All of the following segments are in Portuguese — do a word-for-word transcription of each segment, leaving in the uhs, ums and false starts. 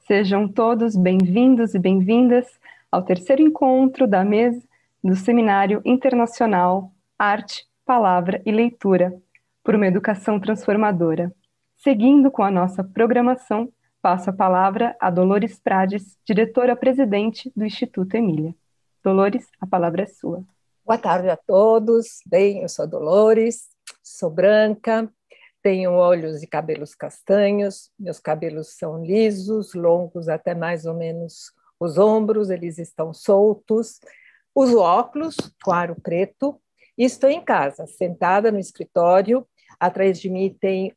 Sejam todos bem-vindos e bem-vindas ao terceiro encontro da mesa do Seminário Internacional Arte, Palavra e Leitura, por uma Educação Transformadora. Seguindo com a nossa programação, passo a palavra a Dolores Prades, diretora-presidente do Instituto Emília. Dolores, a palavra é sua. Boa tarde a todos. Bem, eu sou Dolores, sou branca, tenho olhos e cabelos castanhos, meus cabelos são lisos, longos até mais ou menos os ombros, eles estão soltos, uso óculos, claro preto, e estou em casa, sentada no escritório. Atrás de mim tem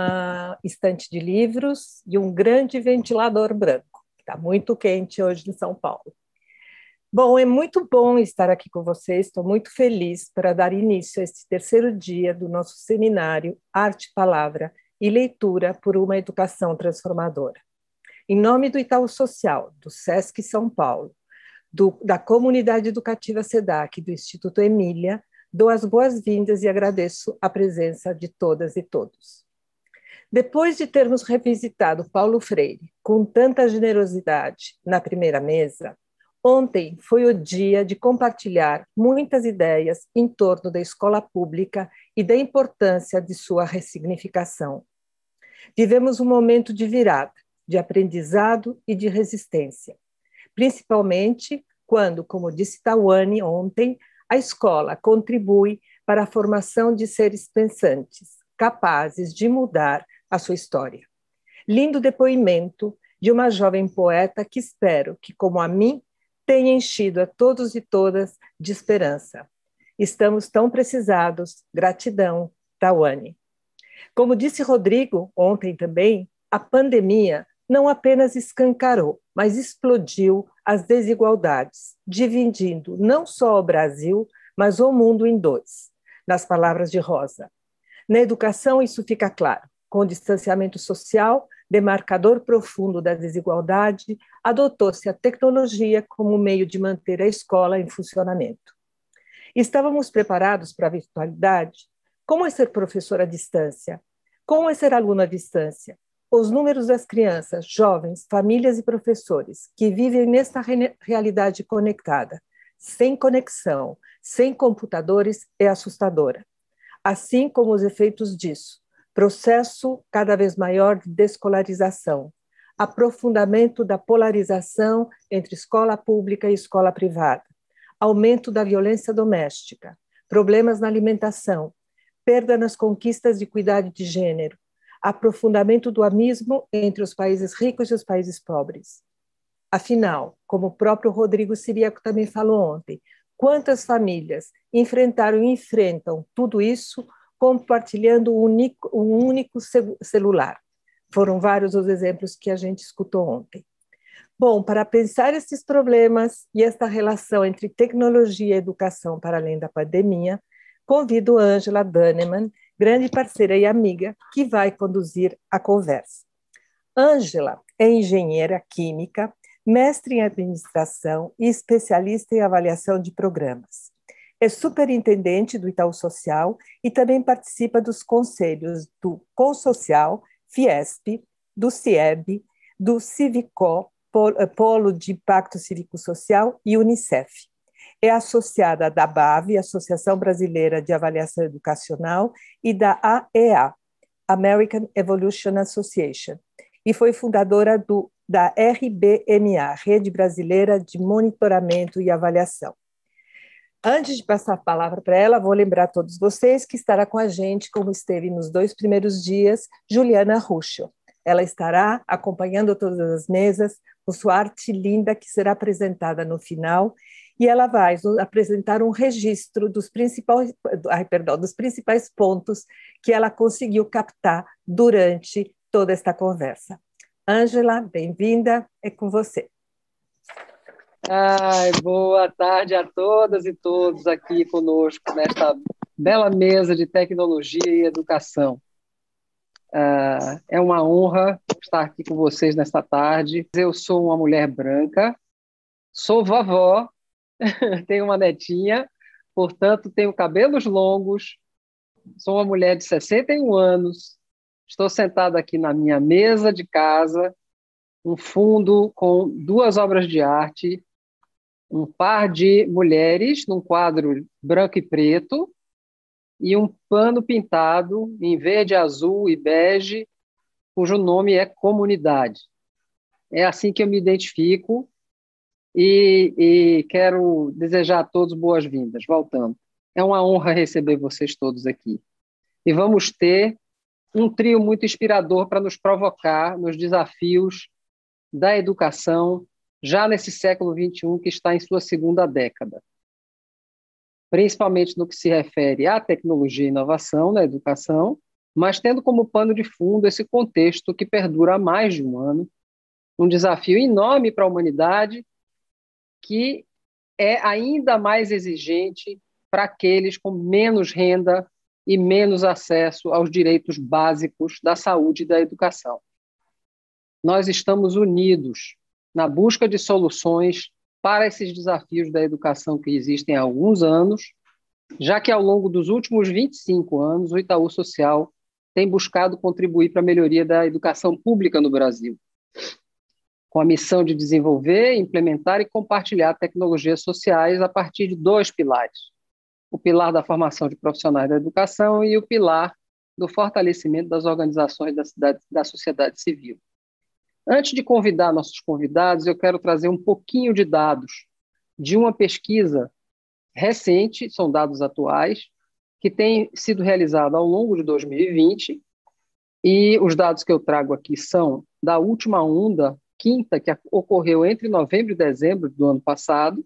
uma estante de livros e um grande ventilador branco. Está muito quente hoje em São Paulo. Bom, é muito bom estar aqui com vocês, estou muito feliz para dar início a este terceiro dia do nosso seminário Arte, Palavra e Leitura por uma Educação Transformadora. Em nome do Itaú Social, do SESC São Paulo, do, da Comunidade Educativa SEDAC, do Instituto Emília, dou as boas-vindas e agradeço a presença de todas e todos. Depois de termos revisitado Paulo Freire com tanta generosidade na primeira mesa, ontem foi o dia de compartilhar muitas ideias em torno da escola pública e da importância de sua ressignificação. Vivemos um momento de virada, de aprendizado e de resistência, principalmente quando, como disse Tawane ontem, a escola contribui para a formação de seres pensantes, capazes de mudar a sua história. Lindo depoimento de uma jovem poeta que espero que, como a mim, tenha enchido a todos e todas de esperança. Estamos tão precisados. Gratidão, Tawane. Como disse Rodrigo ontem também, a pandemia não apenas escancarou, mas explodiu as desigualdades, dividindo não só o Brasil, mas o mundo em dois, nas palavras de Rosa. Na educação, isso fica claro. Com o distanciamento social, demarcador profundo da desigualdade, adotou-se a tecnologia como meio de manter a escola em funcionamento. Estávamos preparados para a virtualidade? Como é ser professor à distância? Como é ser aluno à distância? Os números das crianças, jovens, famílias e professores que vivem nesta re- realidade conectada, sem conexão, sem computadores, é assustadora. Assim como os efeitos disso. Processo cada vez maior de descolarização, aprofundamento da polarização entre escola pública e escola privada, aumento da violência doméstica, problemas na alimentação, perda nas conquistas de equidade de gênero, aprofundamento do abismo entre os países ricos e os países pobres. Afinal, como o próprio Rodrigo Siriaco também falou ontem, quantas famílias enfrentaram e enfrentam tudo isso compartilhando um único, um único celular. Foram vários os exemplos que a gente escutou ontem. Bom, para pensar esses problemas e esta relação entre tecnologia e educação para além da pandemia, convido Ângela Dannemann, grande parceira e amiga, que vai conduzir a conversa. Ângela é engenheira química, mestre em administração e especialista em avaliação de programas. É superintendente do Itaú Social e também participa dos conselhos do Consocial, Fiesp, do CIEB, do Civicó, Polo de Impacto Cívico-Social e Unicef. É associada da ABAV, Associação Brasileira de Avaliação Educacional, e da A E A, American Evolution Association, e foi fundadora do, da R B M A, Rede Brasileira de Monitoramento e Avaliação. Antes de passar a palavra para ela, vou lembrar a todos vocês que estará com a gente, como esteve nos dois primeiros dias, Juliana Ruschel. Ela estará acompanhando todas as mesas, com sua arte linda, que será apresentada no final, e ela vai apresentar um registro dos principais, ai, perdão, dos principais pontos que ela conseguiu captar durante toda esta conversa. Ângela, bem-vinda, é com você. Ai, boa tarde a todas e todos aqui conosco nesta bela mesa de tecnologia e educação. Ah, é uma honra estar aqui com vocês nesta tarde. Eu sou uma mulher branca, sou vovó, tenho uma netinha, portanto tenho cabelos longos, sou uma mulher de sessenta e um anos, estou sentada aqui na minha mesa de casa, um fundo com duas obras de arte, um par de mulheres num quadro branco e preto e um pano pintado em verde, azul e bege, cujo nome é Comunidade. É assim que eu me identifico e, e quero desejar a todos boas-vindas, voltando. É uma honra receber vocês todos aqui. E vamos ter um trio muito inspirador para nos provocar nos desafios da educação, já nesse século vinte e um que está em sua segunda década. Principalmente no que se refere à tecnologia e inovação na educação, mas tendo como pano de fundo esse contexto que perdura há mais de um ano, um desafio enorme para a humanidade, que é ainda mais exigente para aqueles com menos renda e menos acesso aos direitos básicos da saúde e da educação. Nós estamos unidos na busca de soluções para esses desafios da educação que existem há alguns anos, já que ao longo dos últimos vinte e cinco anos o Itaú Social tem buscado contribuir para a melhoria da educação pública no Brasil, com a missão de desenvolver, implementar e compartilhar tecnologias sociais a partir de dois pilares: o pilar da formação de profissionais da educação e o pilar do fortalecimento das organizações da, cidade, da sociedade civil. Antes de convidar nossos convidados, eu quero trazer um pouquinho de dados de uma pesquisa recente, são dados atuais, que tem sido realizada ao longo de dois mil e vinte, e os dados que eu trago aqui são da última onda, quinta, que ocorreu entre novembro e dezembro do ano passado.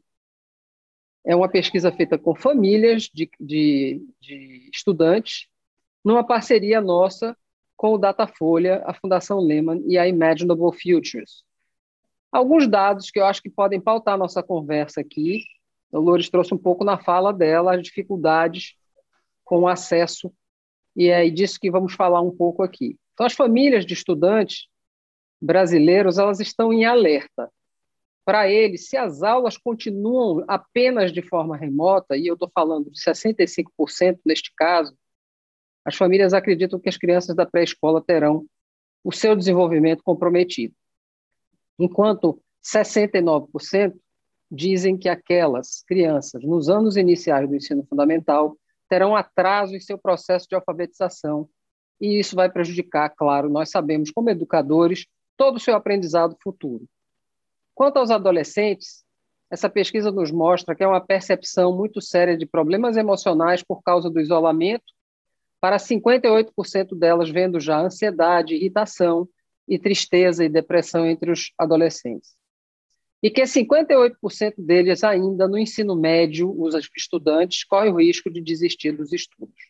É uma pesquisa feita com famílias de, de, de estudantes, numa parceria nossa com o Datafolha, a Fundação Lehman e a Imaginable Futures. Alguns dados que eu acho que podem pautar a nossa conversa aqui. A Dolores trouxe um pouco na fala dela as dificuldades com o acesso, e é disso que vamos falar um pouco aqui. Então, as famílias de estudantes brasileiros, elas estão em alerta. Para eles, se as aulas continuam apenas de forma remota, e eu estou falando de sessenta e cinco por cento neste caso, as famílias acreditam que as crianças da pré-escola terão o seu desenvolvimento comprometido, enquanto sessenta e nove por cento dizem que aquelas crianças, nos anos iniciais do ensino fundamental, terão atraso em seu processo de alfabetização, e isso vai prejudicar, claro, nós sabemos, como educadores, todo o seu aprendizado futuro. Quanto aos adolescentes, essa pesquisa nos mostra que é uma percepção muito séria de problemas emocionais por causa do isolamento, para cinquenta e oito por cento delas vendo já ansiedade, irritação e tristeza e depressão entre os adolescentes. E que cinquenta e oito por cento deles ainda no ensino médio, os estudantes, correm o risco de desistir dos estudos.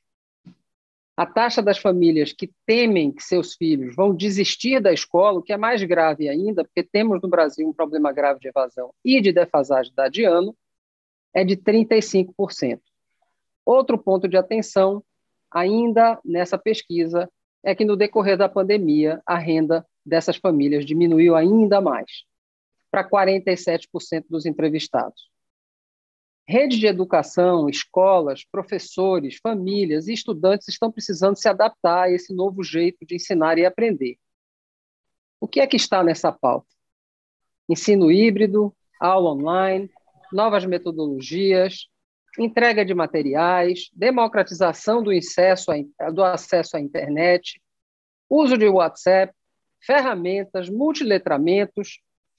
A taxa das famílias que temem que seus filhos vão desistir da escola, o que é mais grave ainda, porque temos no Brasil um problema grave de evasão e de defasagem de ano, é de trinta e cinco por cento. Outro ponto de atenção, ainda nessa pesquisa, é que no decorrer da pandemia, a renda dessas famílias diminuiu ainda mais, para quarenta e sete por cento dos entrevistados. Redes de educação, escolas, professores, famílias e estudantes estão precisando se adaptar a esse novo jeito de ensinar e aprender. O que é que está nessa pauta? Ensino híbrido, aula online, novas metodologias, entrega de materiais, democratização do acesso à, do acesso à internet, uso de WhatsApp, ferramentas, multiletramentos,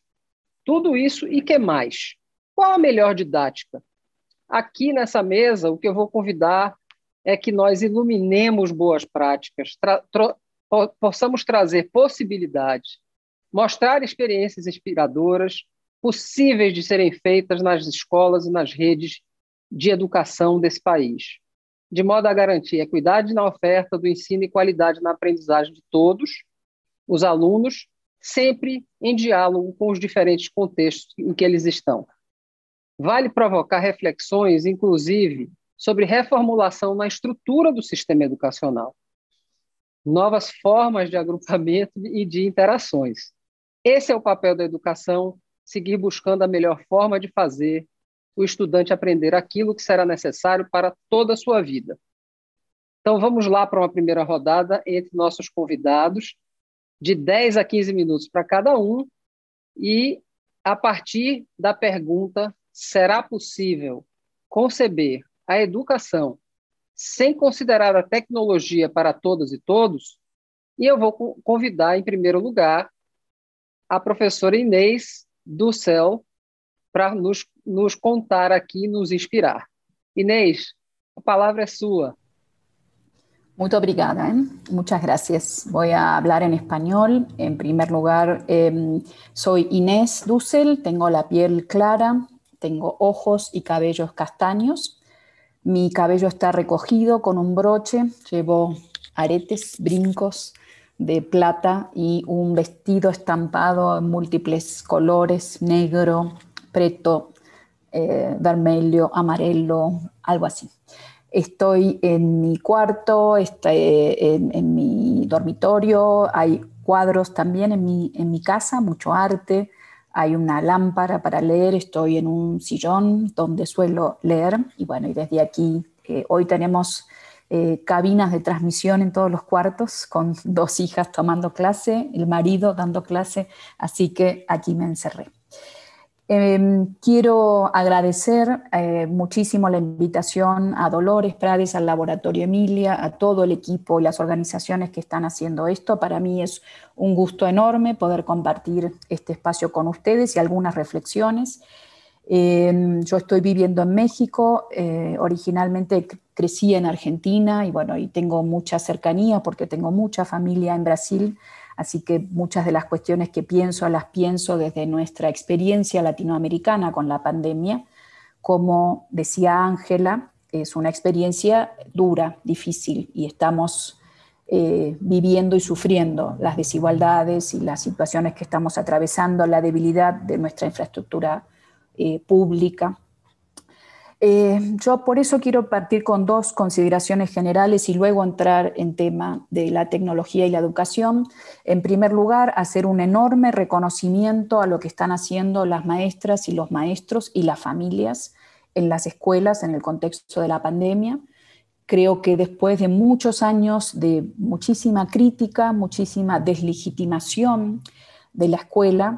tudo isso e que mais? Qual a melhor didática? Aqui nessa mesa, o que eu vou convidar é que nós iluminemos boas práticas, tra possamos trazer possibilidades, mostrar experiências inspiradoras possíveis de serem feitas nas escolas e nas redes de educação desse país, de modo a garantir equidade na oferta do ensino e qualidade na aprendizagem de todos os alunos, sempre em diálogo com os diferentes contextos em que eles estão. Vale provocar reflexões, inclusive, sobre reformulação na estrutura do sistema educacional, novas formas de agrupamento e de interações. Esse é o papel da educação, seguir buscando a melhor forma de fazer o estudante aprender aquilo que será necessário para toda a sua vida. Então, vamos lá para uma primeira rodada entre nossos convidados, de dez a quinze minutos para cada um, E, a partir da pergunta, será possível conceber a educação sem considerar a tecnologia para todas e todos? E eu vou convidar, em primeiro lugar, a professora Inês Dussel para nos, nos contar aqui, nos inspirar. Inês, a palavra é sua. Muy obrigada, ¿eh? Muchas gracias. Voy a hablar en español. En primer lugar, eh, soy Inés Dussel, tengo la piel clara, tengo ojos y cabellos castaños. Mi cabello está recogido con un broche, llevo aretes, brincos de plata y un vestido estampado en múltiples colores, negro, preto, eh, vermelho, amarelo, algo así. Estoy en mi cuarto, estoy en, en mi dormitorio, hay cuadros también en mi, en mi casa, mucho arte, hay una lámpara para leer, estoy en un sillón donde suelo leer y bueno, y desde aquí eh, hoy tenemos eh, cabinas de transmisión en todos los cuartos con dos hijas tomando clase, el marido dando clase, así que aquí me encerré. Eh, quiero agradecer eh, muchísimo la invitación a Dolores Prades, al Laboratorio Emilia, a todo el equipo y las organizaciones que están haciendo esto. Para mí es un gusto enorme poder compartir este espacio con ustedes y algunas reflexiones. Eh, yo estoy viviendo en México, eh, originalmente crecí en Argentina y bueno, y tengo mucha cercanía porque tengo mucha familia en Brasil. Así que muchas de las cuestiones que pienso las pienso desde nuestra experiencia latinoamericana con la pandemia. Como decía Ángela, es una experiencia dura, difícil, y estamos eh, viviendo y sufriendo las desigualdades y las situaciones que estamos atravesando, la debilidad de nuestra infraestructura eh, pública. Eh, yo por eso quiero partir con dos consideraciones generales y luego entrar en tema de la tecnología y la educación. En primer lugar, hacer un enorme reconocimiento a lo que están haciendo las maestras y los maestros y las familias en las escuelas en el contexto de la pandemia. Creo que después de muchos años de muchísima crítica, muchísima deslegitimación de la escuela,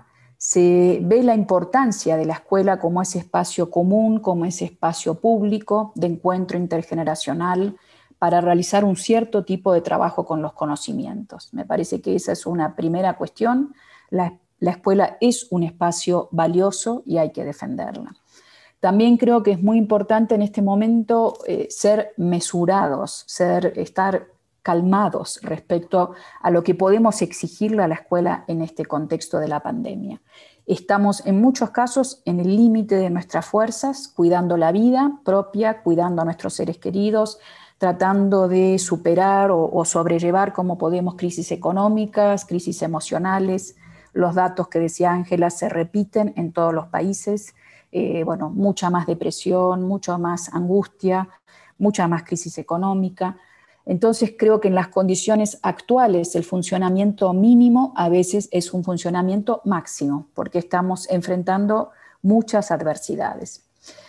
se ve la importancia de la escuela como ese espacio común, como ese espacio público de encuentro intergeneracional para realizar un cierto tipo de trabajo con los conocimientos. Me parece que esa es una primera cuestión. La, la escuela es un espacio valioso y hay que defenderla. También creo que es muy importante en este momento eh, ser mesurados, ser, estar calmados respecto a lo que podemos exigirle a la escuela en este contexto de la pandemia. Estamos en muchos casos en el límite de nuestras fuerzas, cuidando la vida propia, cuidando a nuestros seres queridos, tratando de superar o, o sobrellevar como podemos crisis económicas, crisis emocionales. Los datos que decía Ángela se repiten en todos los países. Eh, bueno, mucha más depresión, mucha más angustia, mucha más crisis económica. Entonces creo que en las condiciones actuales el funcionamiento mínimo a veces es un funcionamiento máximo, porque estamos enfrentando muchas adversidades.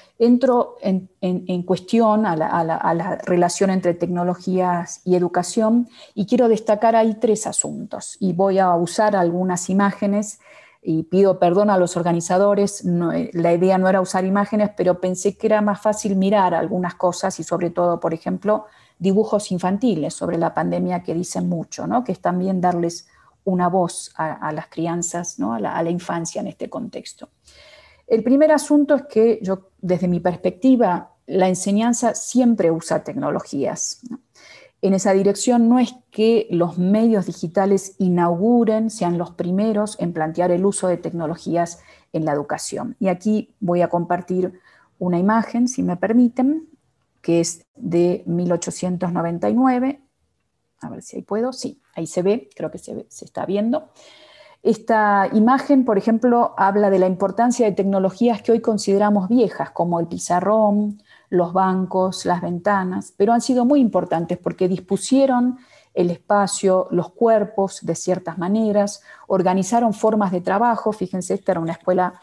Entro en, en, en cuestión a la, a, la, a la relación entre tecnologías y educación y quiero destacar ahí tres asuntos y voy a usar algunas imágenes y pido perdón a los organizadores, no, la idea no era usar imágenes, pero pensé que era más fácil mirar algunas cosas y sobre todo, por ejemplo, dibujos infantiles sobre la pandemia que dicen mucho, ¿no? Que es también darles una voz a, a las crianzas, ¿no? a, la, a la infancia en este contexto. El primer asunto es que yo, desde mi perspectiva, la enseñanza siempre usa tecnologías, ¿no? En esa dirección no es que los medios digitales inauguren, sean los primeros en plantear el uso de tecnologías en la educación. Y aquí voy a compartir una imagen, si me permiten, que es de mil ochocientos noventa y nueve. A ver si ahí puedo. Sí, ahí se ve, creo que se, ve, se está viendo. Esta imagen, por ejemplo, habla de la importancia de tecnologías que hoy consideramos viejas, como el pizarrón, los bancos, las ventanas, pero han sido muy importantes porque dispusieron el espacio, los cuerpos de ciertas maneras, organizaron formas de trabajo. Fíjense, esta era una escuela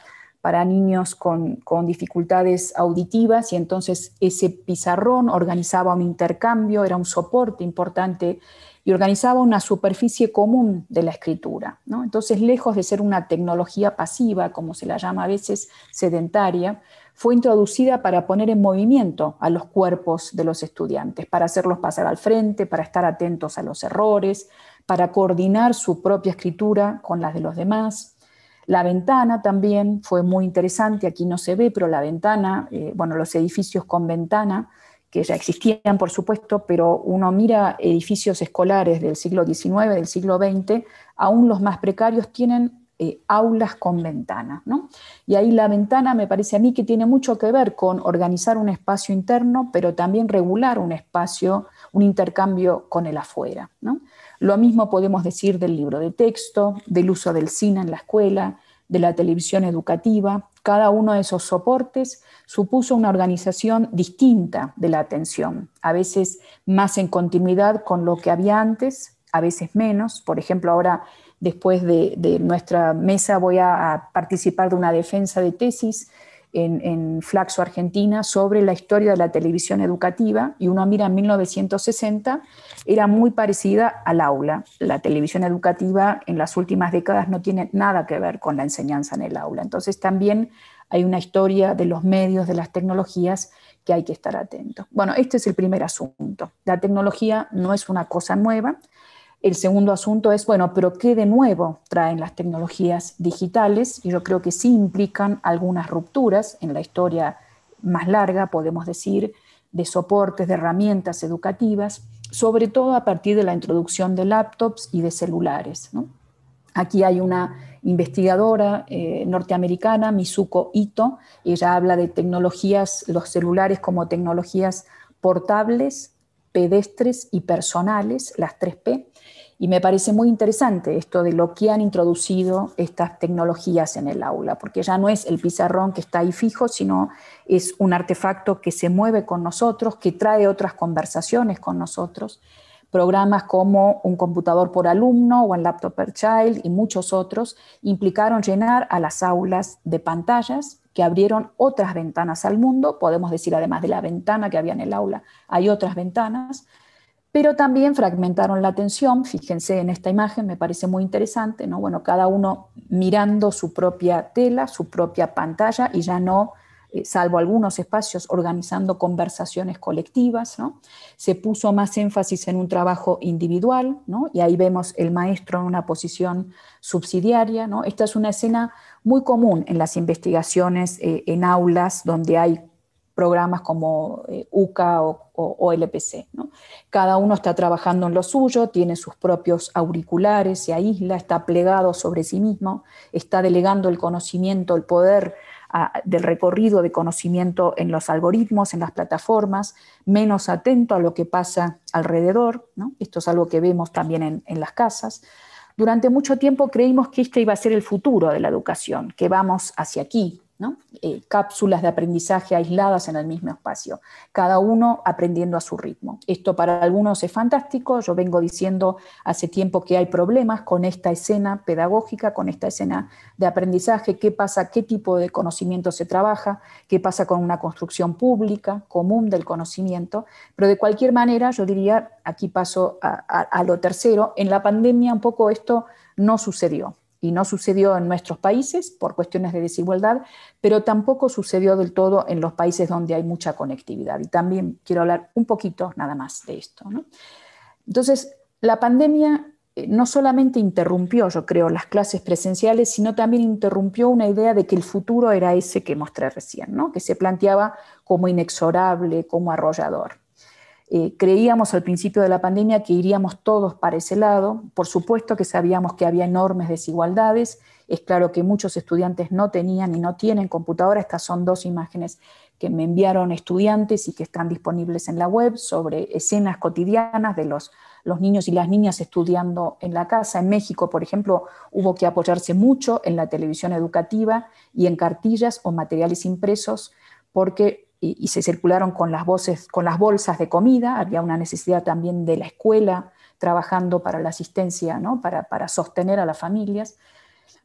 para niños con, con dificultades auditivas, y entonces ese pizarrón organizaba un intercambio, era un soporte importante y organizaba una superficie común de la escritura, ¿no? Entonces, lejos de ser una tecnología pasiva, como se la llama a veces, sedentaria, fue introducida para poner en movimiento a los cuerpos de los estudiantes, para hacerlos pasar al frente, para estar atentos a los errores, para coordinar su propia escritura con las de los demás. La ventana también fue muy interesante, aquí no se ve, pero la ventana, eh, bueno, los edificios con ventana, que ya existían, por supuesto, pero uno mira edificios escolares del siglo diecinueve, del siglo veinte, aún los más precarios tienen eh, aulas con ventana, ¿no? Y ahí la ventana me parece a mí que tiene mucho que ver con organizar un espacio interno, pero también regular un espacio, un intercambio con el afuera, ¿no? Lo mismo podemos decir del libro de texto, del uso del cine en la escuela, de la televisión educativa. Cada uno de esos soportes supuso una organización distinta de la atención, a veces más en continuidad con lo que había antes, a veces menos. Por ejemplo, ahora, después de, de nuestra mesa, voy a, a participar de una defensa de tesis en, en Flaxo, Argentina, sobre la historia de la televisión educativa, y uno mira en mil novecientos sesenta, era muy parecida al aula. La televisión educativa en las últimas décadas no tiene nada que ver con la enseñanza en el aula. Entonces también hay una historia de los medios, de las tecnologías, que hay que estar atentos. Bueno, este es el primer asunto. La tecnología no es una cosa nueva. El segundo asunto es, bueno, pero ¿qué de nuevo traen las tecnologías digitales? Y yo creo que sí implican algunas rupturas en la historia más larga, podemos decir, de soportes, de herramientas educativas, sobre todo a partir de la introducción de laptops y de celulares, ¿no? Aquí hay una investigadora eh, norteamericana, Mizuko Ito, ella habla de tecnologías, los celulares como tecnologías portables, pedestres y personales, las tres P, y me parece muy interesante esto de lo que han introducido estas tecnologías en el aula, porque ya no es el pizarrón que está ahí fijo, sino es un artefacto que se mueve con nosotros, que trae otras conversaciones con nosotros. Programas como un computador por alumno o un laptop per child y muchos otros implicaron llenar a las aulas de pantallas que abrieron otras ventanas al mundo. Podemos decir, además de la ventana que había en el aula, hay otras ventanas, pero también fragmentaron la atención. Fíjense en esta imagen, me parece muy interesante, ¿no? Bueno, cada uno mirando su propia tela, su propia pantalla, y ya no, eh, salvo algunos espacios, organizando conversaciones colectivas, ¿no? Se puso más énfasis en un trabajo individual, ¿no? Y ahí vemos el maestro en una posición subsidiaria, ¿no? Esta es una escena muy común en las investigaciones eh, en aulas donde hay programas como eh, U C A o, o, o L P C, ¿no? Cada uno está trabajando en lo suyo, tiene sus propios auriculares, se aísla, está plegado sobre sí mismo, está delegando el conocimiento, el poder a, del recorrido de conocimiento en los algoritmos, en las plataformas, menos atento a lo que pasa alrededor, ¿no? Esto es algo que vemos también en, en las casas. Durante mucho tiempo creímos que este iba a ser el futuro de la educación, que vamos hacia aquí, ¿no? Eh, cápsulas de aprendizaje aisladas en el mismo espacio, cada uno aprendiendo a su ritmo. Esto para algunos es fantástico. Yo vengo diciendo hace tiempo que hay problemas con esta escena pedagógica, con esta escena de aprendizaje. ¿Qué pasa? ¿Qué tipo de conocimiento se trabaja? ¿Qué pasa con una construcción pública común del conocimiento? Pero de cualquier manera, yo diría, aquí paso a, a, a lo tercero, en la pandemia un poco esto no sucedió. Y no sucedió en nuestros países por cuestiones de desigualdad, pero tampoco sucedió del todo en los países donde hay mucha conectividad. Y también quiero hablar un poquito nada más de esto, ¿no? Entonces, la pandemia no solamente interrumpió, yo creo, las clases presenciales, sino también interrumpió una idea de que el futuro era ese que mostré recién, ¿no? Que se planteaba como inexorable, como arrollador. Eh, creíamos al principio de la pandemia que iríamos todos para ese lado. Por supuesto que sabíamos que había enormes desigualdades. Es claro que muchos estudiantes no tenían y no tienen computadora. Estas son dos imágenes que me enviaron estudiantes y que están disponibles en la web sobre escenas cotidianas de los, los niños y las niñas estudiando en la casa. En México, por ejemplo, hubo que apoyarse mucho en la televisión educativa y en cartillas o materiales impresos porque Y, y se circularon con las, voces, con las bolsas de comida. Había una necesidad también de la escuela trabajando para la asistencia, ¿no? para, para sostener a las familias.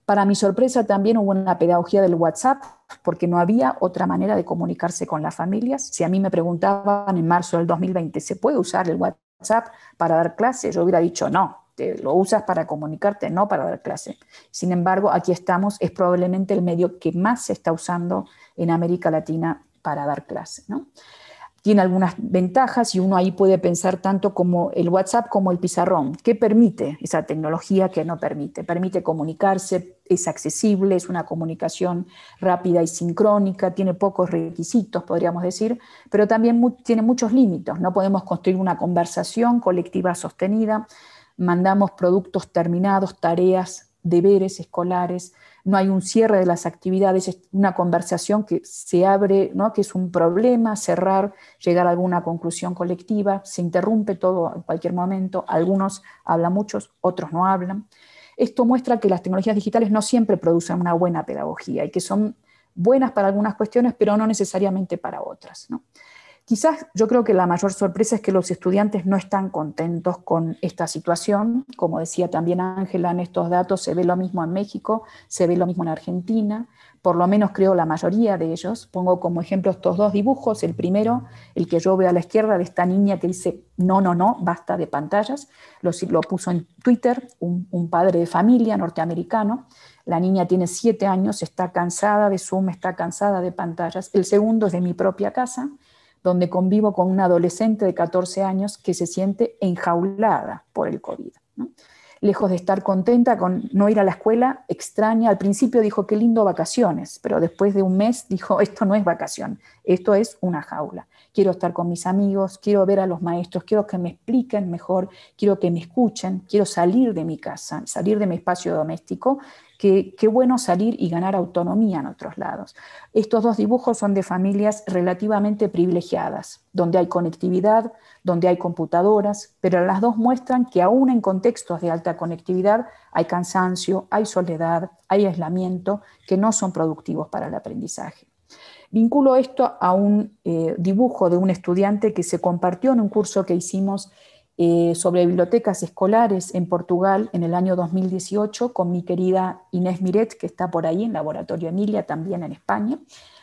Para mi sorpresa también hubo una pedagogía del WhatsApp, porque no había otra manera de comunicarse con las familias. Si a mí me preguntaban en marzo del dos mil veinte, ¿se puede usar el WhatsApp para dar clase? Yo hubiera dicho no, te lo usas para comunicarte, no para dar clase. Sin embargo, aquí estamos, es probablemente el medio que más se está usando en América Latina para dar clase, ¿no? Tiene algunas ventajas y uno ahí puede pensar tanto como el WhatsApp como el pizarrón. ¿Qué permite esa tecnología que no permite? Permite comunicarse, es accesible, es una comunicación rápida y sincrónica, tiene pocos requisitos, podríamos decir, pero también mu- tiene muchos límites. No podemos construir una conversación colectiva sostenida, mandamos productos terminados, tareas, deberes escolares, no hay un cierre de las actividades, es una conversación que se abre, ¿no? Que es un problema, cerrar, llegar a alguna conclusión colectiva, se interrumpe todo en cualquier momento, algunos hablan muchos, otros no hablan. Esto muestra que las tecnologías digitales no siempre producen una buena pedagogía y que son buenas para algunas cuestiones, pero no necesariamente para otras, ¿no? Quizás yo creo que la mayor sorpresa es que los estudiantes no están contentos con esta situación. Como decía también Ángela, en estos datos se ve lo mismo en México, se ve lo mismo en Argentina, por lo menos creo la mayoría de ellos. Pongo como ejemplo estos dos dibujos. El primero, el que yo veo a la izquierda, de esta niña que dice no, no, no, basta de pantallas. Lo, lo puso en Twitter un, un padre de familia norteamericano. La niña tiene siete años, está cansada de Zoom, está cansada de pantallas. El segundo es de mi propia casa, donde convivo con una adolescente de catorce años que se siente enjaulada por el COVID, ¿no? Lejos de estar contenta con no ir a la escuela, extraña. Al principio dijo, qué lindo vacaciones, pero después de un mes dijo, esto no es vacación, esto es una jaula. Quiero estar con mis amigos, quiero ver a los maestros, quiero que me expliquen mejor, quiero que me escuchen, quiero salir de mi casa, salir de mi espacio doméstico. Qué, qué bueno salir y ganar autonomía en otros lados. Estos dos dibujos son de familias relativamente privilegiadas, donde hay conectividad, donde hay computadoras, pero las dos muestran que aún en contextos de alta conectividad hay cansancio, hay soledad, hay aislamiento que no son productivos para el aprendizaje. Vinculo esto a un eh, dibujo de un estudiante que se compartió en un curso que hicimos eh, sobre bibliotecas escolares en Portugal en el año dos mil dieciocho con mi querida Inés Miret, que está por ahí en Laboratorio Emilia, también en España.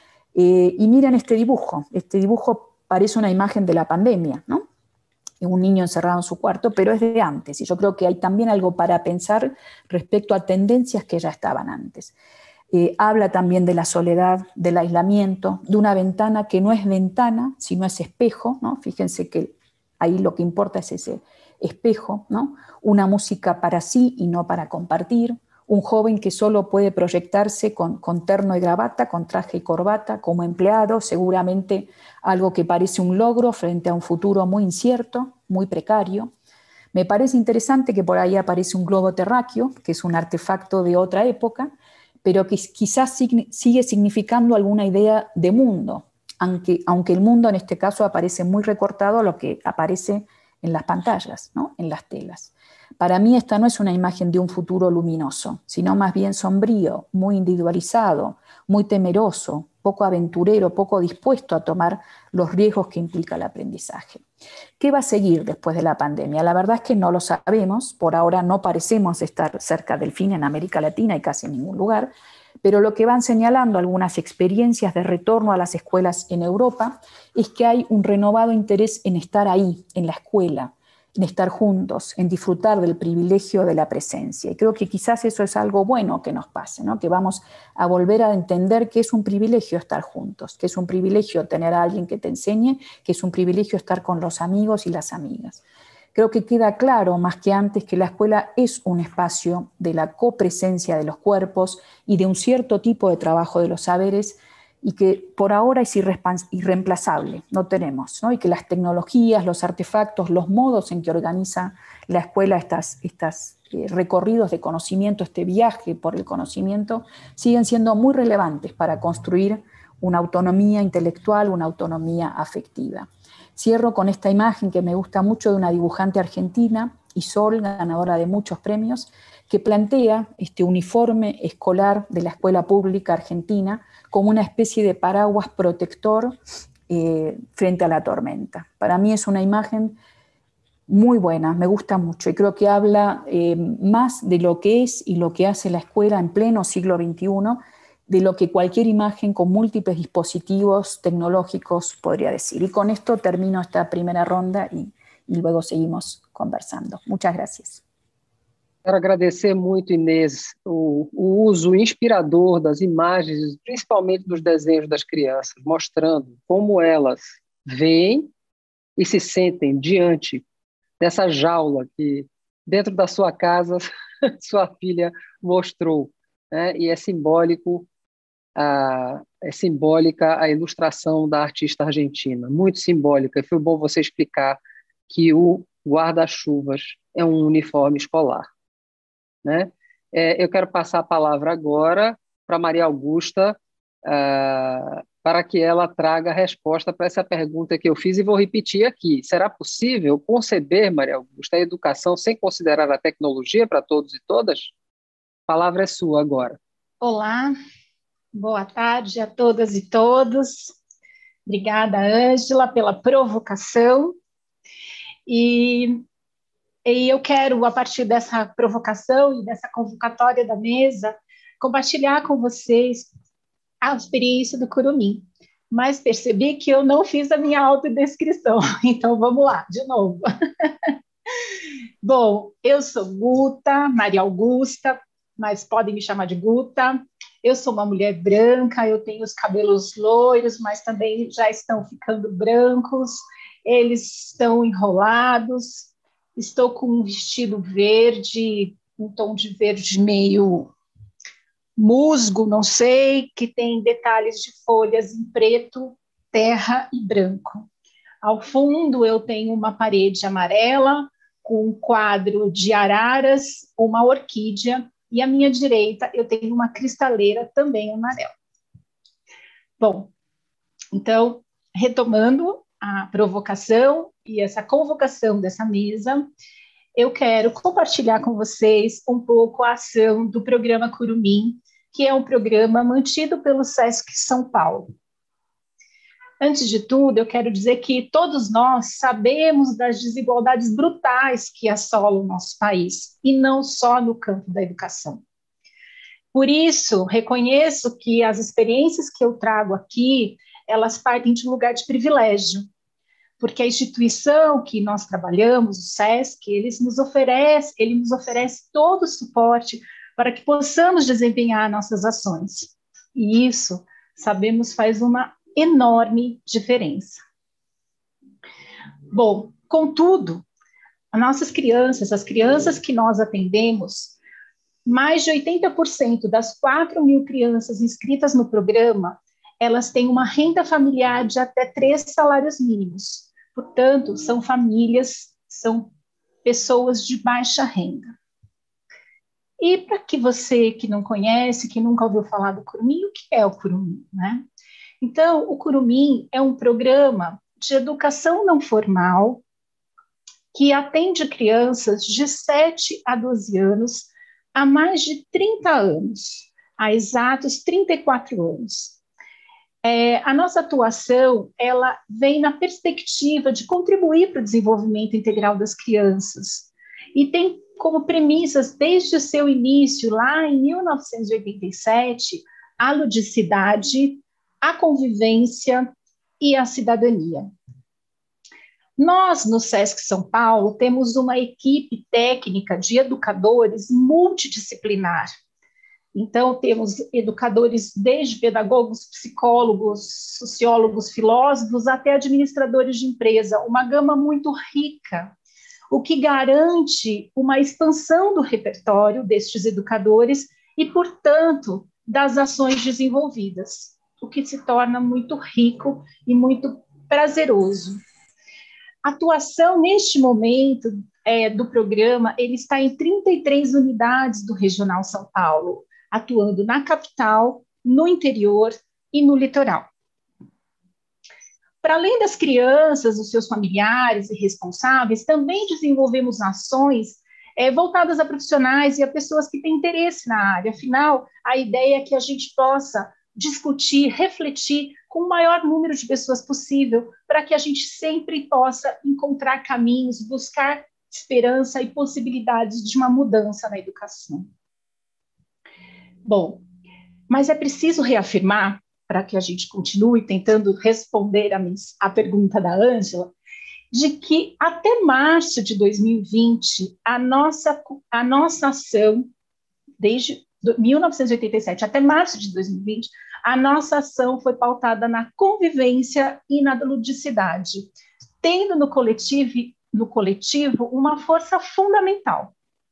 Eh, y miren este dibujo, este dibujo parece una imagen de la pandemia, ¿no? Un niño encerrado en su cuarto, pero es de antes, y yo creo que hay también algo para pensar respecto a tendencias que ya estaban antes. Eh, habla también de la soledad, del aislamiento, de una ventana que no es ventana, sino es espejo, ¿no? Fíjense que ahí lo que importa es ese espejo, ¿no? Una música para sí y no para compartir, un joven que solo puede proyectarse con, con terno y gravata, con traje y corbata, como empleado, seguramente algo que parece un logro frente a un futuro muy incierto, muy precario. Me parece interesante que por ahí aparece un globo terráqueo, que es un artefacto de otra época, pero que quizás sigue significando alguna idea de mundo, aunque, aunque el mundo en este caso aparece muy recortado a lo que aparece en las pantallas, ¿no? En las telas. Para mí esta no es una imagen de un futuro luminoso, sino más bien sombrío, muy individualizado, muy temeroso, poco aventurero, poco dispuesto a tomar los riesgos que implica el aprendizaje. ¿Qué va a seguir después de la pandemia? La verdad es que no lo sabemos, por ahora no parecemos estar cerca del fin en América Latina y casi en ningún lugar, pero lo que van señalando algunas experiencias de retorno a las escuelas en Europa es que hay un renovado interés en estar ahí, en la escuela, en estar juntos, en disfrutar del privilegio de la presencia. Y creo que quizás eso es algo bueno que nos pase, ¿no? Que vamos a volver a entender que es un privilegio estar juntos, que es un privilegio tener a alguien que te enseñe, que es un privilegio estar con los amigos y las amigas. Creo que queda claro, más que antes, que la escuela es un espacio de la copresencia de los cuerpos y de un cierto tipo de trabajo de los saberes, y que por ahora es irreemplazable, no tenemos, ¿no? Y que las tecnologías, los artefactos, los modos en que organiza la escuela estas, estas eh, recorridos de conocimiento, este viaje por el conocimiento, siguen siendo muy relevantes para construir una autonomía intelectual, una autonomía afectiva. Cierro con esta imagen que me gusta mucho de una dibujante argentina, Isol, ganadora de muchos premios, que plantea este uniforme escolar de la escuela pública argentina como una especie de paraguas protector eh, frente a la tormenta. Para mí es una imagen muy buena, me gusta mucho y creo que habla eh, más de lo que es y lo que hace la escuela en pleno siglo veintiuno, de lo que cualquier imagen con múltiples dispositivos tecnológicos podría decir. Y con esto termino esta primera ronda y, y luego seguimos conversando. Muchas gracias. Quero agradecer muito, Inês, o, o uso inspirador das imagens, principalmente dos desenhos das crianças, mostrando como elas veem e se sentem diante dessa jaula que, dentro da sua casa, sua filha mostrou, né? E é simbólico, a, é simbólica a ilustração da artista argentina, muito simbólica, e foi bom você explicar que o guarda-chuvas é um uniforme escolar, né? É, eu quero passar a palavra agora para Maria Augusta, uh, para que ela traga a resposta para essa pergunta que eu fiz e vou repetir aqui. Será possível conceber, Maria Augusta, a educação sem considerar a tecnologia para todos e todas? A palavra é sua agora. Olá, boa tarde a todas e todos. Obrigada, Ângela, pela provocação. E, e eu quero, a partir dessa provocação e dessa convocatória da mesa, compartilhar com vocês a experiência do curumim, mas percebi que eu não fiz a minha autodescrição, então vamos lá, de novo. Bom, eu sou Guta, Maria Augusta, mas podem me chamar de Guta. Eu sou uma mulher branca, eu tenho os cabelos loiros, mas também já estão ficando brancos, eles estão enrolados, estou com um vestido verde, um tom de verde meio musgo, não sei, que tem detalhes de folhas em preto, terra e branco. Ao fundo eu tenho uma parede amarela com um quadro de araras, uma orquídea, e à minha direita eu tenho uma cristaleira também amarela. Bom, então, retomando a provocação e essa convocação dessa mesa, eu quero compartilhar com vocês um pouco a ação do programa Curumim, que é um programa mantido pelo SESC São Paulo. Antes de tudo, eu quero dizer que todos nós sabemos das desigualdades brutais que assolam o nosso país, e não só no campo da educação. Por isso, reconheço que as experiências que eu trago aqui, elas partem de um lugar de privilégio, porque a instituição que nós trabalhamos, o SESC, ele nos oferece, ele nos oferece todo o suporte para que possamos desempenhar nossas ações. E isso, sabemos, faz uma enorme diferença. Bom, contudo, as nossas crianças, as crianças que nós atendemos, mais de oitenta por cento das quatro mil crianças inscritas no programa, elas têm uma renda familiar de até três salários mínimos. Portanto, são famílias, são pessoas de baixa renda. E para que você que não conhece, que nunca ouviu falar do Curumim, o que é o Curumim, né? Então, o Curumim é um programa de educação não formal que atende crianças de sete a doze anos há mais de trinta anos, há exatos trinta e quatro anos. É, a nossa atuação, ela vem na perspectiva de contribuir para o desenvolvimento integral das crianças e tem como premissas, desde o seu início, lá em mil novecentos e oitenta e sete, a ludicidade, a convivência e a cidadania. Nós, no SESC São Paulo, temos uma equipe técnica de educadores multidisciplinar. Então, temos educadores desde pedagogos, psicólogos, sociólogos, filósofos, até administradores de empresa, uma gama muito rica, o que garante uma expansão do repertório destes educadores e, portanto, das ações desenvolvidas, o que se torna muito rico e muito prazeroso. A atuação, neste momento, é, do programa, ele está em trinta e três unidades do Regional São Paulo, atuando na capital, no interior e no litoral. Para além das crianças, os seus familiares e responsáveis, também desenvolvemos ações é, voltadas a profissionais e a pessoas que têm interesse na área. Afinal, a ideia é que a gente possa discutir, refletir com o maior número de pessoas possível, para que a gente sempre possa encontrar caminhos, buscar esperança e possibilidades de uma mudança na educação. Bom, mas é preciso reafirmar, para que a gente continue tentando responder a, a pergunta da Ângela, de que até março de dois mil e vinte, a nossa, a nossa ação, desde mil novecentos e oitenta e sete até março de dois mil e vinte, a nossa ação foi pautada na convivência e na ludicidade, tendo no coletivo, no coletivo uma força fundamental.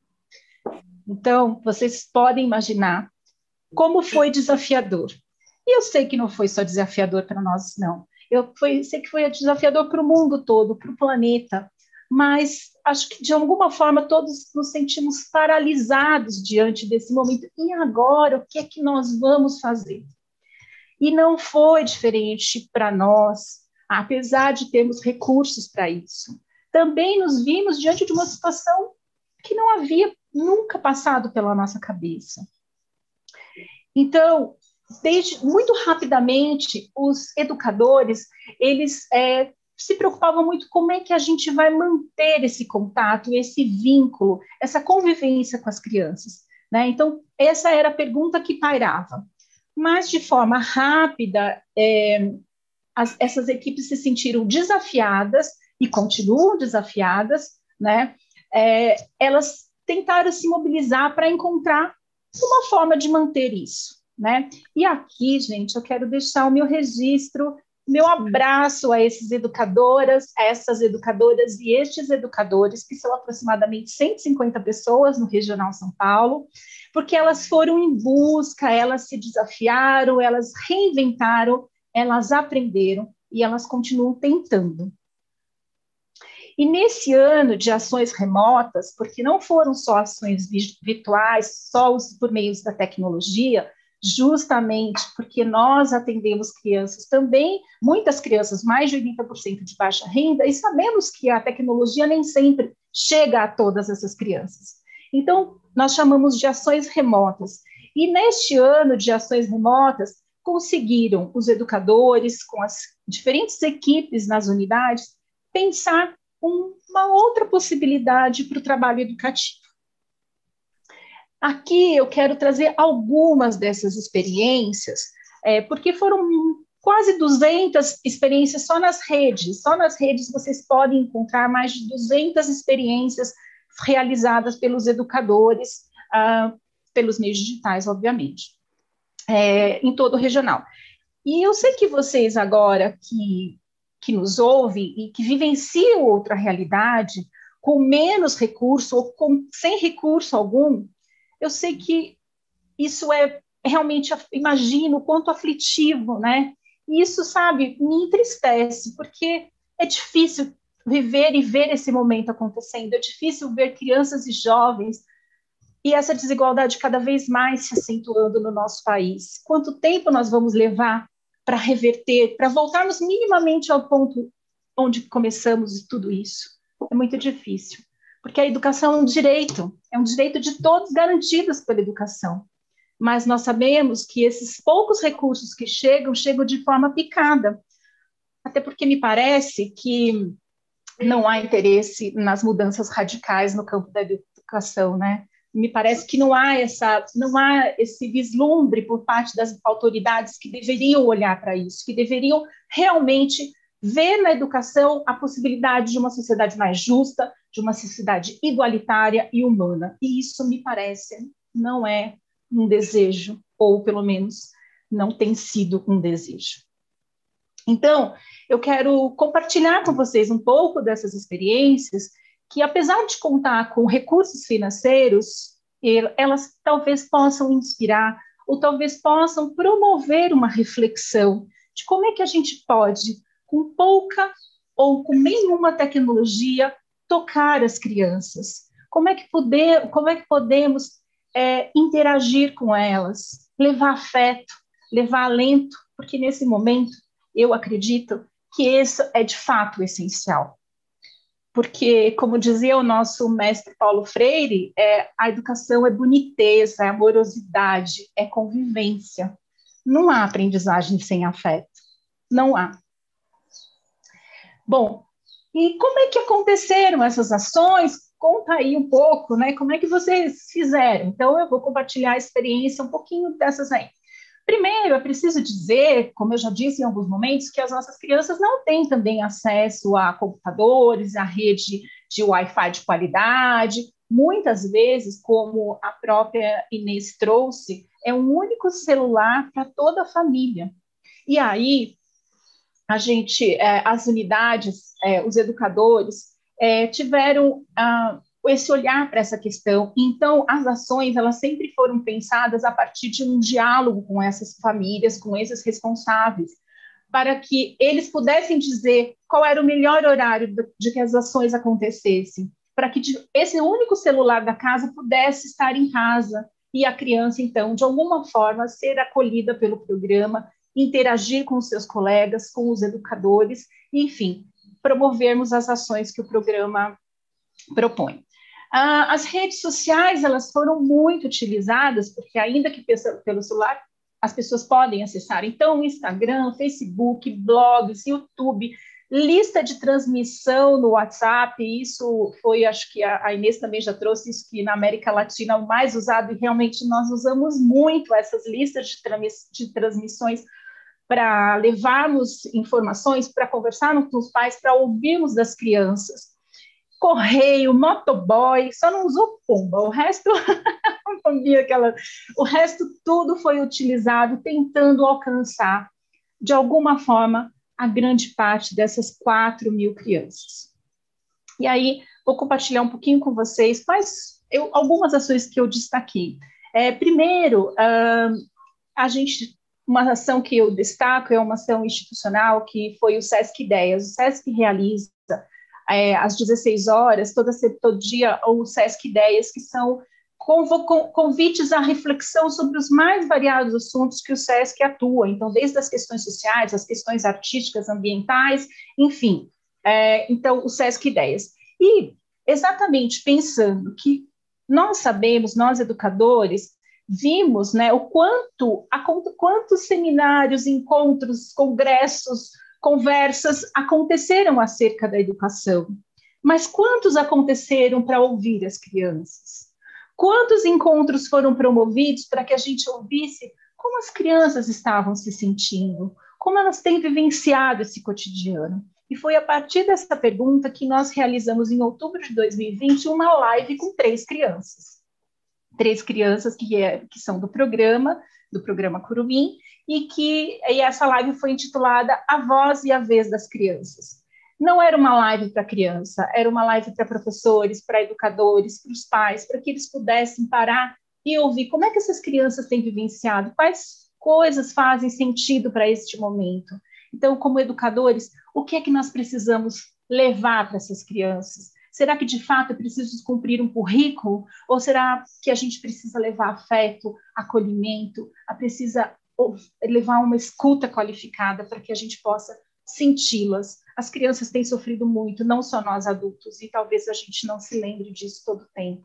Então, vocês podem imaginar como foi desafiador. E eu sei que não foi só desafiador para nós, não. Eu foi, sei que foi desafiador para o mundo todo, para o planeta, mas acho que, de alguma forma, todos nos sentimos paralisados diante desse momento. E agora, o que é que nós vamos fazer? E não foi diferente para nós, apesar de termos recursos para isso. Também nos vimos diante de uma situação que não havia nunca passado pela nossa cabeça. Então, desde muito rapidamente, os educadores, eles é, se preocupavam muito como é que a gente vai manter esse contato, esse vínculo, essa convivência com as crianças, né? Então, essa era a pergunta que pairava. Mas, de forma rápida, é, as, essas equipes se sentiram desafiadas e continuam desafiadas, né? É, elas tentaram se mobilizar para encontrar uma forma de manter isso, né? E aqui, gente, eu quero deixar o meu registro, meu abraço a esses educadoras, a essas educadoras e estes educadores, que são aproximadamente cento e cinquenta pessoas no Regional São Paulo, porque elas foram em busca, elas se desafiaram, elas reinventaram, elas aprenderam e elas continuam tentando. E nesse ano de ações remotas, porque não foram só ações virtuais, só por meio da tecnologia, justamente porque nós atendemos crianças também, muitas crianças, mais de oitenta por cento de baixa renda, e sabemos que a tecnologia nem sempre chega a todas essas crianças. Então, nós chamamos de ações remotas. E neste ano de ações remotas, conseguiram os educadores, com as diferentes equipes nas unidades, pensar uma outra possibilidade para o trabalho educativo. Aqui eu quero trazer algumas dessas experiências, é, porque foram quase duzentas experiências só nas redes. Só nas redes vocês podem encontrar mais de duzentas experiências realizadas pelos educadores, ah, pelos meios digitais, obviamente, é, em todo o regional. E eu sei que vocês agora que que nos ouvem e que vivenciam outra realidade, com menos recurso ou com, sem recurso algum, eu sei que isso é realmente, imagino, o quanto aflitivo, né? E isso, sabe, me entristece, porque é difícil viver e ver esse momento acontecendo, é difícil ver crianças e jovens e essa desigualdade cada vez mais se acentuando no nosso país. Quanto tempo nós vamos levar para reverter, para voltarmos minimamente ao ponto onde começamos tudo isso? É muito difícil, porque a educação é um direito, é um direito de todos garantidos pela educação, mas nós sabemos que esses poucos recursos que chegam, chegam de forma picada, até porque me parece que não há interesse nas mudanças radicais no campo da educação, né? Me parece que não há, essa, não há esse vislumbre por parte das autoridades que deveriam olhar para isso, que deveriam realmente ver na educação a possibilidade de uma sociedade mais justa, de uma sociedade igualitária e humana. E isso, me parece, não é um desejo, ou pelo menos não tem sido um desejo. Então, eu quero compartilhar com vocês um pouco dessas experiências que, apesar de contar com recursos financeiros, elas talvez possam inspirar ou talvez possam promover uma reflexão de como é que a gente pode, com pouca ou com nenhuma tecnologia, tocar as crianças. Como é que, poder, como é que podemos é, interagir com elas, levar afeto, levar alento, porque nesse momento eu acredito que isso é de fato essencial. Porque, como dizia o nosso mestre Paulo Freire, é, a educação é boniteza, é amorosidade, é convivência. Não há aprendizagem sem afeto. Não há. Bom, e como é que aconteceram essas ações? Conta aí um pouco, né? Como é que vocês fizeram? Então, eu vou compartilhar a experiência, um pouquinho dessas aí. Primeiro, é preciso dizer, como eu já disse em alguns momentos, que as nossas crianças não têm também acesso a computadores, a rede de Wi-Fi de qualidade. Muitas vezes, como a própria Inês trouxe, é um único celular para toda a família. E aí, a gente, é, as unidades, é, os educadores, é, tiveram ah, esse olhar para essa questão. Então, as ações, elas sempre foram pensadas a partir de um diálogo com essas famílias, com esses responsáveis, para que eles pudessem dizer qual era o melhor horário de que as ações acontecessem, para que esse único celular da casa pudesse estar em casa e a criança, então, de alguma forma, ser acolhida pelo programa, interagir com os seus colegas, com os educadores, enfim, promovermos as ações que o programa propõe. Ah, as redes sociais, elas foram muito utilizadas, porque ainda que pelo celular, as pessoas podem acessar. Então, Instagram, Facebook, blogs, YouTube, lista de transmissão no WhatsApp, isso foi, acho que a Inês também já trouxe isso, que na América Latina é o mais usado, e realmente nós usamos muito essas listas de, trans, de transmissões para levarmos informações, para conversarmos com os pais, para ouvirmos das crianças. Correio, motoboy, só não usou pomba, o resto, aquela, o resto tudo foi utilizado tentando alcançar, de alguma forma, a grande parte dessas quatro mil crianças. E aí, vou compartilhar um pouquinho com vocês quais eu, algumas ações que eu destaquei. É, primeiro, uh, a gente, uma ação que eu destaco é uma ação institucional que foi o Sesc Ideias. O Sesc realiza É, às dezesseis horas, todo, todo dia, o Sesc Ideias, que são convites à reflexão sobre os mais variados assuntos que o Sesc atua, então, desde as questões sociais, as questões artísticas, ambientais, enfim, é, então, o Sesc Ideias. E, exatamente pensando que nós sabemos, nós educadores, vimos, né, o quanto, a, quantos seminários, encontros, congressos, conversas aconteceram acerca da educação, mas quantos aconteceram para ouvir as crianças? Quantos encontros foram promovidos para que a gente ouvisse como as crianças estavam se sentindo, como elas têm vivenciado esse cotidiano? E foi a partir dessa pergunta que nós realizamos em outubro de dois mil e vinte uma live com três crianças. Três crianças que, é, que são do programa, do programa Curumim, e que e essa live foi intitulada A Voz e a Vez das Crianças. Não era uma live para criança, era uma live para professores, para educadores, para os pais, para que eles pudessem parar e ouvir como é que essas crianças têm vivenciado, quais coisas fazem sentido para este momento. Então, como educadores, o que é que nós precisamos levar para essas crianças? Será que, de fato, é preciso cumprir um currículo? Ou será que a gente precisa levar afeto, acolhimento, a precisa levar uma escuta qualificada para que a gente possa senti-las? As crianças têm sofrido muito, não só nós adultos, e talvez a gente não se lembre disso todo o tempo.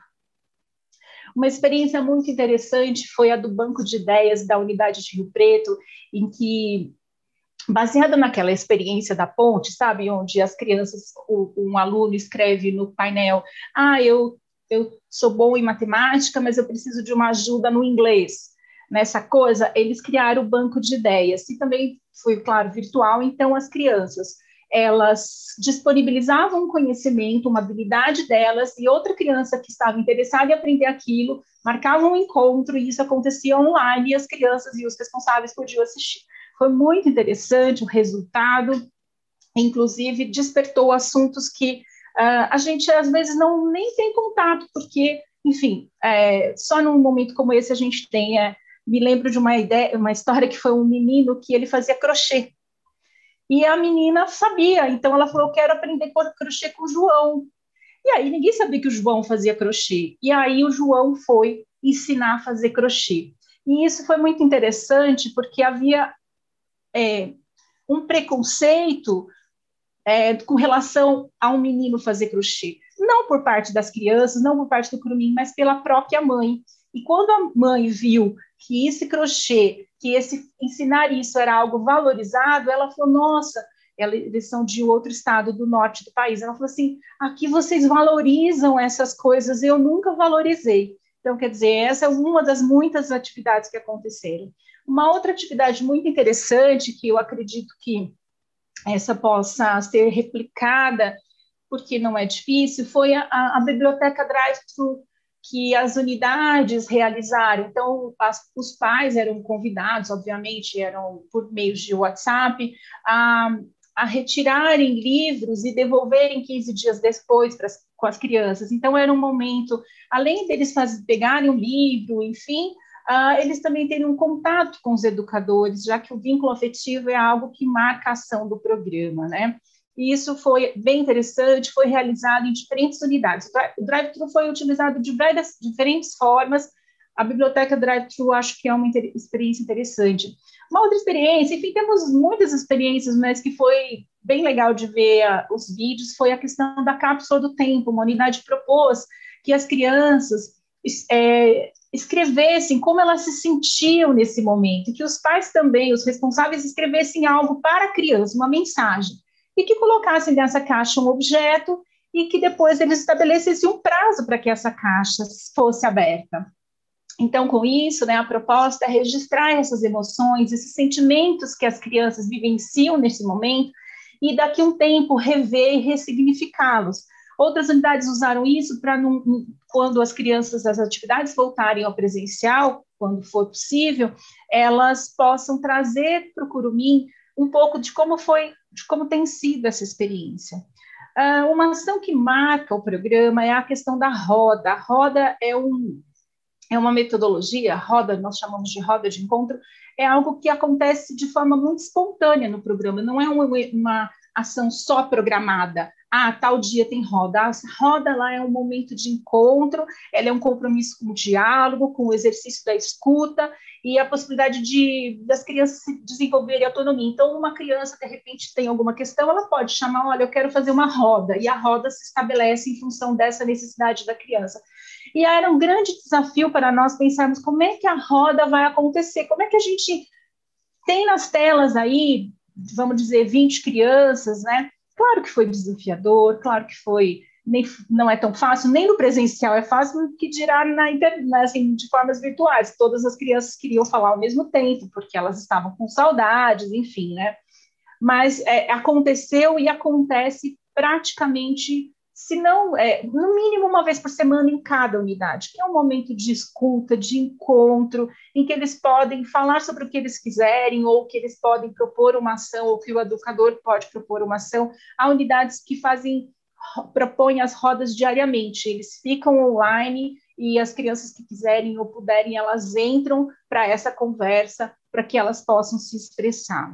Uma experiência muito interessante foi a do Banco de Ideias da Unidade de Rio Preto, em que, baseada naquela experiência da ponte, sabe, onde as crianças, um aluno escreve no painel, ah, eu, eu sou bom em matemática, mas eu preciso de uma ajuda no inglês. Nessa coisa, eles criaram o Banco de Ideias, e também foi, claro, virtual, então as crianças, elas disponibilizavam um conhecimento, uma habilidade delas, e outra criança que estava interessada em aprender aquilo, marcavam um encontro, e isso acontecia online, e as crianças e os responsáveis podiam assistir. Foi muito interessante o resultado, inclusive despertou assuntos que uh, a gente às vezes não nem tem contato, porque, enfim, é, só num momento como esse a gente tem, é, me lembro de uma ideia, uma história que foi um menino que ele fazia crochê, e a menina sabia, então ela falou, eu quero aprender crochê com o João, e aí ninguém sabia que o João fazia crochê, e aí o João foi ensinar a fazer crochê, e isso foi muito interessante, porque havia É, um preconceito é, com relação a um menino fazer crochê, não por parte das crianças, não por parte do Curumim, mas pela própria mãe. E quando a mãe viu que esse crochê que esse ensinar isso era algo valorizado, ela falou, nossa, eles são de outro estado do norte do país, ela falou assim, aqui vocês valorizam essas coisas, eu nunca valorizei. Então, quer dizer, essa é uma das muitas atividades que aconteceram. Uma outra atividade muito interessante, que eu acredito que essa possa ser replicada, porque não é difícil, foi a, a biblioteca Drive-Thru, que as unidades realizaram. Então, as, os pais eram convidados, obviamente, eram por meio de WhatsApp, a, a retirarem livros e devolverem quinze dias depois para as, com as crianças. Então, era um momento, além deles faz, pegarem o livro, enfim, uh, eles também terem um contato com os educadores, já que o vínculo afetivo é algo que marca a ação do programa, né? E isso foi bem interessante, foi realizado em diferentes unidades. O Drive-Thru foi utilizado de várias diferentes formas. A biblioteca Drive-Thru acho que é uma inter- experiência interessante. Uma outra experiência, enfim, temos muitas experiências, mas que foi bem legal de ver uh, os vídeos, foi a questão da cápsula do tempo. Uma unidade propôs que as crianças é, escrevessem como elas se sentiam nesse momento, que os pais também, os responsáveis, escrevessem algo para a criança, uma mensagem, e que colocassem nessa caixa um objeto e que depois eles estabelecessem um prazo para que essa caixa fosse aberta. Então, com isso, né, a proposta é registrar essas emoções, esses sentimentos que as crianças vivenciam nesse momento e daqui a um tempo rever e ressignificá-los. Outras unidades usaram isso para, quando as crianças, as atividades voltarem ao presencial, quando for possível, elas possam trazer para o Curumim um pouco de como foi, de como tem sido essa experiência. Uh, uma ação que marca o programa é a questão da roda. A roda é, um, é uma metodologia, a roda, nós chamamos de roda de encontro, é algo que acontece de forma muito espontânea no programa, não é uma, uma ação só programada. Ah, tal dia tem roda. A roda lá é um momento de encontro, ela é um compromisso com o diálogo, com o exercício da escuta e a possibilidade de, das crianças se desenvolverem autonomia. Então, uma criança, de repente, tem alguma questão, ela pode chamar, olha, eu quero fazer uma roda, e a roda se estabelece em função dessa necessidade da criança. E era um grande desafio para nós pensarmos como é que a roda vai acontecer, como é que a gente tem nas telas aí, vamos dizer, vinte crianças, né? Claro que foi desafiador, claro que foi, nem, não é tão fácil, nem no presencial é fácil, que dirá na internet, assim, de formas virtuais. Todas as crianças queriam falar ao mesmo tempo, porque elas estavam com saudades, enfim, né? Mas é, aconteceu e acontece praticamente, se não, é, no mínimo uma vez por semana em cada unidade, que é um momento de escuta, de encontro, em que eles podem falar sobre o que eles quiserem, ou que eles podem propor uma ação, ou que o educador pode propor uma ação. Há unidades que fazem, propõem as rodas diariamente, eles ficam online e as crianças que quiserem ou puderem, elas entram para essa conversa, para que elas possam se expressar.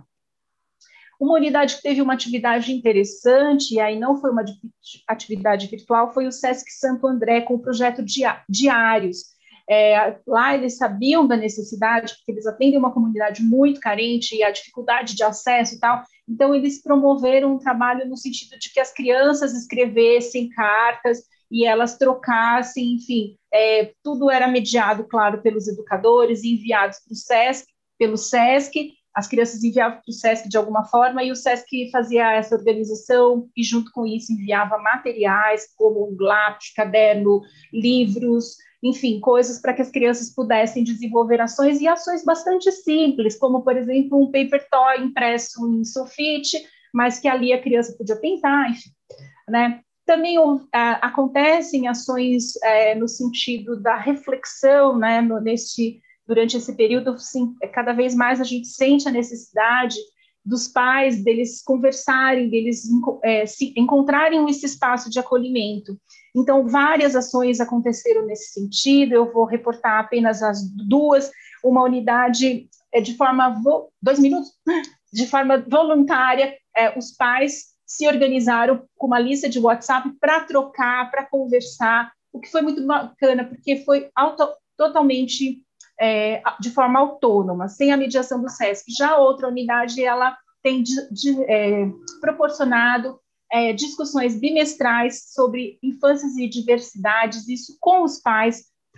Uma unidade que teve uma atividade interessante, e aí não foi uma atividade virtual, foi o Sesc Santo André, com o projeto Diários. É, lá eles sabiam da necessidade, porque eles atendem uma comunidade muito carente e a dificuldade de acesso e tal, então eles promoveram um trabalho no sentido de que as crianças escrevessem cartas e elas trocassem, enfim, é, tudo era mediado, claro, pelos educadores e enviados para o Sesc, pelo Sesc. As crianças enviavam para o Sesc de alguma forma e o Sesc fazia essa organização e, junto com isso, enviava materiais como lápis, caderno, livros, enfim, coisas para que as crianças pudessem desenvolver ações e ações bastante simples, como, por exemplo, um paper toy impresso em sulfite, mas que ali a criança podia pintar, enfim, né? Também uh, acontecem ações uh, no sentido da reflexão, né, no, neste... Durante esse período, sim, cada vez mais a gente sente a necessidade dos pais, deles conversarem, deles é, se encontrarem esse espaço de acolhimento. Então, várias ações aconteceram nesse sentido, eu vou reportar apenas as duas. Uma unidade é, de forma, vo... dois minutos, de forma voluntária, é, os pais se organizaram com uma lista de WhatsApp para trocar, para conversar, o que foi muito bacana, porque foi auto... totalmente... É, de forma autônoma, sem a mediação do Sesc. Já a outra unidade, ela tem de, de, é, proporcionado é, discussões bimestrais sobre infâncias e diversidades, isso com os pais,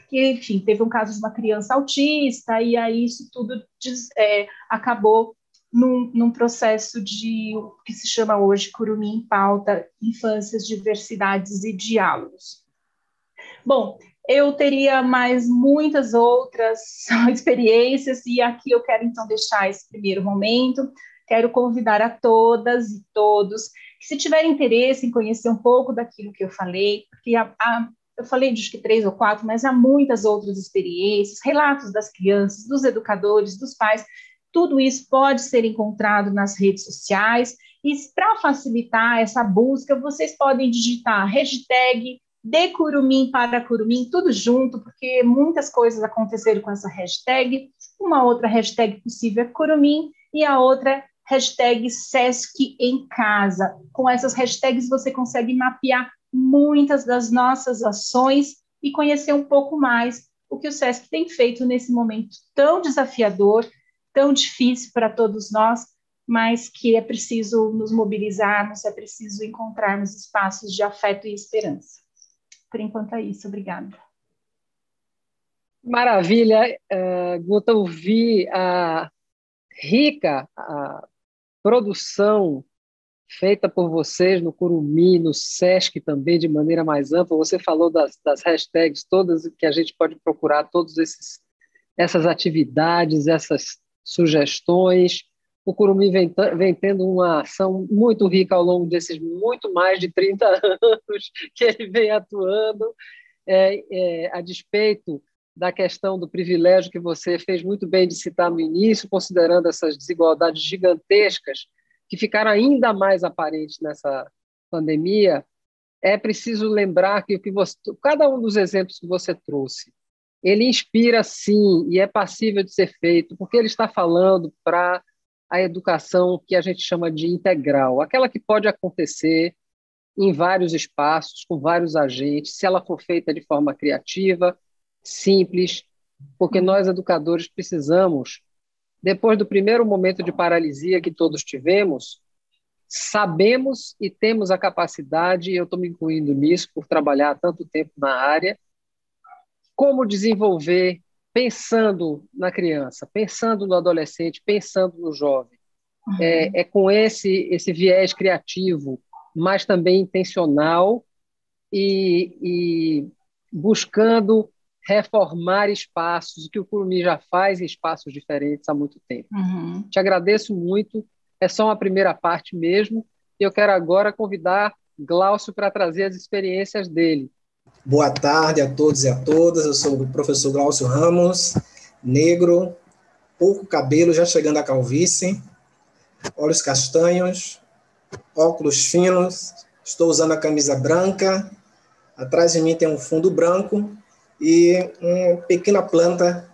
porque, enfim, teve um caso de uma criança autista, e aí isso tudo des, é, acabou num, num processo de o que se chama hoje Curumim em Pauta, Infâncias, Diversidades e Diálogos. Bom, eu teria mais muitas outras experiências, e aqui eu quero, então, deixar esse primeiro momento. Quero convidar a todas e todos que, se tiverem interesse em conhecer um pouco daquilo que eu falei, porque a, a, eu falei de acho que três ou quatro, mas há muitas outras experiências, relatos das crianças, dos educadores, dos pais, tudo isso pode ser encontrado nas redes sociais, e para facilitar essa busca, vocês podem digitar hashtag de Curumim para Curumim, tudo junto, porque muitas coisas aconteceram com essa hashtag. Uma outra hashtag possível é Curumim, e a outra hashtag Sesc em Casa. Com essas hashtags você consegue mapear muitas das nossas ações e conhecer um pouco mais o que o Sesc tem feito nesse momento tão desafiador, tão difícil para todos nós, mas que é preciso nos mobilizarmos, é preciso encontrarmos espaços de afeto e esperança. Por enquanto é isso, obrigada. Maravilha, uh, Guta, ouvir a rica a produção feita por vocês no Curumim, no Sesc também, de maneira mais ampla. Você falou das, das hashtags todas, que a gente pode procurar todas essas atividades, essas sugestões. O Curumim vem, vem tendo uma ação muito rica ao longo desses muito mais de trinta anos que ele vem atuando, é, é, a despeito da questão do privilégio que você fez muito bem de citar no início, considerando essas desigualdades gigantescas que ficaram ainda mais aparentes nessa pandemia. É preciso lembrar que, o que você, cada um dos exemplos que você trouxe, ele inspira, sim, e é passível de ser feito, porque ele está falando para a educação que a gente chama de integral, aquela que pode acontecer em vários espaços, com vários agentes, se ela for feita de forma criativa, simples, porque nós, educadores, precisamos, depois do primeiro momento de paralisia que todos tivemos, sabemos e temos a capacidade, eu estou me incluindo nisso por trabalhar há tanto tempo na área, como desenvolver, pensando na criança, pensando no adolescente, pensando no jovem. Uhum. É, é com esse, esse viés criativo, mas também intencional, e, e buscando reformar espaços, o que o Curumim já faz em espaços diferentes há muito tempo. Uhum. Te agradeço muito, é só uma primeira parte mesmo, e eu quero agora convidar Glaucio para trazer as experiências dele. Boa tarde a todos e a todas, eu sou o professor Glaucio Ramos, negro, pouco cabelo, já chegando à calvície, olhos castanhos, óculos finos, estou usando a camisa branca, atrás de mim tem um fundo branco e uma pequena planta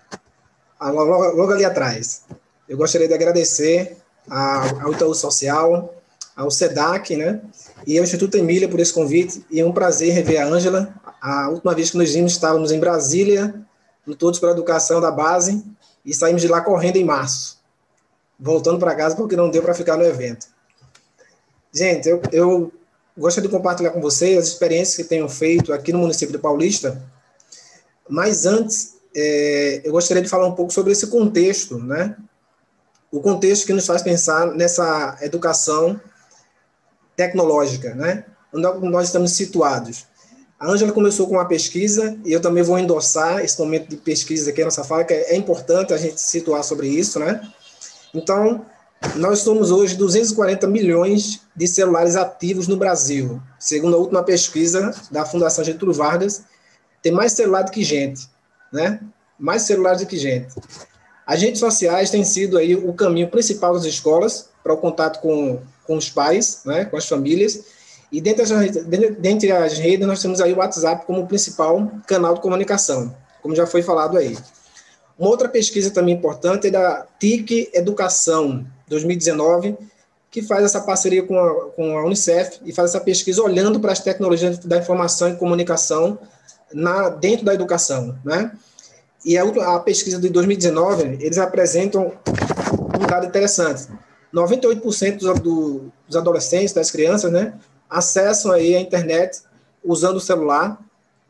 logo, logo ali atrás. Eu gostaria de agradecer ao Itaú Social, ao SEDAC, né, e ao Instituto Emília por esse convite, e é um prazer rever a Ângela. A última vez que nos vimos, estávamos em Brasília, no Todos pela Educação da base, e saímos de lá correndo em março, voltando para casa porque não deu para ficar no evento. Gente, eu, eu gostaria de compartilhar com vocês as experiências que tenho feito aqui no município de Paulista, mas antes, é, eu gostaria de falar um pouco sobre esse contexto, né? O contexto que nos faz pensar nessa educação tecnológica, né? Onde nós estamos situados. A Ângela começou com uma pesquisa, e eu também vou endossar esse momento de pesquisa aqui nessa fala, que é importante a gente situar sobre isso, né? Então, nós somos hoje duzentos e quarenta milhões de celulares ativos no Brasil. Segundo a última pesquisa da Fundação Getúlio Vargas, tem mais celular do que gente, né? Mais celulares do que gente. As redes sociais têm sido aí o caminho principal das escolas para o contato com, com os pais, né, com as famílias, e dentre as, dentre as redes nós temos aí o WhatsApp como o principal canal de comunicação, como já foi falado aí. Uma outra pesquisa também importante é da T I C Educação, dois mil e dezenove, que faz essa parceria com a, com a Unicef e faz essa pesquisa olhando para as tecnologias da informação e comunicação na, dentro da educação, né? E a, a pesquisa de dois mil e dezenove, eles apresentam um dado interessante. noventa e oito por cento do, dos adolescentes, das crianças, né, acessam aí a internet usando o celular.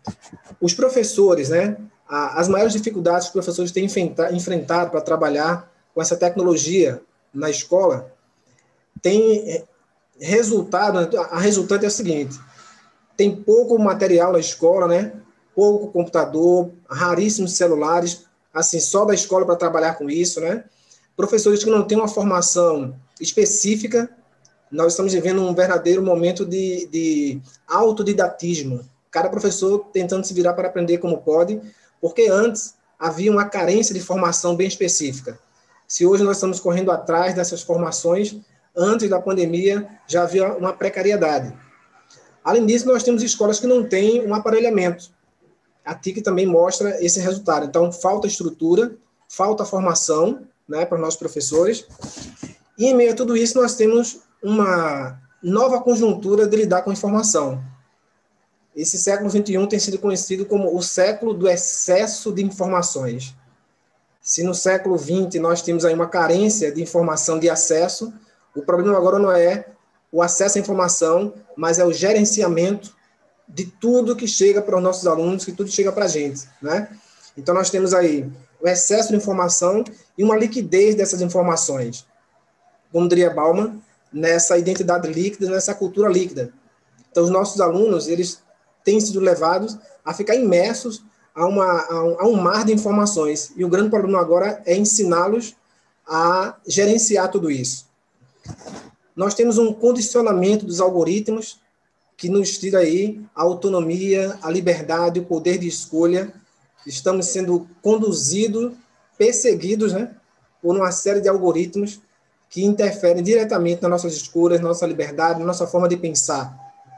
Os professores, né? As maiores dificuldades que os professores têm enfrentado para trabalhar com essa tecnologia na escola tem resultado, a resultante é o seguinte: tem pouco material na escola, né? Pouco computador, raríssimos celulares, assim, só da escola para trabalhar com isso, né? Professores que não têm uma formação específica. Nós estamos vivendo um verdadeiro momento de, de autodidatismo. Cada professor tentando se virar para aprender como pode, porque antes havia uma carência de formação bem específica. Se hoje nós estamos correndo atrás dessas formações, antes da pandemia já havia uma precariedade. Além disso, nós temos escolas que não têm um aparelhamento. A T I C também mostra esse resultado. Então, falta estrutura, falta formação, né, para os nossos professores. E, em meio a tudo isso, nós temos uma nova conjuntura de lidar com informação. Esse século vinte e um tem sido conhecido como o século do excesso de informações. Se no século vinte nós temos aí uma carência de informação, de acesso, o problema agora não é o acesso à informação, mas é o gerenciamento de tudo que chega para os nossos alunos, que tudo chega para a gente, né? Então, nós temos aí o excesso de informação e uma liquidez dessas informações. Como diria Bauman, nessa identidade líquida, nessa cultura líquida. Então, os nossos alunos, eles têm sido levados a ficar imersos a, uma, a, um, a um mar de informações. E o grande problema agora é ensiná-los a gerenciar tudo isso. Nós temos um condicionamento dos algoritmos que nos tira aí a autonomia, a liberdade, o poder de escolha. Estamos sendo conduzidos, perseguidos, né, por uma série de algoritmos que interferem diretamente nas nossas escolhas, na nossa liberdade, na nossa forma de pensar.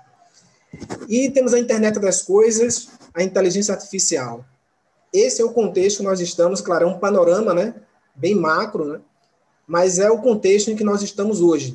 E temos a internet das coisas, a inteligência artificial. Esse é o contexto que nós estamos, claro, é um panorama, né, bem macro, né, mas é o contexto em que nós estamos hoje.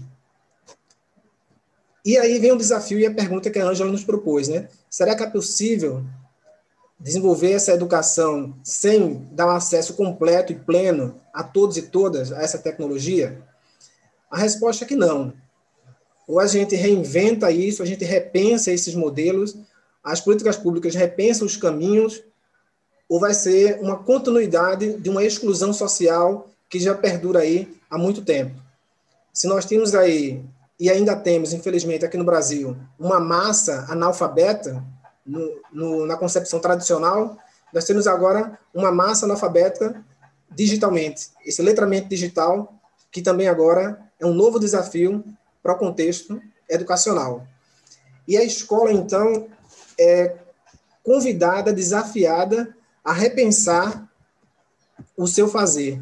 E aí vem o desafio e a pergunta que a Ângela nos propôs, né? Será que é possível desenvolver essa educação sem dar um acesso completo e pleno a todos e todas a essa tecnologia? A resposta é que não. Ou a gente reinventa isso, a gente repensa esses modelos, as políticas públicas repensam os caminhos, ou vai ser uma continuidade de uma exclusão social que já perdura aí há muito tempo. Se nós temos aí, e ainda temos, infelizmente, aqui no Brasil, uma massa analfabeta, no, no, na concepção tradicional, nós temos agora uma massa analfabeta digitalmente. Esse letramento digital, que também agora é um novo desafio para o contexto educacional. E a escola, então, é convidada, desafiada a repensar o seu fazer.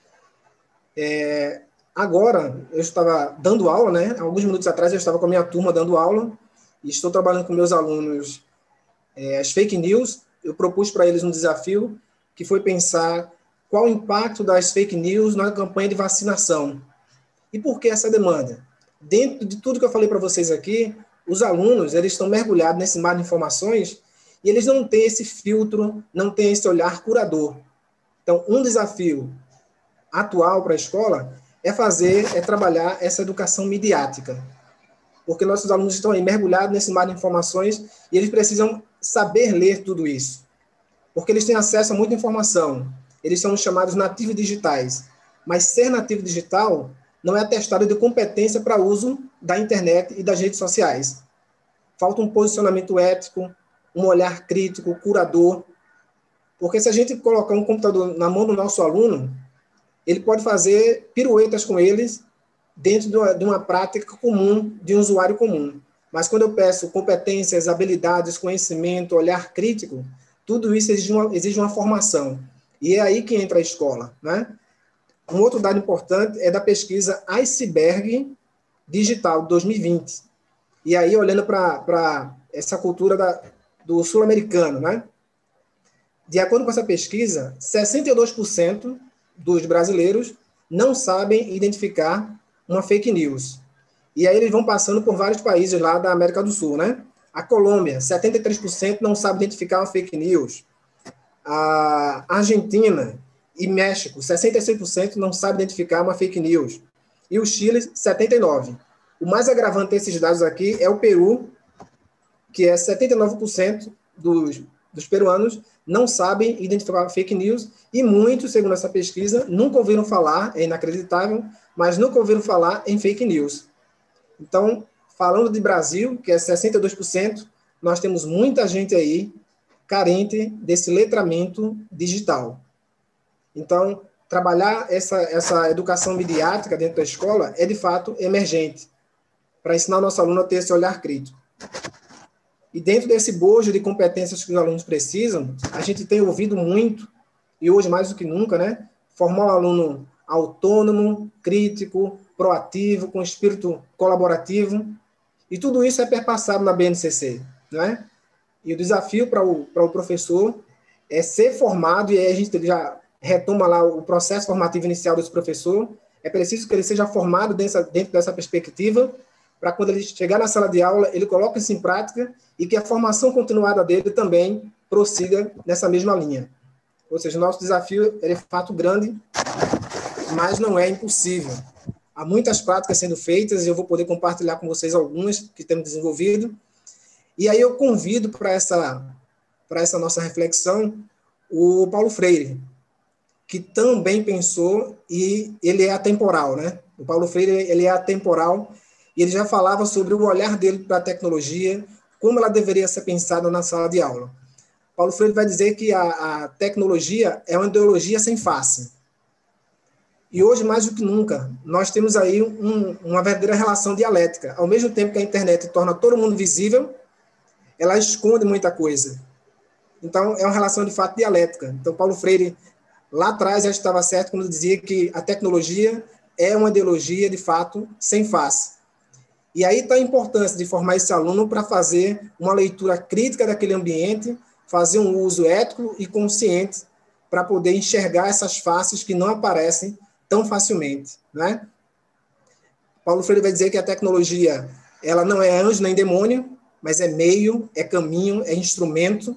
É, agora, eu estava dando aula, né? Alguns minutos atrás eu estava com a minha turma dando aula e estou trabalhando com meus alunos é, as fake news. Eu propus para eles um desafio que foi pensar qual o impacto das fake news na campanha de vacinação. E por que essa demanda? Dentro de tudo que eu falei para vocês aqui, os alunos eles estão mergulhados nesse mar de informações e eles não têm esse filtro, não têm esse olhar curador. Então, um desafio atual para a escola é fazer, é trabalhar essa educação midiática. Porque nossos alunos estão aí mergulhados nesse mar de informações e eles precisam saber ler tudo isso. Porque eles têm acesso a muita informação. Eles são chamados nativos digitais. Mas ser nativo digital não é atestado de competência para uso da internet e das redes sociais. Falta um posicionamento ético, um olhar crítico, curador. Porque se a gente colocar um computador na mão do nosso aluno, ele pode fazer piruetas com eles dentro de uma, de uma prática comum, de um usuário comum. Mas quando eu peço competências, habilidades, conhecimento, olhar crítico, tudo isso exige uma, exige uma formação. E é aí que entra a escola, né? Um outro dado importante é da pesquisa Iceberg Digital de dois mil e vinte. E aí, olhando para essa cultura da, do sul-americano, né? De acordo com essa pesquisa, sessenta e dois por cento dos brasileiros não sabem identificar uma fake news. E aí eles vão passando por vários países lá da América do Sul, né? A Colômbia, setenta e três por cento não sabe identificar uma fake news. A Argentina e México, sessenta e seis por cento não sabe identificar uma fake news. E o Chile, setenta e nove por cento. O mais agravante desses dados aqui é o Peru, que é setenta e nove por cento dos dos peruanos não sabem identificar fake news e muitos, segundo essa pesquisa, nunca ouviram falar, é inacreditável, mas nunca ouviram falar em fake news. Então, falando de Brasil, que é sessenta e dois por cento, nós temos muita gente aí carente desse letramento digital. Então, trabalhar essa, essa educação midiática dentro da escola é, de fato, emergente, para ensinar o nosso aluno a ter esse olhar crítico. E dentro desse bojo de competências que os alunos precisam, a gente tem ouvido muito, e hoje mais do que nunca, né, formar um aluno autônomo, crítico, proativo, com espírito colaborativo, e tudo isso é perpassado na B N C C, né? E o desafio para o, para o professor é ser formado, e aí a gente já retoma lá o processo formativo inicial desse professor, é preciso que ele seja formado dentro, dentro dessa perspectiva, para quando ele chegar na sala de aula, ele coloque isso em prática e que a formação continuada dele também prossiga nessa mesma linha. Ou seja, o nosso desafio é de fato grande, mas não é impossível. Há muitas práticas sendo feitas e eu vou poder compartilhar com vocês algumas que temos desenvolvido. E aí eu convido para essa, para essa nossa reflexão o Paulo Freire, que também pensou, e ele é atemporal, né? O Paulo Freire, ele é atemporal, e ele já falava sobre o olhar dele para a tecnologia, como ela deveria ser pensada na sala de aula. Paulo Freire vai dizer que a, a tecnologia é uma ideologia sem face. E hoje, mais do que nunca, nós temos aí um, uma verdadeira relação dialética. Ao mesmo tempo que a internet torna todo mundo visível, ela esconde muita coisa. Então, é uma relação de fato dialética. Então, Paulo Freire, lá atrás, já estava certo quando dizia que a tecnologia é uma ideologia, de fato, sem face. E aí está a importância de formar esse aluno para fazer uma leitura crítica daquele ambiente, fazer um uso ético e consciente para poder enxergar essas faces que não aparecem tão facilmente, né? Paulo Freire vai dizer que a tecnologia, ela não é anjo nem demônio, mas é meio, é caminho, é instrumento,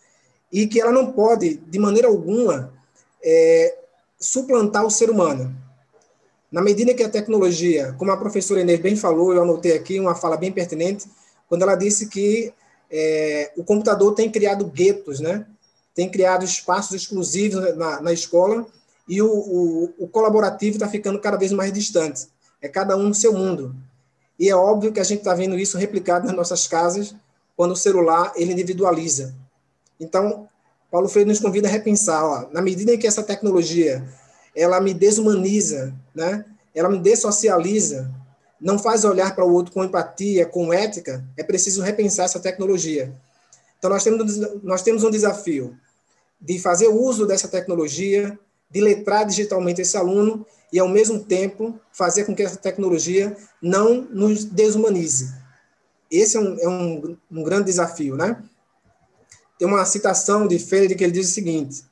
e que ela não pode, de maneira alguma, é, suplantar o ser humano. Na medida que a tecnologia, como a professora Inês bem falou, eu anotei aqui uma fala bem pertinente, quando ela disse que é, o computador tem criado guetos, né? Tem criado espaços exclusivos na, na escola, e o, o, o colaborativo está ficando cada vez mais distante. É cada um no seu mundo. E é óbvio que a gente está vendo isso replicado nas nossas casas, quando o celular ele individualiza. Então, Paulo Freire nos convida a repensar, ó, na medida em que essa tecnologia ela me desumaniza, né? Ela me dessocializa, não faz olhar para o outro com empatia, com ética, é preciso repensar essa tecnologia. Então, nós temos, nós temos um desafio de fazer uso dessa tecnologia, de letrar digitalmente esse aluno e, ao mesmo tempo, fazer com que essa tecnologia não nos desumanize. Esse é um, é um, um grande desafio, né? Tem uma citação de Freire que ele diz o seguinte: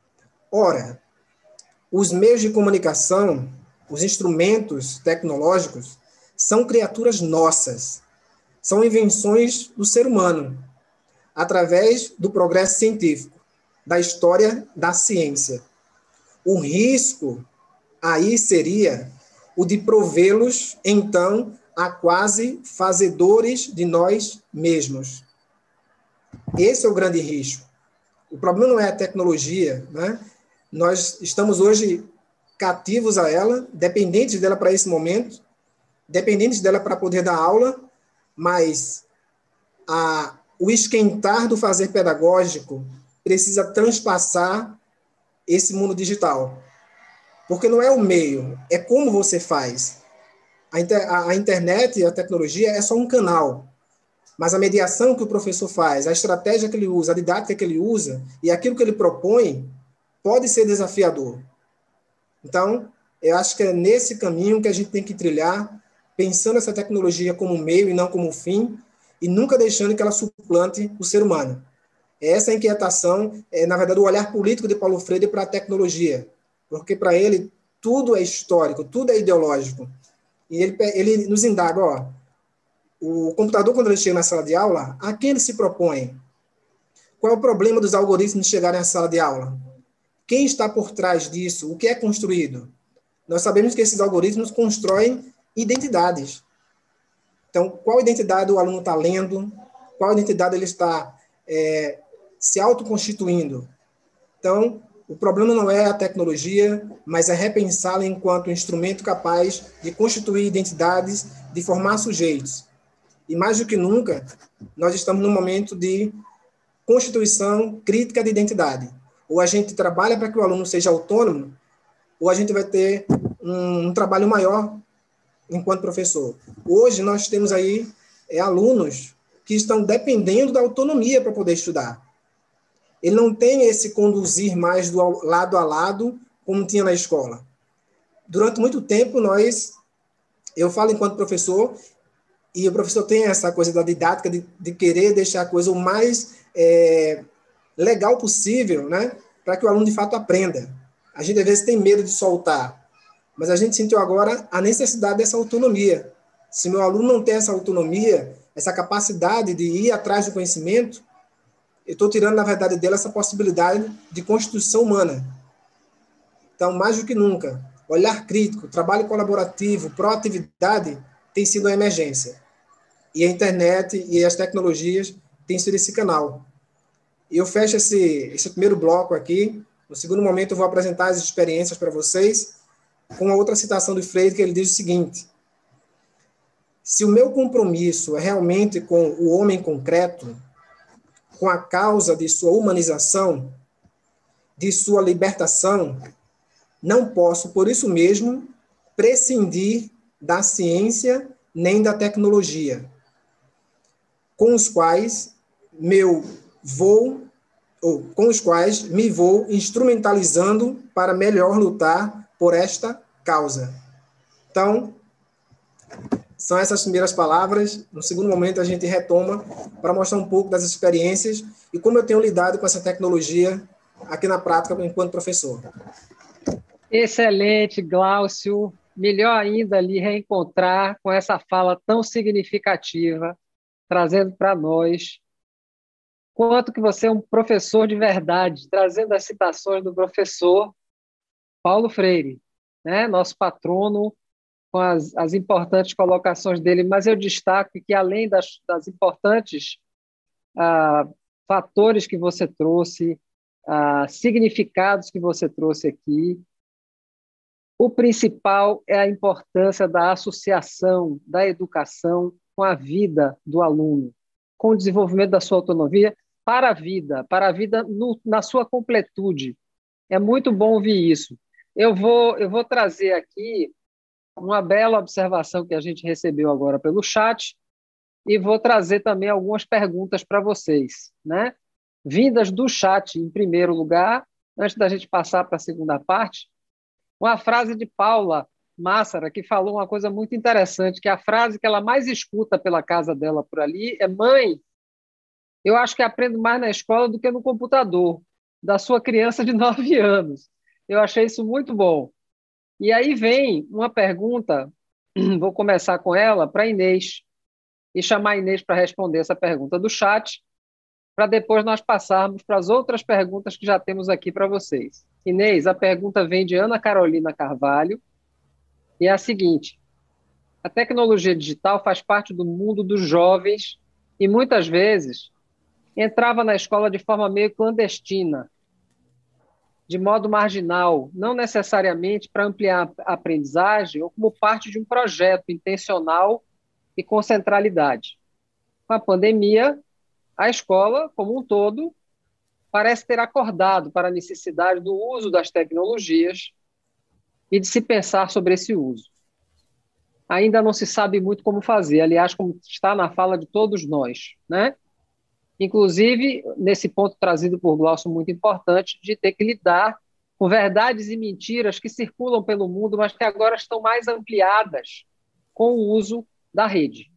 ora, os meios de comunicação, os instrumentos tecnológicos, são criaturas nossas, são invenções do ser humano, através do progresso científico, da história da ciência. O risco aí seria o de provê-los, então, a quase fazedores de nós mesmos. Esse é o grande risco. O problema não é a tecnologia, né? Nós estamos hoje cativos a ela, dependentes dela para esse momento, dependentes dela para poder dar aula, mas a, o esquentar do fazer pedagógico precisa transpassar esse mundo digital. Porque não é o meio, é como você faz. A, inter, a, a internet e a tecnologia é só um canal, mas a mediação que o professor faz, a estratégia que ele usa, a didática que ele usa e aquilo que ele propõe pode ser desafiador. Então, eu acho que é nesse caminho que a gente tem que trilhar, pensando essa tecnologia como meio e não como fim, e nunca deixando que ela suplante o ser humano. Essa inquietação é, na verdade, o olhar político de Paulo Freire para a tecnologia, porque para ele tudo é histórico, tudo é ideológico. E ele, ele nos indaga, ó, o computador, quando ele chega na sala de aula, a quem ele se propõe? Qual é o problema dos algoritmos chegarem à sala de aula? Quem está por trás disso? O que é construído? Nós sabemos que esses algoritmos constroem identidades. Então, qual identidade o aluno está lendo? Qual identidade ele está é, se autoconstituindo. Então, o problema não é a tecnologia, mas é repensá-la enquanto instrumento capaz de constituir identidades, de formar sujeitos. E mais do que nunca, nós estamos num momento de constituição crítica de identidade. Ou a gente trabalha para que o aluno seja autônomo, ou a gente vai ter um, um trabalho maior enquanto professor. Hoje nós temos aí é, alunos que estão dependendo da autonomia para poder estudar. Ele não tem esse conduzir mais do lado a lado, como tinha na escola. Durante muito tempo, nós, eu falo enquanto professor, e o professor tem essa coisa da didática, de, de querer deixar a coisa o mais é, legal possível, né, para que o aluno, de fato, aprenda. A gente, às vezes, tem medo de soltar, mas a gente sentiu agora a necessidade dessa autonomia. Se meu aluno não tem essa autonomia, essa capacidade de ir atrás do conhecimento, eu estou tirando, na verdade, dele essa possibilidade de constituição humana. Então, mais do que nunca, olhar crítico, trabalho colaborativo, proatividade tem sido uma emergência. E a internet e as tecnologias têm sido esse canal. E eu fecho esse, esse primeiro bloco aqui. No segundo momento, eu vou apresentar as experiências para vocês, com uma outra citação do Freire, que ele diz o seguinte: se o meu compromisso é realmente com o homem concreto, com a causa de sua humanização, de sua libertação, não posso, por isso mesmo, prescindir da ciência nem da tecnologia, com os quais meu vou, ou com os quais me vou instrumentalizando para melhor lutar por esta causa. Então, são essas primeiras palavras. No segundo momento, a gente retoma para mostrar um pouco das experiências e como eu tenho lidado com essa tecnologia aqui na prática enquanto professor. Excelente, Glaucio. Melhor ainda lhe reencontrar com essa fala tão significativa, trazendo para nós quanto que você é um professor de verdade, trazendo as citações do professor Paulo Freire, né? Nosso patrono, com as, as importantes colocações dele, mas eu destaco que, além das, das importantes ah, fatores que você trouxe, ah, significados que você trouxe aqui, o principal é a importância da associação da educação com a vida do aluno, com o desenvolvimento da sua autonomia para a vida, para a vida no, na sua completude. É muito bom ouvir isso. Eu vou, eu vou trazer aqui uma bela observação que a gente recebeu agora pelo chat e vou trazer também algumas perguntas para vocês, né? Vindas do chat, em primeiro lugar, antes da gente passar para a segunda parte, uma frase de Paula Massara, que falou uma coisa muito interessante, que a frase que ela mais escuta pela casa dela por ali é: mãe, eu acho que aprendo mais na escola do que no computador, da sua criança de nove anos. Eu achei isso muito bom. E aí vem uma pergunta, vou começar com ela, para a Inês, e chamar a Inês para responder essa pergunta do chat, para depois nós passarmos para as outras perguntas que já temos aqui para vocês. Inês, a pergunta vem de Ana Carolina Carvalho, e é a seguinte: a tecnologia digital faz parte do mundo dos jovens e muitas vezes entrava na escola de forma meio clandestina, de modo marginal, não necessariamente para ampliar a aprendizagem ou como parte de um projeto intencional e com centralidade. Com a pandemia, a escola, como um todo, parece ter acordado para a necessidade do uso das tecnologias e de se pensar sobre esse uso. Ainda não se sabe muito como fazer, aliás, como está na fala de todos nós, né? Inclusive, nesse ponto trazido por Glaucio, muito importante, de ter que lidar com verdades e mentiras que circulam pelo mundo, mas que agora estão mais ampliadas com o uso da rede.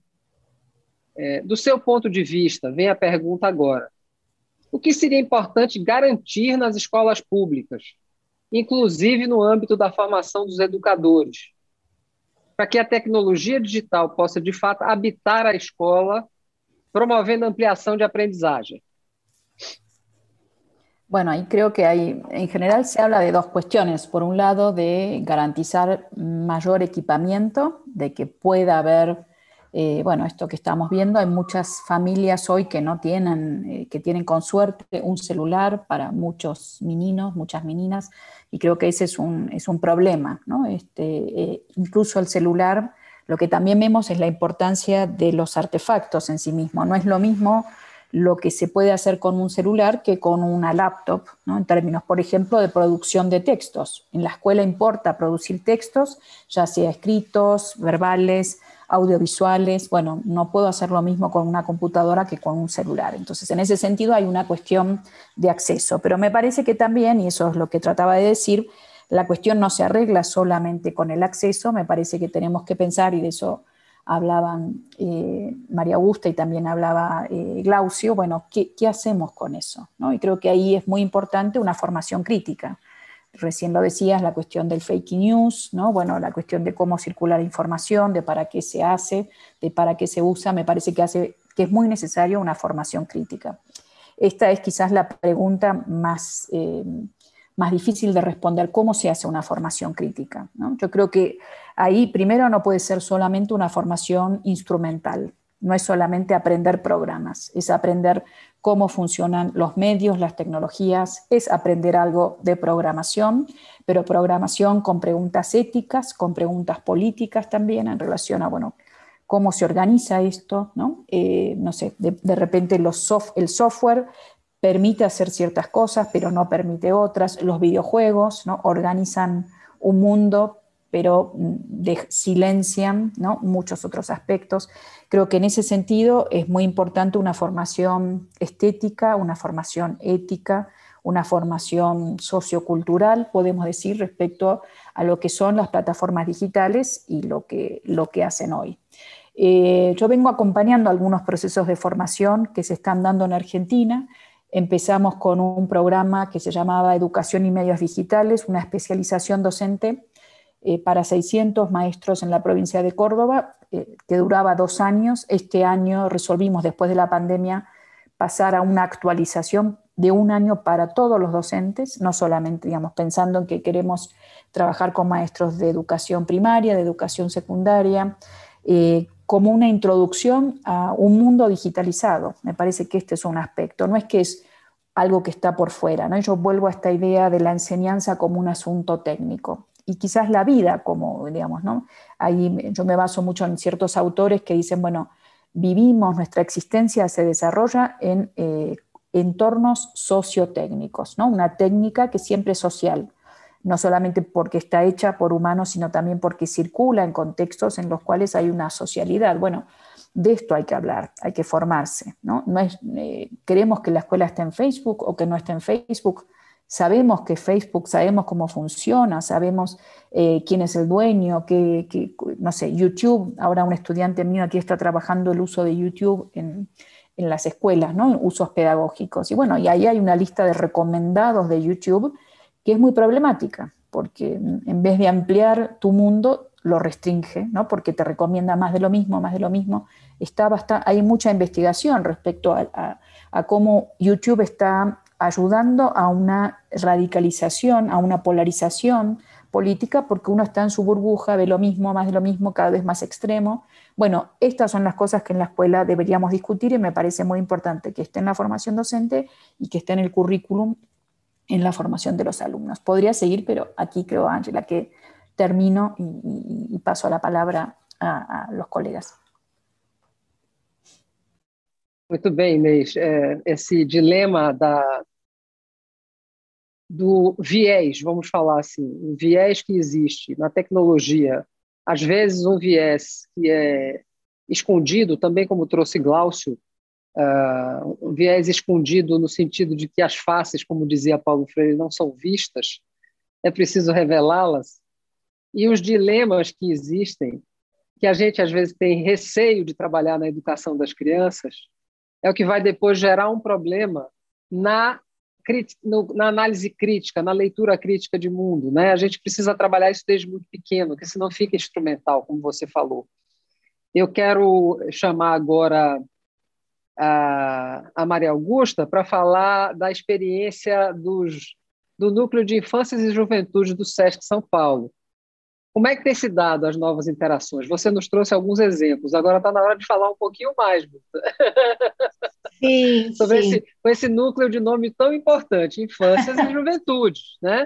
É, do seu ponto de vista, vem a pergunta agora: o que seria importante garantir nas escolas públicas, inclusive no âmbito da formação dos educadores, para que a tecnologia digital possa, de fato, habitar a escola, promoviendo ampliación de aprendizaje? Bueno, ahí creo que hay, en general se habla de dos cuestiones. Por un lado, de garantizar mayor equipamiento, de que pueda haber Eh, bueno, esto que estamos viendo, hay muchas familias hoy que no tienen, eh, que tienen con suerte un celular para muchos meninos, muchas meninas, y creo que ese es un, es un problema, ¿no? Este, eh, incluso el celular, lo que también vemos es la importancia de los artefactos en sí mismo. No es lo mismo lo que se puede hacer con un celular que con una laptop, ¿no? En términos, por ejemplo, de producción de textos. En la escuela importa producir textos, ya sea escritos, verbales, audiovisuales. Bueno, no puedo hacer lo mismo con una computadora que con un celular. Entonces, en ese sentido hay una cuestión de acceso. Pero me parece que también, y eso es lo que trataba de decir, la cuestión no se arregla solamente con el acceso. Me parece que tenemos que pensar, y de eso hablaban eh, María Augusta y también hablaba eh, Glaucio, bueno, ¿qué, qué hacemos con eso? ¿No? Y creo que ahí es muy importante una formación crítica. Recién lo decías, la cuestión del fake news, ¿no? Bueno, la cuestión de cómo circula la información, de para qué se hace, de para qué se usa, me parece que, hace, que es muy necesario una formación crítica. Esta es quizás la pregunta más, eh, más difícil de responder, ¿cómo se hace una formación crítica? ¿No? Yo creo que ahí primero no puede ser solamente una formación instrumental, no es solamente aprender programas, es aprender cómo funcionan los medios, las tecnologías, es aprender algo de programación, pero programación con preguntas éticas, con preguntas políticas también en relación a, bueno, cómo se organiza esto, ¿no? Eh, no sé, de, de repente los soft, el software permite hacer ciertas cosas, pero no permite otras. Los videojuegos, ¿no? Organizan un mundo, pero de, silencian, ¿no? Muchos otros aspectos. Creo que en ese sentido es muy importante una formación estética, una formación ética, una formación sociocultural, podemos decir, respecto a lo que son las plataformas digitales y lo que, lo que hacen hoy. Eh, yo vengo acompañando algunos procesos de formación que se están dando en Argentina. Empezamos con un programa que se llamaba Educación y Medios Digitales, una especialización docente eh, para seiscientos maestros en la provincia de Córdoba, eh, que duraba dos años. Este año resolvimos, después de la pandemia, pasar a una actualización de un año para todos los docentes, no solamente, digamos, pensando en que queremos trabajar con maestros de educación primaria, de educación secundaria, eh, como una introducción a un mundo digitalizado. Me parece que este es un aspecto, no es que es algo que está por fuera, ¿no? Yo vuelvo a esta idea de la enseñanza como un asunto técnico y quizás la vida como, digamos, ¿no? Ahí yo me baso mucho en ciertos autores que dicen, bueno, vivimos, nuestra existencia se desarrolla en eh, entornos sociotécnicos, ¿no? Una técnica que siempre es social, no solamente porque está hecha por humanos, sino también porque circula en contextos en los cuales hay una socialidad. Bueno, de esto hay que hablar, hay que formarse, ¿no? No es, eh, queremos que la escuela esté en Facebook o que no esté en Facebook. Sabemos que Facebook, sabemos cómo funciona, sabemos eh, quién es el dueño, que, que, no sé, YouTube. Ahora un estudiante mío aquí está trabajando el uso de YouTube en, en las escuelas, ¿no? Usos pedagógicos. Y bueno, y ahí hay una lista de recomendados de YouTube que es muy problemática, porque en vez de ampliar tu mundo, lo restringe, ¿no? Porque te recomienda más de lo mismo, más de lo mismo. Está bastante, hay mucha investigación respecto a, a, a cómo YouTube está ayudando a una radicalización, a una polarización política, porque uno está en su burbuja, ve lo mismo, más de lo mismo, cada vez más extremo. Bueno, estas son las cosas que en la escuela deberíamos discutir y me parece muy importante que esté en la formación docente y que esté en el currículum en la formación de los alumnos. Podría seguir, pero aquí creo, Ángela, que termino y, y, y paso la palabra a, a los colegas. Muito bem, Inês. É, esse dilema da, do viés, vamos falar assim, o viés que existe na tecnologia, às vezes um viés que é escondido, também como trouxe Glaucio, uh, um viés escondido no sentido de que as faces, como dizia Paulo Freire, não são vistas, é preciso revelá-las, e os dilemas que existem, que a gente às vezes tem receio de trabalhar na educação das crianças, é o que vai depois gerar um problema na, no, na análise crítica, na leitura crítica de mundo, né? A gente precisa trabalhar isso desde muito pequeno, porque senão fica instrumental, como você falou. Eu quero chamar agora a, a Maria Augusta para falar da experiência dos, do Núcleo de Infâncias e Juventude do SESC São Paulo. Como é que tem se dado as novas interações? Você nos trouxe alguns exemplos, agora está na hora de falar um pouquinho mais, sim, sobre sim. esse, com esse núcleo de nome tão importante, infâncias e juventudes, né?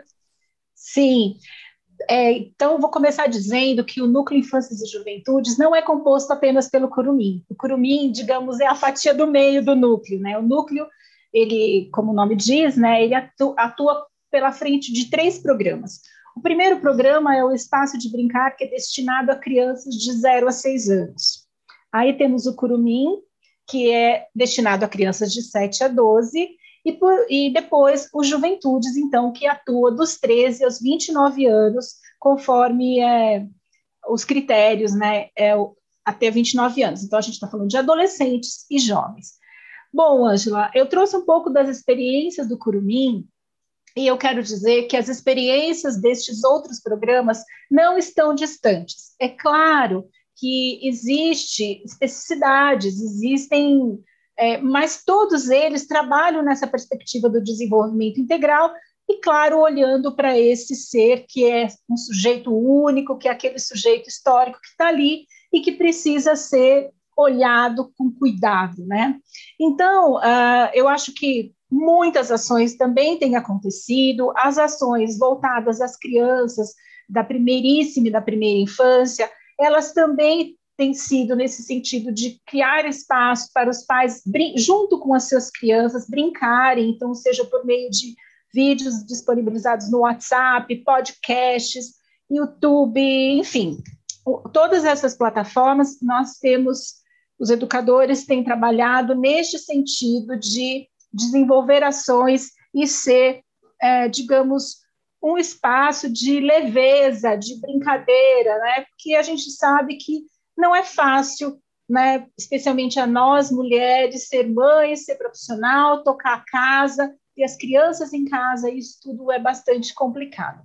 Sim. É, então, vou começar dizendo que o Núcleo Infâncias e Juventudes não é composto apenas pelo Curumim. O Curumim, digamos, é a fatia do meio do núcleo, né? O núcleo, ele, como o nome diz, né, ele atua, atua pela frente de três programas. O primeiro programa é o Espaço de Brincar, que é destinado a crianças de zero a seis anos. Aí temos o Curumim, que é destinado a crianças de sete a doze, E, por, e depois o Juventudes, então, que atua dos treze aos vinte e nove anos, conforme é, os critérios, né, é, até vinte e nove anos. Então, a gente está falando de adolescentes e jovens. Bom, Ângela, eu trouxe um pouco das experiências do Curumim, e eu quero dizer que as experiências destes outros programas não estão distantes. É claro que existem especificidades, existem... É, mas todos eles trabalham nessa perspectiva do desenvolvimento integral e, claro, olhando para esse ser que é um sujeito único, que é aquele sujeito histórico que está ali e que precisa ser olhado com cuidado, né? Então, uh, eu acho que muitas ações também têm acontecido, as ações voltadas às crianças da primeiríssima e da primeira infância, elas também tem sido nesse sentido de criar espaço para os pais, junto com as suas crianças, brincarem, então, seja por meio de vídeos disponibilizados no WhatsApp, podcasts, YouTube, enfim, todas essas plataformas, nós temos, os educadores têm trabalhado neste sentido de desenvolver ações e ser, é, digamos, um espaço de leveza, de brincadeira, né? Porque a gente sabe que não é fácil, né, especialmente a nós, mulheres, ser mãe, ser profissional, tocar a casa, ter as crianças em casa, isso tudo é bastante complicado.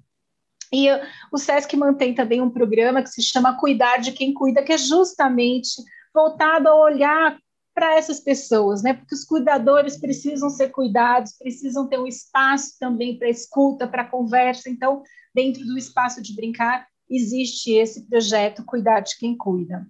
E o SESC mantém também um programa que se chama Cuidar de Quem Cuida, que é justamente voltado a olhar para essas pessoas, né, porque os cuidadores precisam ser cuidados, precisam ter um espaço também para escuta, para conversa, então, dentro do espaço de brincar, existe esse projeto Cuidar de Quem Cuida.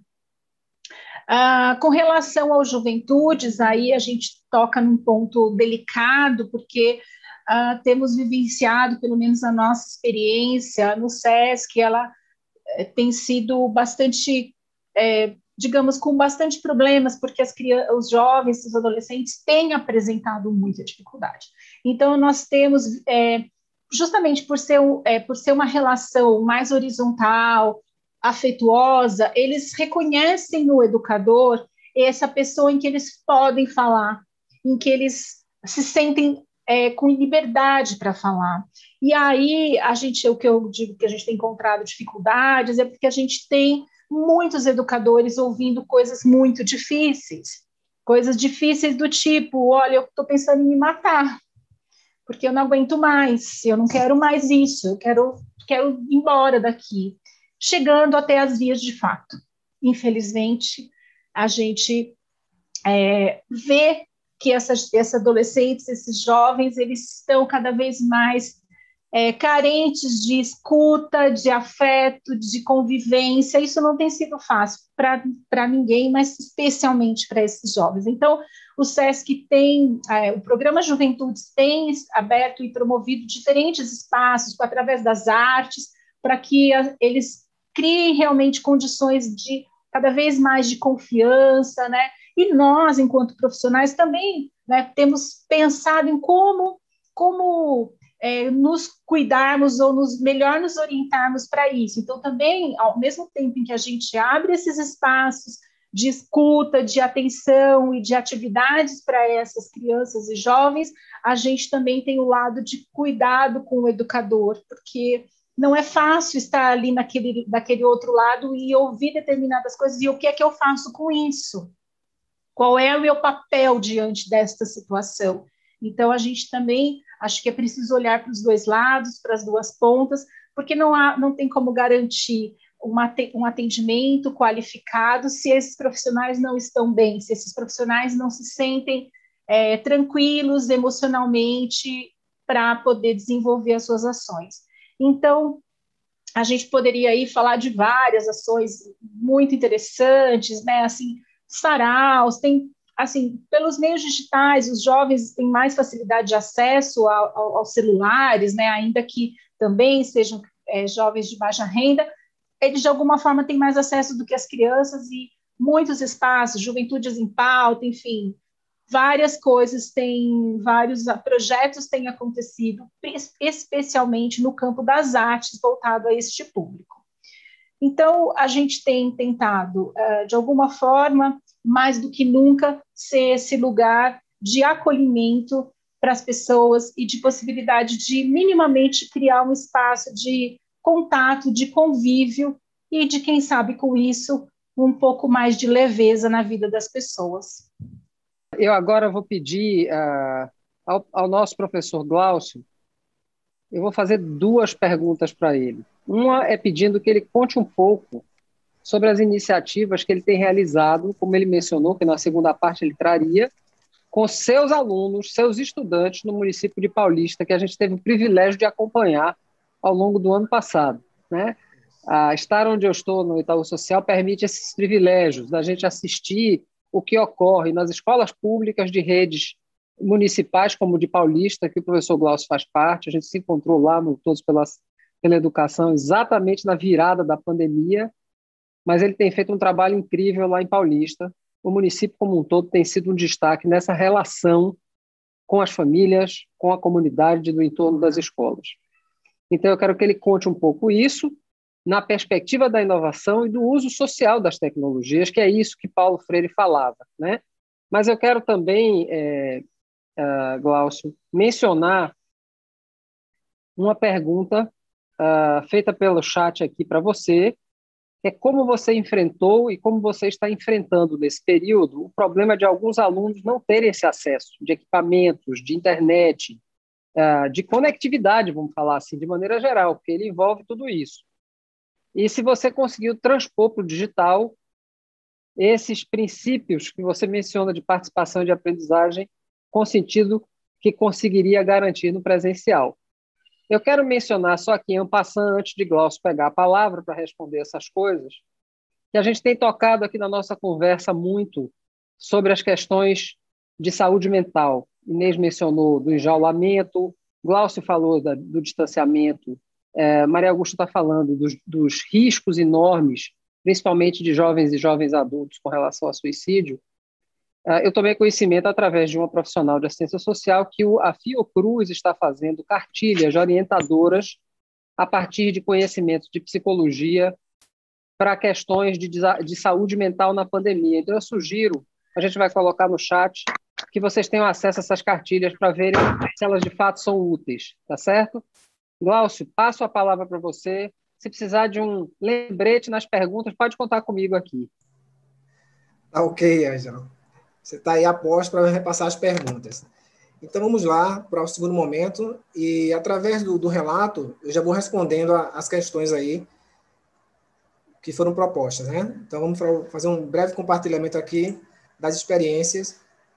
Ah, com relação aos juventudes, aí a gente toca num ponto delicado, porque ah, temos vivenciado, pelo menos a nossa experiência no SESC, ela é, tem sido bastante, é, digamos, com bastante problemas, porque as crianças, os jovens, os adolescentes têm apresentado muita dificuldade. Então, nós temos... É, justamente por ser, é, por ser uma relação mais horizontal, afetuosa, eles reconhecem no educador essa pessoa em que eles podem falar, em que eles se sentem é, com liberdade para falar. E aí, a gente, o que eu digo que a gente tem encontrado dificuldades é porque a gente tem muitos educadores ouvindo coisas muito difíceis, coisas difíceis do tipo, olha, eu estou pensando em me matar, porque eu não aguento mais, eu não quero mais isso, eu quero, quero ir embora daqui, chegando até as vias de fato. Infelizmente, a gente é, vê que essas, esses adolescentes, esses jovens, eles estão cada vez mais é, carentes de escuta, de afeto, de convivência. Isso não tem sido fácil para ninguém, mas especialmente para esses jovens. Então, o SESC tem, é, o Programa Juventudes tem aberto e promovido diferentes espaços através das artes, para que a, eles criem realmente condições de cada vez mais de confiança, né? E nós, enquanto profissionais, também, né, temos pensado em como, como é, nos cuidarmos ou nos, melhor nos orientarmos para isso. Então, também, ao mesmo tempo em que a gente abre esses espaços de escuta, de atenção e de atividades para essas crianças e jovens, a gente também tem o lado de cuidado com o educador, porque não é fácil estar ali naquele, naquele outro lado e ouvir determinadas coisas, e o que é que eu faço com isso? Qual é o meu papel diante desta situação? Então, a gente também, acho que é preciso olhar para os dois lados, para as duas pontas, porque não, há, não tem como garantir uma, um atendimento qualificado se esses profissionais não estão bem, se esses profissionais não se sentem é, tranquilos emocionalmente para poder desenvolver as suas ações. Então, a gente poderia aí falar de várias ações muito interessantes, né? Assim, saraus, tem, assim, pelos meios digitais, os jovens têm mais facilidade de acesso a, a, aos celulares, né? Ainda que também sejam é, jovens de baixa renda, eles de alguma forma têm mais acesso do que as crianças e muitos espaços, juventudes em pauta, enfim, várias coisas têm, vários projetos têm acontecido, especialmente no campo das artes, voltado a este público. Então, a gente tem tentado, de alguma forma, mais do que nunca, ser esse lugar de acolhimento para as pessoas e de possibilidade de minimamente criar um espaço de contato, de convívio e de, quem sabe, com isso, um pouco mais de leveza na vida das pessoas. Eu agora vou pedir uh, ao, ao nosso professor Glaucio, eu vou fazer duas perguntas para ele. Uma é pedindo que ele conte um pouco sobre as iniciativas que ele tem realizado, como ele mencionou, que na segunda parte ele traria, com seus alunos, seus estudantes no município de Paulista, que a gente teve o privilégio de acompanhar ao longo do ano passado, né? Ah, estar onde eu estou, no Itaú Social, permite esses privilégios da gente assistir o que ocorre nas escolas públicas de redes municipais, como de Paulista, que o professor Glaucio faz parte. A gente se encontrou lá no Todos pela, pela Educação, exatamente na virada da pandemia, mas ele tem feito um trabalho incrível lá em Paulista. O município como um todo tem sido um destaque nessa relação com as famílias, com a comunidade do entorno das escolas. Então, eu quero que ele conte um pouco isso, na perspectiva da inovação e do uso social das tecnologias, que é isso que Paulo Freire falava, né? Mas eu quero também, é, uh, Glaucio, mencionar uma pergunta uh, feita pelo chat aqui para você, que é como você enfrentou e como você está enfrentando nesse período o problema de alguns alunos não terem esse acesso de equipamentos, de internet, uh, de conectividade, vamos falar assim, de maneira geral, porque ele envolve tudo isso. E se você conseguiu transpor para o digital esses princípios que você menciona de participação e de aprendizagem com sentido que conseguiria garantir no presencial. Eu quero mencionar só aqui, en passant, antes de Glaucio pegar a palavra para responder essas coisas, que a gente tem tocado aqui na nossa conversa muito sobre as questões de saúde mental. Inês mencionou do enjaulamento, Glaucio falou da, do distanciamento, É, Maria Augusta está falando dos, dos riscos enormes, principalmente de jovens e jovens adultos com relação ao suicídio. É, eu tomei conhecimento através de uma profissional de assistência social que o, a Fiocruz está fazendo cartilhas orientadoras a partir de conhecimentos de psicologia para questões de, de saúde mental na pandemia. Então, eu sugiro, a gente vai colocar no chat, que vocês tenham acesso a essas cartilhas para verem se elas de fato são úteis, tá certo? Glaucio, passo a palavra para você. Se precisar de um lembrete nas perguntas, pode contar comigo aqui. Tá ok, Ângelo. Você está aí a posto para repassar as perguntas. Então, vamos lá para o segundo momento. E, através do, do relato, eu já vou respondendo a, as questões aí que foram propostas, né? Então, vamos fazer um breve compartilhamento aqui das experiências.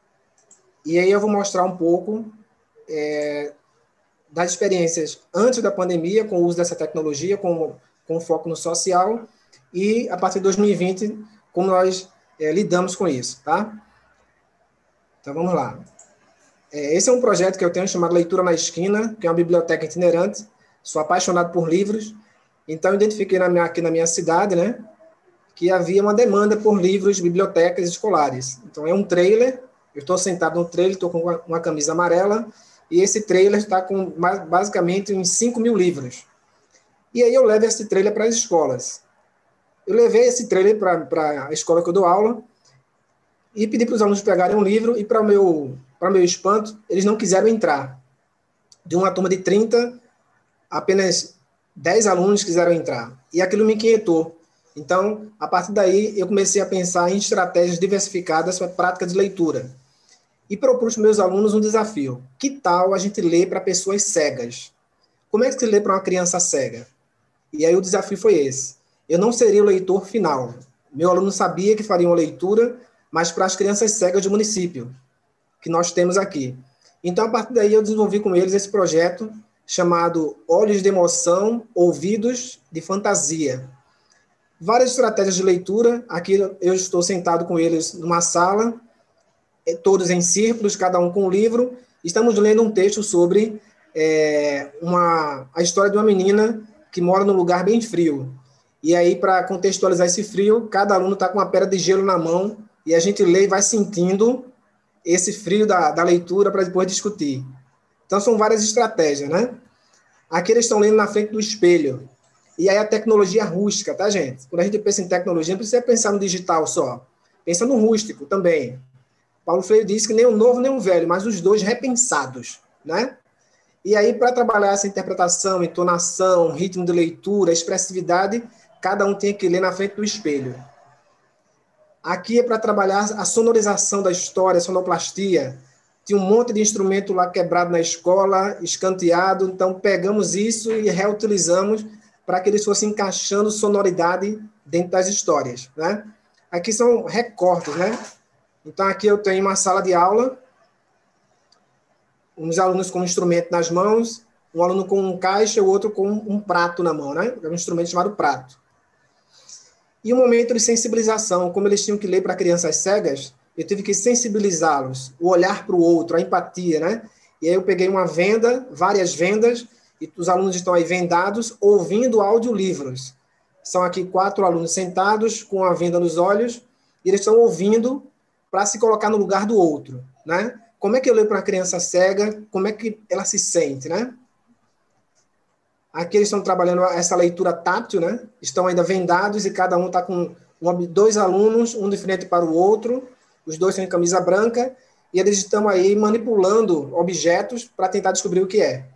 E aí eu vou mostrar um pouco... É, das experiências antes da pandemia, com o uso dessa tecnologia, com, com foco no social, e a partir de dois mil e vinte, como nós é, lidamos com isso, tá? Então, vamos lá. É, esse é um projeto que eu tenho chamado Leitura na Esquina, que é uma biblioteca itinerante. Sou apaixonado por livros, então identifiquei na minha, aqui na minha cidade, né, que havia uma demanda por livros, bibliotecas escolares. Então, é um trailer, eu estou sentado no trailer, estou com uma, uma camisa amarela, e esse trailer está com basicamente uns cinco mil livros. E aí eu levo esse trailer para as escolas. Eu levei esse trailer para a escola que eu dou aula e pedi para os alunos pegarem um livro e, para o meu, para o meu espanto, eles não quiseram entrar. De uma turma de trinta, apenas dez alunos quiseram entrar. E aquilo me inquietou. Então, a partir daí, eu comecei a pensar em estratégias diversificadas para a prática de leitura. E propus para os meus alunos um desafio. Que tal a gente ler para pessoas cegas? Como é que se lê para uma criança cega? E aí o desafio foi esse. Eu não seria o leitor final. Meu aluno sabia que faria uma leitura, mas para as crianças cegas do município, que nós temos aqui. Então, a partir daí, eu desenvolvi com eles esse projeto chamado Olhos de Emoção, Ouvidos de Fantasia. Várias estratégias de leitura. Aqui eu estou sentado com eles numa sala, todos em círculos, cada um com um livro. Estamos lendo um texto sobre é, uma, a história de uma menina que mora num lugar bem frio. E aí, para contextualizar esse frio, cada aluno está com uma pedra de gelo na mão e a gente lê e vai sentindo esse frio da, da leitura para depois discutir. Então, são várias estratégias, né? Aqui eles estão lendo na frente do espelho. E aí a tecnologia rústica, tá, gente? Quando a gente pensa em tecnologia, não precisa pensar no digital só. Pensa no rústico também. Paulo Freire disse que nem o novo nem o velho, mas os dois repensados, né? E aí, para trabalhar essa interpretação, entonação, ritmo de leitura, expressividade, cada um tem que ler na frente do espelho. Aqui é para trabalhar a sonorização da história, a sonoplastia. Tinha um monte de instrumento lá quebrado na escola, escanteado, então pegamos isso e reutilizamos para que eles fossem encaixando sonoridade dentro das histórias, né? Aqui são recortes, né? Então, aqui eu tenho uma sala de aula, uns alunos com um instrumento nas mãos, um aluno com um caixa, o outro com um prato na mão, né? É um instrumento chamado prato. E um momento de sensibilização, como eles tinham que ler para crianças cegas, eu tive que sensibilizá-los, o olhar para o outro, a empatia, né? E aí eu peguei uma venda, várias vendas, e os alunos estão aí vendados, ouvindo audiolivros. São aqui quatro alunos sentados, com a venda nos olhos, e eles estão ouvindo para se colocar no lugar do outro, né? Como é que eu leio para uma criança cega? Como é que ela se sente, né? Aqui eles estão trabalhando essa leitura tátil, né? Estão ainda vendados e cada um está com um, dois alunos, um de frente para o outro, os dois têm camisa branca, e eles estão aí manipulando objetos para tentar descobrir o que é.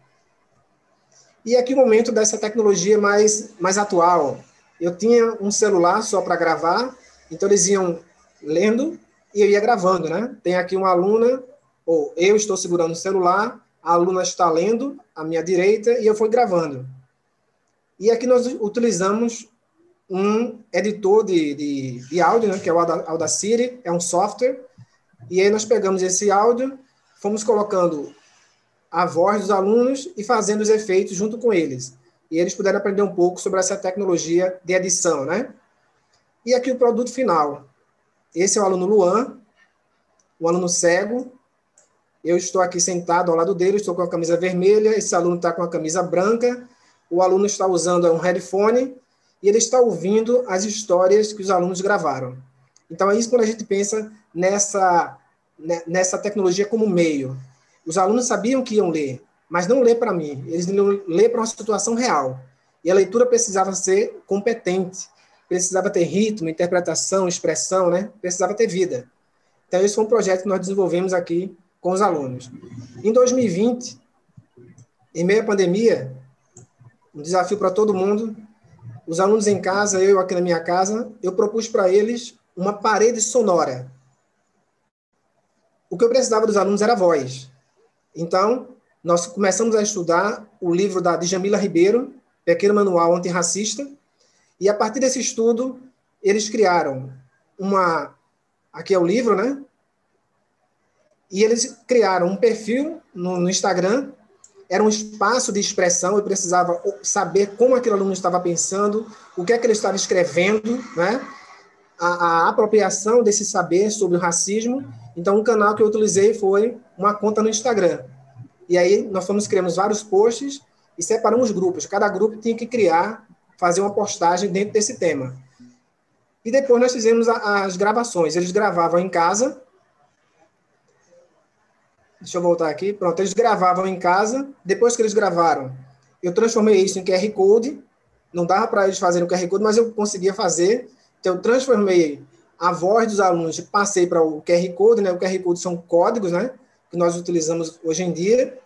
E aqui o momento dessa tecnologia mais, mais atual. Eu tinha um celular só para gravar, então eles iam lendo e eu ia gravando, né? Tem aqui uma aluna, ou eu estou segurando o celular, a aluna está lendo à minha direita e eu fui gravando. E aqui nós utilizamos um editor de, de, de áudio, né, que é o Audacity, é um software, e aí nós pegamos esse áudio, fomos colocando a voz dos alunos e fazendo os efeitos junto com eles. E eles puderam aprender um pouco sobre essa tecnologia de edição, né? E aqui o produto final. Esse é o aluno Luan, o aluno cego. Eu estou aqui sentado ao lado dele, estou com a camisa vermelha, esse aluno está com a camisa branca, o aluno está usando um headphone e ele está ouvindo as histórias que os alunos gravaram. Então, é isso quando a gente pensa nessa, nessa tecnologia como meio. Os alunos sabiam que iam ler, mas não ler para mim, eles iam ler para uma situação real. E a leitura precisava ser competente, precisava ter ritmo, interpretação, expressão, né? Precisava ter vida. Então, esse foi um projeto que nós desenvolvemos aqui com os alunos. Em dois mil e vinte, em meio à pandemia, um desafio para todo mundo, os alunos em casa, eu aqui na minha casa, eu propus para eles uma parede sonora. O que eu precisava dos alunos era voz. Então, nós começamos a estudar o livro da Djamila Ribeiro, Pequeno Manual Antirracista, e a partir desse estudo, eles criaram uma... Aqui é o livro, né? E eles criaram um perfil no, no Instagram, era um espaço de expressão, eu precisava saber como aquele aluno estava pensando, o que é que ele estava escrevendo, né? A, a apropriação desse saber sobre o racismo. Então, um canal que eu utilizei foi uma conta no Instagram. E aí, nós fomos criando vários posts e separamos grupos. Cada grupo tinha que criar, fazer uma postagem dentro desse tema. E depois nós fizemos a, as gravações. Eles gravavam em casa. Deixa eu voltar aqui. Pronto, eles gravavam em casa. Depois que eles gravaram, eu transformei isso em Q R Code. Não dava para eles fazerem o Q R Code, mas eu conseguia fazer. Então, eu transformei a voz dos alunos e passei para o Q R Code, né? O Q R Code são códigos, né? Que nós utilizamos hoje em dia.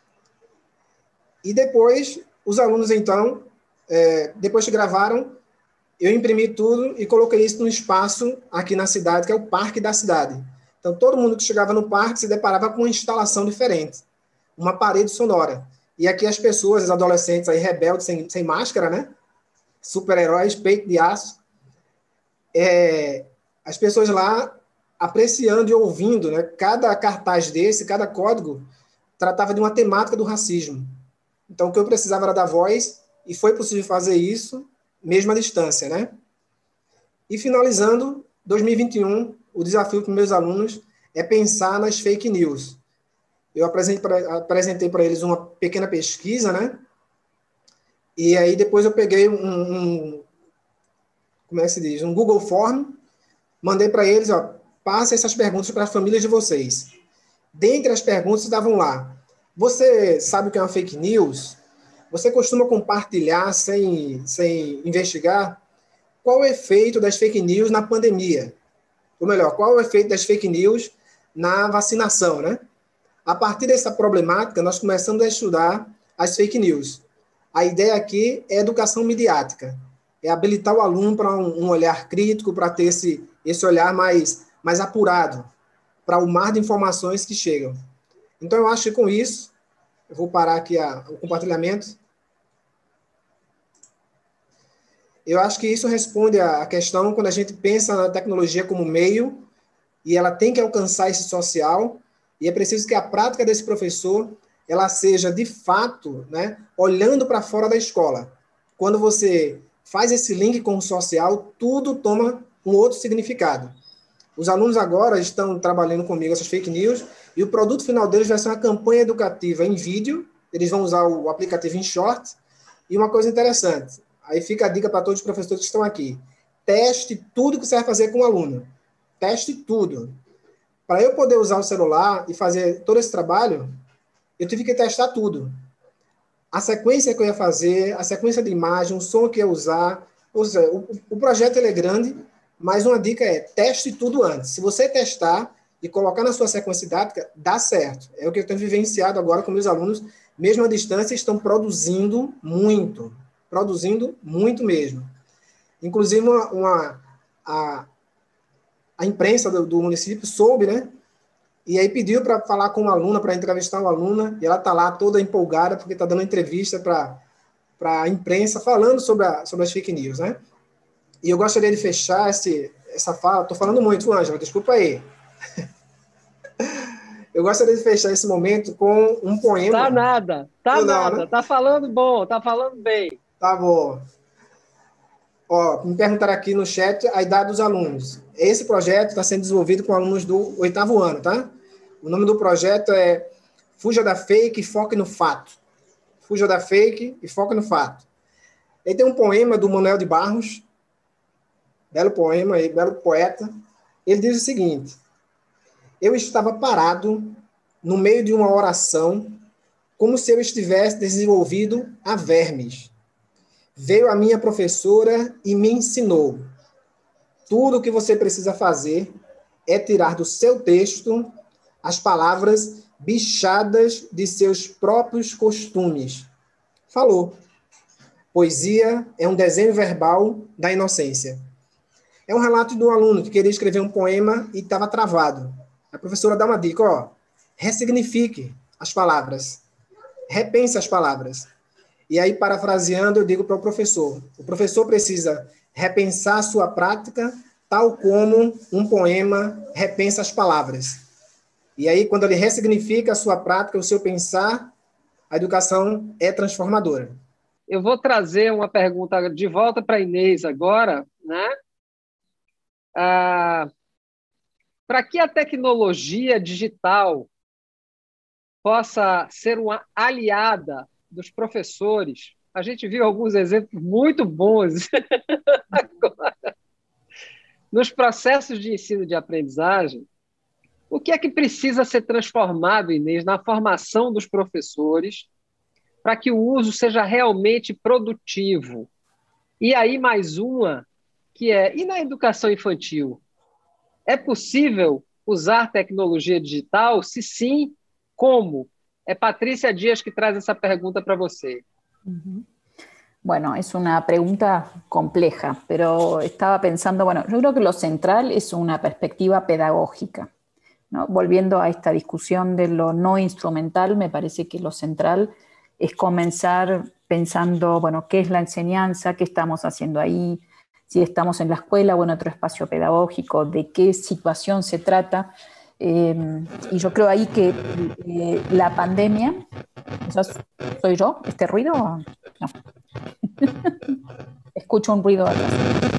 E depois, os alunos, então, é, depois que gravaram, eu imprimi tudo e coloquei isso num espaço aqui na cidade, que é o Parque da Cidade. Então, todo mundo que chegava no parque se deparava com uma instalação diferente, uma parede sonora. E aqui as pessoas, os adolescentes aí rebeldes, sem, sem máscara, né? Super-heróis, peito de aço. É, as pessoas lá apreciando e ouvindo, né? Cada cartaz desse, cada código, tratava de uma temática do racismo. Então, o que eu precisava era da voz, e foi possível fazer isso, mesmo à distância, né? E finalizando, dois mil e vinte e um, o desafio para os meus alunos é pensar nas fake news. Eu apresentei para eles uma pequena pesquisa, né? E aí depois eu peguei um, um como é que se diz? Um Google Form, mandei para eles, ó, passe essas perguntas para as famílias de vocês. Dentre as perguntas estavam lá, você sabe o que é uma fake news? Você costuma compartilhar sem, sem investigar? Qual o efeito das fake news na pandemia? Ou melhor, qual o efeito das fake news na vacinação, né? A partir dessa problemática, nós começamos a estudar as fake news. A ideia aqui é educação midiática, é habilitar o aluno para um, um olhar crítico, para ter esse, esse olhar mais, mais apurado, para o mar de informações que chegam. Então, eu acho que com isso, eu vou parar aqui a, o compartilhamento. Eu acho que isso responde à questão quando a gente pensa na tecnologia como meio e ela tem que alcançar esse social, e é preciso que a prática desse professor ela seja, de fato, né, olhando para fora da escola. Quando você faz esse link com o social, tudo toma um outro significado. Os alunos agora estão trabalhando comigo essas fake news, e o produto final deles vai ser uma campanha educativa em vídeo, eles vão usar o aplicativo InShort, e uma coisa interessante, aí fica a dica para todos os professores que estão aqui, teste tudo que você vai fazer com o aluno, teste tudo. Para eu poder usar o celular e fazer todo esse trabalho, eu tive que testar tudo. A sequência que eu ia fazer, a sequência de imagem, o som que eu ia usar, ou seja, o, o projeto ele é grande, mas uma dica é, teste tudo antes. Se você testar e colocar na sua sequência didática, dá certo. É o que eu tenho vivenciado agora com meus alunos, mesmo à distância, estão produzindo muito. Produzindo muito mesmo. Inclusive, uma, uma, a, a imprensa do, do município soube, né? E aí pediu para falar com uma aluna, para entrevistar uma aluna, e ela está lá toda empolgada, porque está dando entrevista para a imprensa, falando sobre, a, sobre as fake news, né? E eu gostaria de fechar esse, essa fala, estou falando muito, Ângela, desculpa aí. Eu gostaria de fechar esse momento com um poema. Tá nada, tá Ou nada, não, né? Tá falando bom, tá falando bem. Tá bom. Ó, me perguntaram aqui no chat a idade dos alunos. Esse projeto está sendo desenvolvido com alunos do oitavo ano, tá? O nome do projeto é Fuja da Fake e Foque no Fato. Fuja da Fake e Foque no Fato. Aí tem um poema do Manuel de Barros, belo poema, belo poeta. Ele diz o seguinte: eu estava parado no meio de uma oração, como se eu estivesse desenvolvido a vermes. Veio a minha professora e me ensinou. Tudo o que você precisa fazer é tirar do seu texto as palavras bichadas de seus próprios costumes. Falou. Poesia é um desenho verbal da inocência. É um relato de um aluno que queria escrever um poema e estava travado. A professora dá uma dica, ó, ressignifique as palavras, repense as palavras. E aí, parafraseando, eu digo para o professor, o professor precisa repensar a sua prática, tal como um poema repensa as palavras. E aí, quando ele ressignifica a sua prática, o seu pensar, a educação é transformadora. Eu vou trazer uma pergunta de volta para a Inês agora, né? Ah, para que a tecnologia digital possa ser uma aliada dos professores, a gente viu alguns exemplos muito bons agora, nos processos de ensino e de aprendizagem. O que é que precisa ser transformado, Inês, na formação dos professores para que o uso seja realmente produtivo? E aí mais uma, que é, e na educação infantil? É possível usar tecnologia digital? Se sim, como? É Patrícia Dias que traz essa pergunta para você. Uh-huh. Bueno, es una pregunta compleja, pero estaba pensando, bueno, yo creo que lo central es una perspectiva pedagógica, ¿no? Volviendo a esta discusión de lo no instrumental, me parece que lo central es comenzar pensando, bueno, ¿qué es la enseñanza? ¿Qué estamos haciendo ahí? Si estamos en la escuela o en otro espacio pedagógico, ¿de qué situación se trata? Eh, y yo creo ahí que eh, la pandemia, yo soy soy yo? ¿Este ruido? No. Escucho un ruido atrás.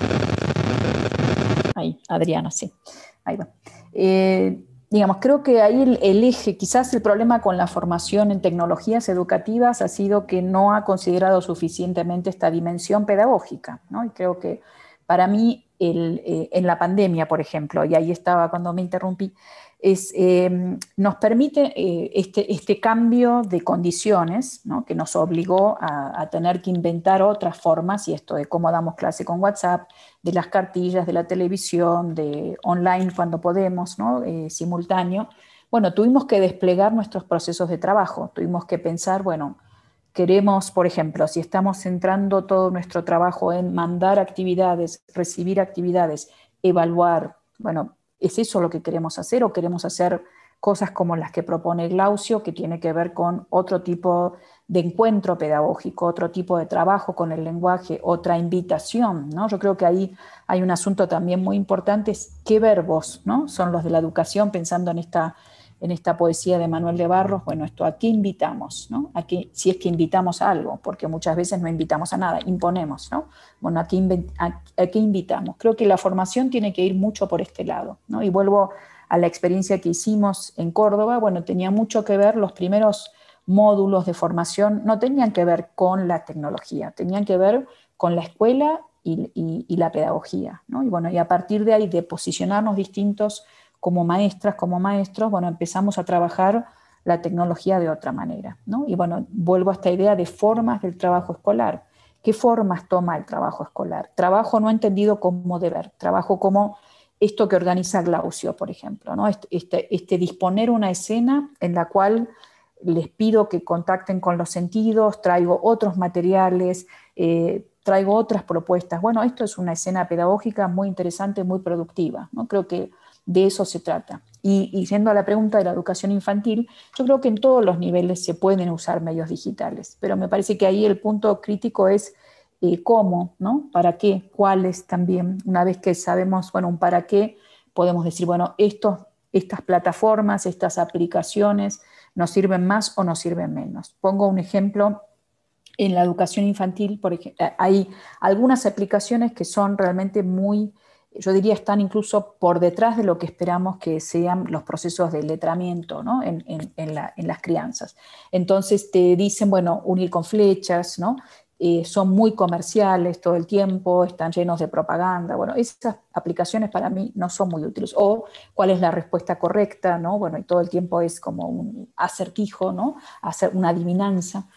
Ahí, Adriana, sí. Ahí va. Eh, digamos, creo que ahí el, el eje, quizás el problema con la formación en tecnologías educativas ha sido que no ha considerado suficientemente esta dimensión pedagógica, ¿no? Y creo que para mí, el, eh, en la pandemia, por ejemplo, y ahí estaba cuando me interrumpí, es, eh, nos permite eh, este, este cambio de condiciones, ¿no? Que nos obligó a, a tener que inventar otras formas, y esto de cómo damos clase con WhatsApp, de las cartillas, de la televisión, de online cuando podemos, ¿no? Eh, simultáneo. Bueno, tuvimos que desplegar nuestros procesos de trabajo, tuvimos que pensar, bueno, queremos, por ejemplo, si estamos centrando todo nuestro trabajo en mandar actividades, recibir actividades, evaluar, bueno, ¿es eso lo que queremos hacer o queremos hacer cosas como las que propone Glaucio, que tiene que ver con otro tipo de encuentro pedagógico, otro tipo de trabajo con el lenguaje, otra invitación, ¿no? Yo creo que ahí hay un asunto también muy importante, es qué verbos, ¿no? Son los de la educación, pensando en esta, en esta poesía de Manuel de Barros. Bueno, esto, ¿a qué invitamos, ¿no? ¿A qué, si es que invitamos a algo? Porque muchas veces no invitamos a nada, imponemos, ¿no? Bueno, ¿a qué, a, a qué invitamos? Creo que la formación tiene que ir mucho por este lado, ¿no? Y vuelvo a la experiencia que hicimos en Córdoba. Bueno, tenía mucho que ver, los primeros módulos de formación no tenían que ver con la tecnología, tenían que ver con la escuela y, y, y la pedagogía, ¿no? Y bueno, y a partir de ahí, de posicionarnos distintos como maestras, como maestros, bueno, empezamos a trabajar la tecnología de otra manera, ¿no? Y bueno, vuelvo a esta idea de formas del trabajo escolar. ¿Qué formas toma el trabajo escolar? Trabajo no entendido como deber, trabajo como esto que organiza Glaucio, por ejemplo, ¿no? Este, este, este disponer una escena en la cual les pido que contacten con los sentidos, traigo otros materiales, eh, traigo otras propuestas. Bueno, esto es una escena pedagógica muy interesante, muy productiva, ¿no? Creo que de eso se trata. Y, y yendo a la pregunta de la educación infantil, yo creo que en todos los niveles se pueden usar medios digitales, pero me parece que ahí el punto crítico es eh, cómo, ¿no? ¿Para qué? ¿Cuáles también? Una vez que sabemos, bueno, un para qué, podemos decir, bueno, estos, estas plataformas, estas aplicaciones, ¿nos sirven más o nos sirven menos? Pongo un ejemplo. En la educación infantil, por ejemplo, hay algunas aplicaciones que son realmente muy, yo diría, están incluso por detrás de lo que esperamos que sean los procesos de letramiento, ¿no? en, en, en, la, en las crianzas. Entonces te dicen, bueno, unir con flechas, ¿no? Eh, son muy comerciales todo el tiempo, están llenos de propaganda. Bueno, esas aplicaciones para mí no son muy útiles. O cuál es la respuesta correcta, ¿no? Bueno, y todo el tiempo es como un acertijo, ¿no? Hacer una adivinanza.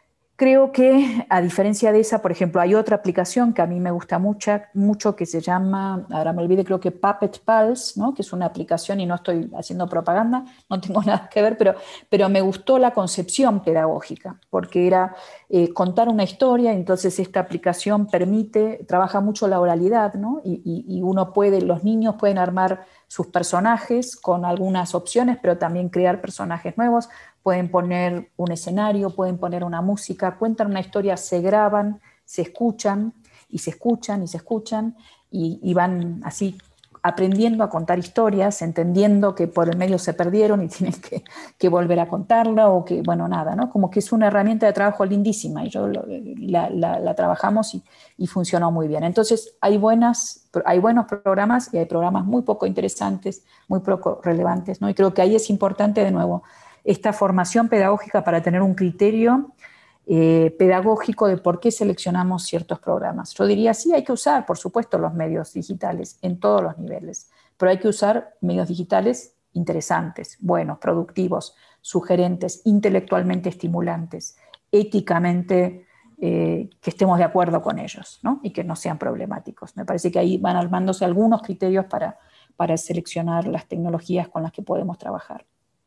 Creo que, a diferencia de esa, por ejemplo, hay otra aplicación que a mí me gusta mucho, mucho que se llama, ahora me olvidé, creo que Puppet Pals, ¿no? Que es una aplicación, y no estoy haciendo propaganda, no tengo nada que ver, pero, pero me gustó la concepción pedagógica, porque era eh, contar una historia. Entonces esta aplicación permite, trabaja mucho la oralidad, ¿no? Y, y, y uno puede, los niños pueden armar sus personajes con algunas opciones, pero también crear personajes nuevos. Pueden poner un escenario, pueden poner una música, cuentan una historia, se graban, se escuchan y se escuchan y se escuchan y, y van así aprendiendo a contar historias, entendiendo que por el medio se perdieron y tienen que, que volver a contarla, o que, bueno, nada, ¿no? Como que es una herramienta de trabajo lindísima, y yo lo, la, la, la trabajamos y, y funcionó muy bien. Entonces hay, buenas, hay buenos programas y hay programas muy poco interesantes, muy poco relevantes, ¿no? Y creo que ahí es importante, de nuevo, esta formación pedagógica para tener un criterio eh, pedagógico de por qué seleccionamos ciertos programas. Yo diría, sí, hay que usar, por supuesto, los medios digitales en todos los niveles, pero hay que usar medios digitales interesantes, buenos, productivos, sugerentes, intelectualmente estimulantes, éticamente eh, que estemos de acuerdo con ellos, ¿no? Y que no sean problemáticos. Me parece que ahí van armándose algunos criterios para, para seleccionar las tecnologías con las que podemos trabajar.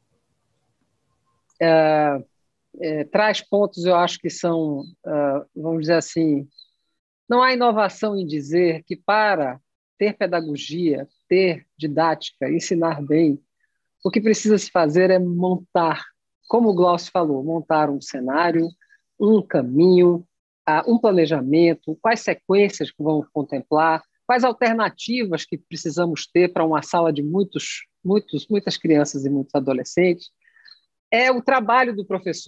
É, é, traz pontos, eu acho que são, uh, vamos dizer assim, não há inovação em dizer que para ter pedagogia, ter didática, ensinar bem, o que precisa se fazer é montar, como o Glaucio falou, montar um cenário, um caminho, uh, um planejamento, quais sequências que vamos contemplar, quais alternativas que precisamos ter para uma sala de muitos, muitos, muitas crianças e muitos adolescentes. É o trabalho do professor,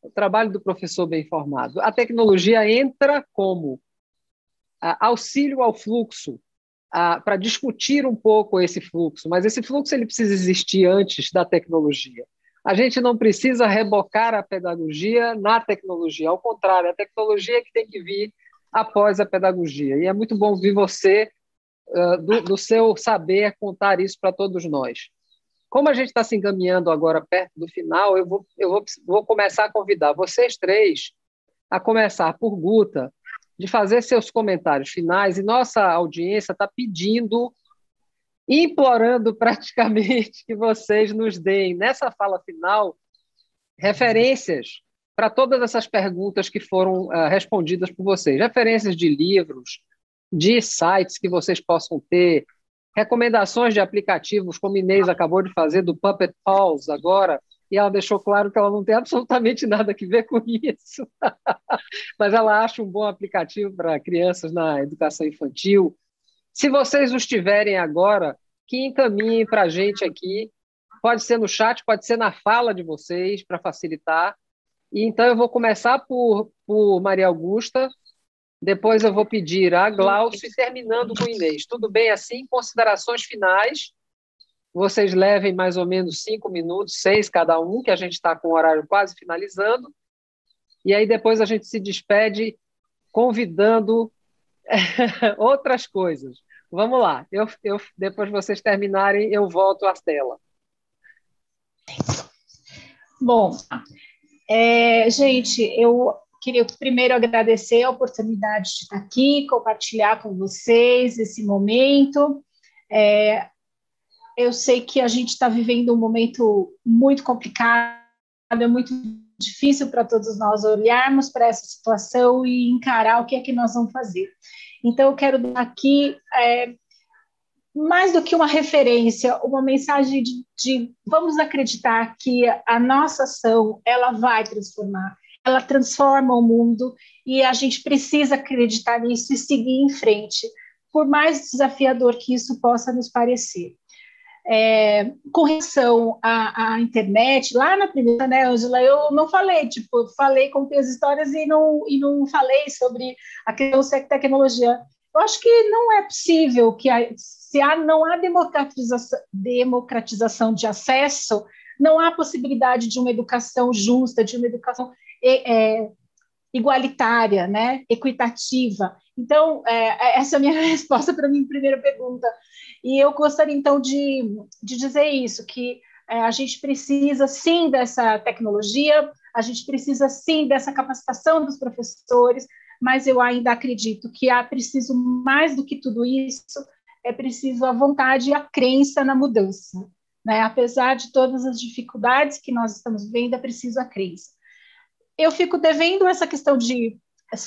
o trabalho do professor bem informado. A tecnologia entra como a, auxílio ao fluxo, para discutir um pouco esse fluxo, mas esse fluxo ele precisa existir antes da tecnologia. A gente não precisa rebocar a pedagogia na tecnologia, ao contrário, a tecnologia é que tem que vir após a pedagogia. E é muito bom ouvir você, uh, do, do seu saber, contar isso para todos nós. Como a gente está se encaminhando agora perto do final, eu vou, eu vou, vou começar a convidar vocês três, a começar por Guta, de fazer seus comentários finais, e nossa audiência está pedindo, implorando praticamente que vocês nos deem, nessa fala final, referências para todas essas perguntas que foram uh, respondidas por vocês. Referências de livros, de sites que vocês possam ter, recomendações de aplicativos, como Inês acabou de fazer, do Puppet Pals agora, e ela deixou claro que ela não tem absolutamente nada a ver com isso, mas ela acha um bom aplicativo para crianças na educação infantil. Se vocês os tiverem agora, que encaminhem para a gente aqui, pode ser no chat, pode ser na fala de vocês, para facilitar. E então eu vou começar por, por Maria Augusta, depois eu vou pedir a Glaucio e terminando com Inês. Tudo bem assim? Considerações finais? Vocês levem mais ou menos cinco minutos, seis cada um, que a gente está com o horário quase finalizando. E aí depois a gente se despede convidando outras coisas. Vamos lá. Eu, eu, depois que vocês terminarem, eu volto à tela. Bom, é, gente, eu queria primeiro agradecer a oportunidade de estar aqui, compartilhar com vocês esse momento. É, eu sei que a gente está vivendo um momento muito complicado, é muito difícil para todos nós olharmos para essa situação e encarar o que é que nós vamos fazer. Então, eu quero dar aqui, é, mais do que uma referência, uma mensagem de, de vamos acreditar que a nossa ação ela vai transformar, ela transforma o mundo e a gente precisa acreditar nisso e seguir em frente, por mais desafiador que isso possa nos parecer. É, com relação à, à internet, lá na primeira, né, Ângela, eu não falei, tipo, falei, contei as histórias e não, e não falei sobre a questão da tecnologia. Eu acho que não é possível que, a, se há, não há democratização, democratização de acesso, não há possibilidade de uma educação justa, de uma educação é, igualitária, né, equitativa. Então, é, essa é a minha resposta para a minha primeira pergunta. E eu gostaria, então, de, de dizer isso, que é, a gente precisa, sim, dessa tecnologia, a gente precisa, sim, dessa capacitação dos professores, mas eu ainda acredito que há preciso, mais do que tudo isso, é preciso a vontade e a crença na mudança. Né? Apesar de todas as dificuldades que nós estamos vivendo, é preciso a crença. Eu fico devendo essa questão de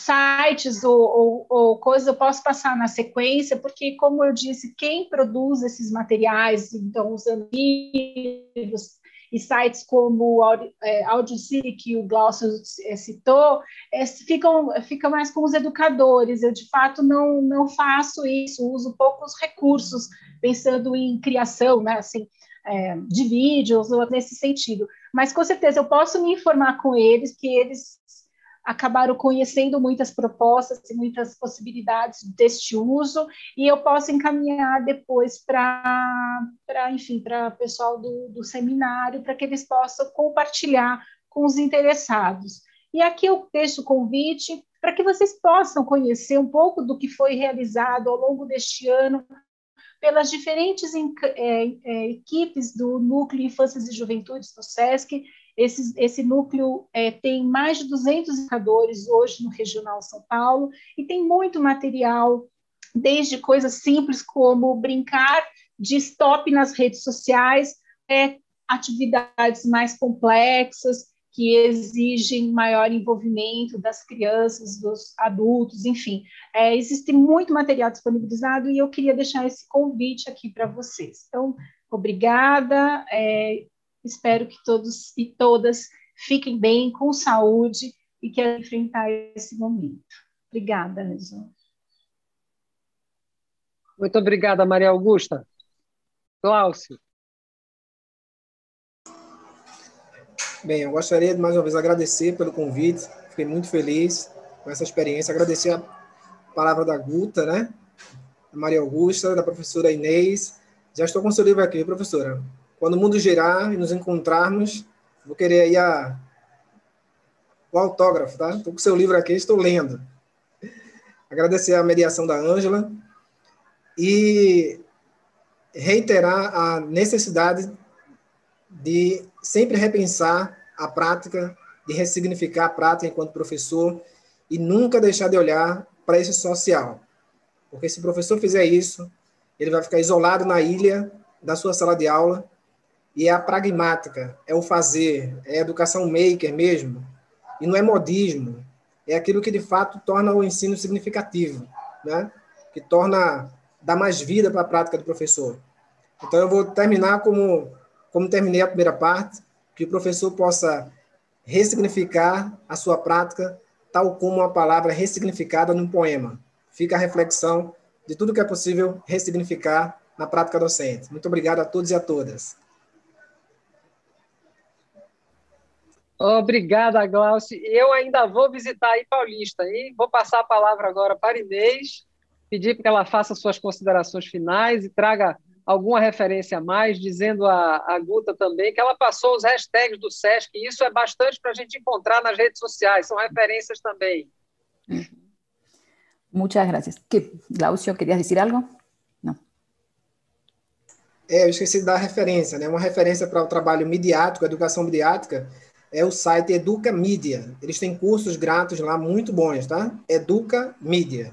sites ou, ou, ou coisas, eu posso passar na sequência, porque, como eu disse, quem produz esses materiais, então, usando livros e sites como o é, AudioCity, que o Glaucio citou, é, ficam, fica mais com os educadores. Eu, de fato, não, não faço isso, uso poucos recursos, pensando em criação, né, assim, é, de vídeos, ou nesse sentido. Mas, com certeza, eu posso me informar com eles, que eles acabaram conhecendo muitas propostas e muitas possibilidades deste uso, e eu posso encaminhar depois para, enfim, para o pessoal do, do seminário, para que eles possam compartilhar com os interessados. E aqui eu deixo o convite para que vocês possam conhecer um pouco do que foi realizado ao longo deste ano pelas diferentes é, é, equipes do Núcleo Infâncias e Juventudes do SESC. Esse, esse núcleo é, tem mais de duzentos educadores hoje no Regional São Paulo, e tem muito material, desde coisas simples como brincar de stop nas redes sociais, é, atividades mais complexas, que exigem maior envolvimento das crianças, dos adultos, enfim. É, existe muito material disponibilizado e eu queria deixar esse convite aqui para vocês. Então, obrigada, é, espero que todos e todas fiquem bem, com saúde e queiram enfrentar esse momento. Obrigada, Ângela. Muito obrigada, Maria Augusta. Glaucio. Bem, eu gostaria de mais uma vez agradecer pelo convite, fiquei muito feliz com essa experiência, agradecer a palavra da Guta, né? Da Maria Augusta, da professora Inês. Já estou com o seu livro aqui, professora. Quando o mundo girar e nos encontrarmos, vou querer aí a, o autógrafo, tá? Estou com o seu livro aqui, estou lendo. Agradecer a mediação da Ângela e reiterar a necessidade de sempre repensar a prática, de ressignificar a prática enquanto professor e nunca deixar de olhar para esse social. Porque se o professor fizer isso, ele vai ficar isolado na ilha da sua sala de aula e é a pragmática, é o fazer, é a educação maker mesmo, e não é modismo, é aquilo que de fato torna o ensino significativo, né? Que torna, dá mais vida para a prática do professor. Então eu vou terminar como, como terminei a primeira parte, que o professor possa ressignificar a sua prática, tal como uma palavra ressignificada num poema. Fica a reflexão de tudo que é possível ressignificar na prática docente. Muito obrigado a todos e a todas. Obrigada, Glaucio. Eu ainda vou visitar aí Paulista, hein? Vou passar a palavra agora para Inês, pedir para que ela faça suas considerações finais e traga alguma referência a mais, dizendo a, a Guta também que ela passou os hashtags do SESC, e isso é bastante para a gente encontrar nas redes sociais, são referências também. Muchas gracias. ¿Qué, Glaucio, querías decir algo? No. É, eu esqueci de dar a referência, né? Uma referência para o trabalho midiático, educação midiática, é o site Educa Mídia. Eles têm cursos grátis lá muito bons, tá? Educa Mídia.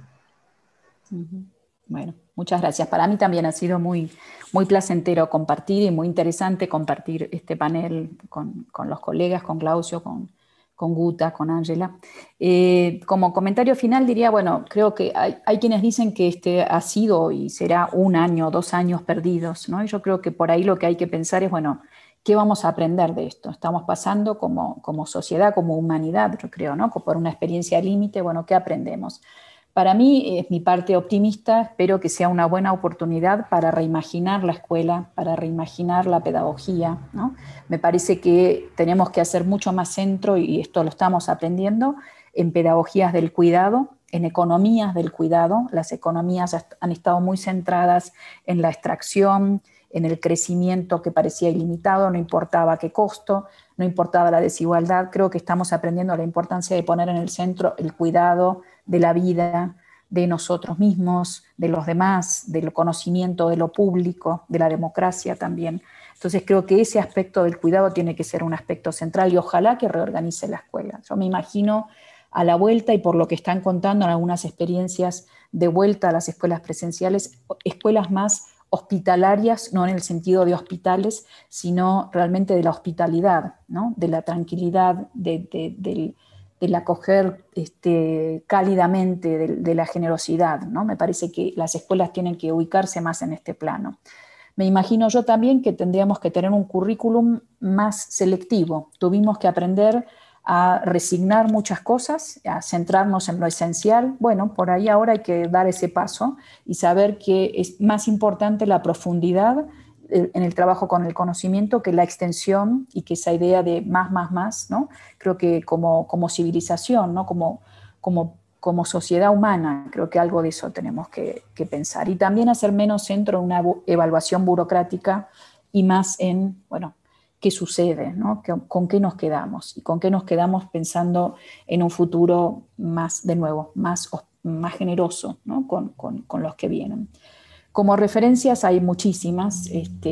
Uh-huh. Bueno, muchas gracias. Para mí también ha sido muy, muy placentero compartir y muy interesante compartir este panel con, con los colegas, con Glaucio, con, con Guta, con Ángela. Eh, como comentario final diría, bueno, creo que hay, hay quienes dicen que este ha sido y será un año, dos años perdidos, ¿no? Y yo creo que por ahí lo que hay que pensar es, bueno, ¿qué vamos a aprender de esto? Estamos pasando como, como sociedad, como humanidad, yo creo, ¿no? Por una experiencia límite, bueno, ¿qué aprendemos? Para mí, es mi parte optimista, espero que sea una buena oportunidad para reimaginar la escuela, para reimaginar la pedagogía, ¿no? Me parece que tenemos que hacer mucho más centro, y esto lo estamos aprendiendo, en pedagogías del cuidado, en economías del cuidado. Las economías han estado muy centradas en la extracción, en el crecimiento que parecía ilimitado, no importaba qué costo, no importaba la desigualdad. Creo que estamos aprendiendo la importancia de poner en el centro el cuidado de la vida, de nosotros mismos, de los demás, del conocimiento de lo público, de la democracia también. Entonces creo que ese aspecto del cuidado tiene que ser un aspecto central y ojalá que reorganice la escuela. Yo me imagino a la vuelta, y por lo que están contando en algunas experiencias de vuelta a las escuelas presenciales, escuelas más hospitalarias, no en el sentido de hospitales, sino realmente de la hospitalidad, ¿no? De la tranquilidad, de, de, del, del acoger este, cálidamente, de, de la generosidad, ¿no? Me parece que las escuelas tienen que ubicarse más en este plano. Me imagino yo también que tendríamos que tener un currículum más selectivo. Tuvimos que aprender a resignar muchas cosas, a centrarnos en lo esencial. Bueno, por ahí ahora hay que dar ese paso y saber que es más importante la profundidad en el trabajo con el conocimiento que la extensión, y que esa idea de más, más, más, ¿no? Creo que como, como civilización, ¿no? Como, como, como sociedad humana, creo que algo de eso tenemos que, que pensar. Y también hacer menos centro en una evaluación burocrática y más en, bueno, qué sucede, ¿no? ¿Con qué nos quedamos? Y con qué nos quedamos pensando en un futuro más, de nuevo, más, más generoso, ¿no? con, con, con los que vienen. Como referencias hay muchísimas. Este,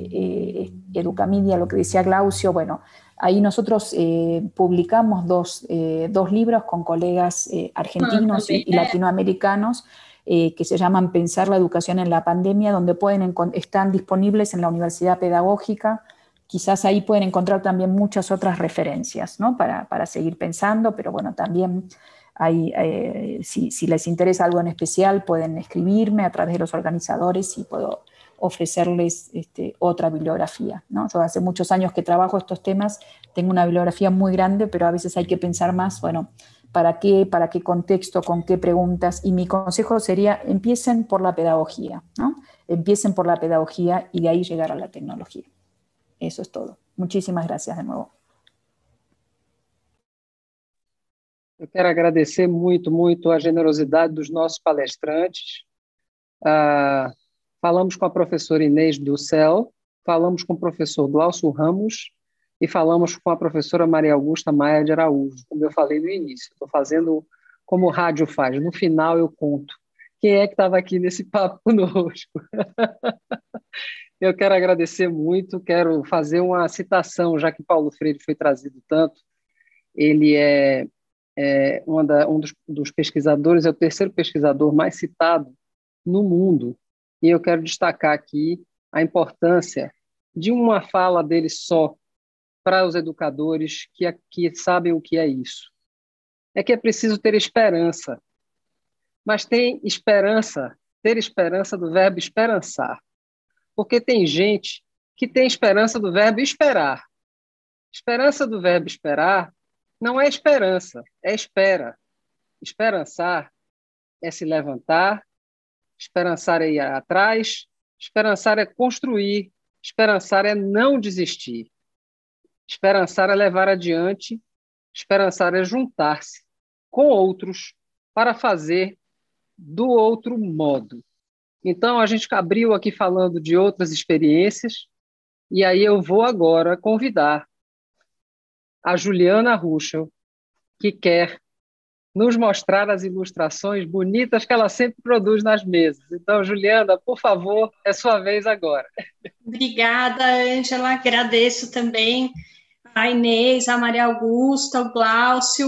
eh, Educamidia, lo que decía Glaucio, bueno, ahí nosotros eh, publicamos dos, eh, dos libros con colegas eh, argentinos y, y latinoamericanos eh, que se llaman Pensar la educación en la pandemia, donde pueden, están disponibles en la Universidad Pedagógica. Quizás ahí pueden encontrar también muchas otras referencias, ¿no? para, para seguir pensando, pero bueno, también hay, eh, si, si les interesa algo en especial, pueden escribirme a través de los organizadores y puedo ofrecerles este, otra bibliografía, ¿no? Yo hace muchos años que trabajo estos temas, tengo una bibliografía muy grande, pero a veces hay que pensar más, bueno, ¿para qué? ¿Para qué contexto? ¿Con qué preguntas? Y mi consejo sería, empiecen por la pedagogía, ¿no? Empiecen por la pedagogía y de ahí llegar a la tecnología. Eso es todo. Muchísimas gracias de nuevo. Eu quero agradecer muito, muito a generosidade dos nossos palestrantes. Ah, falamos com a professora Inês Dussel, falamos com o professor Glaucio Ramos e falamos com a professora Maria Augusta Maia de Araújo, como eu falei no início. Estou fazendo como o rádio faz, no final eu conto quem é que estava aqui nesse papo conosco. Eu quero agradecer muito, quero fazer uma citação, já que Paulo Freire foi trazido tanto. Ele é, é uma da, um dos, dos pesquisadores, é o terceiro pesquisador mais citado no mundo, e eu quero destacar aqui a importância de uma fala dele só para os educadores que, que sabem o que é isso. É que é preciso ter esperança, mas tem esperança, ter esperança do verbo esperançar, porque tem gente que tem esperança do verbo esperar. Esperança do verbo esperar não é esperança, é espera. Esperançar é se levantar, esperançar é ir atrás, esperançar é construir, esperançar é não desistir. Esperançar é levar adiante, esperançar é juntar-se com outros para fazer do outro modo. Então, a gente abriu aqui falando de outras experiências, e aí eu vou agora convidar a Juliana Ruschel, que quer nos mostrar as ilustrações bonitas que ela sempre produz nas mesas. Então, Juliana, por favor, é sua vez agora. Obrigada, Ângela. Agradeço também a Inês, a Maria Augusta, o Glaucio.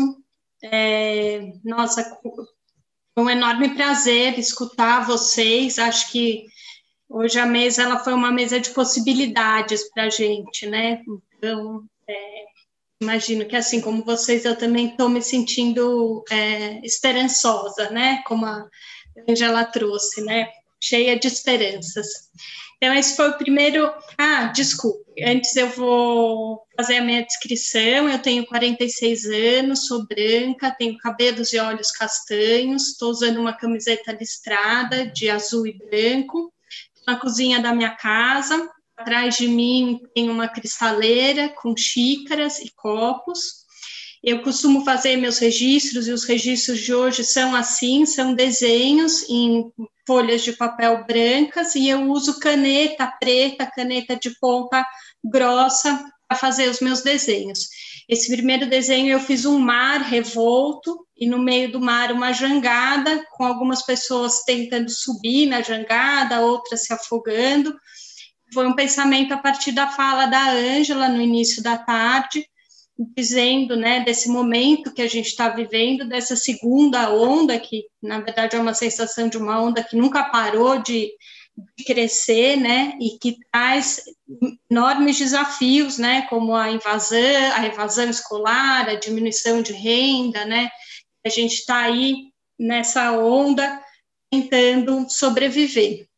É, nossa, foi um enorme prazer escutar vocês. Acho que hoje a mesa ela foi uma mesa de possibilidades para a gente, né? Então, é, imagino que assim como vocês, eu também estou me sentindo é, esperançosa, né? Como a Ângela trouxe, né? Cheia de esperanças. Então, esse foi o primeiro... Ah, desculpe, antes eu vou fazer a minha descrição. Eu tenho quarenta e seis anos, sou branca, tenho cabelos e olhos castanhos, estou usando uma camiseta listrada de azul e branco, na cozinha da minha casa. Atrás de mim tem uma cristaleira com xícaras e copos. Eu costumo fazer meus registros, e os registros de hoje são assim, são desenhos em folhas de papel brancas, e eu uso caneta preta, caneta de ponta grossa, para fazer os meus desenhos. Esse primeiro desenho eu fiz um mar revolto, e no meio do mar uma jangada, com algumas pessoas tentando subir na jangada, outras se afogando. Foi um pensamento a partir da fala da Ângela no início da tarde, dizendo, né, desse momento que a gente está vivendo, dessa segunda onda, que na verdade é uma sensação de uma onda que nunca parou de, de crescer, né, e que traz enormes desafios, né, como a invasão, a evasão escolar, a diminuição de renda, né, a gente está aí nessa onda tentando sobreviver.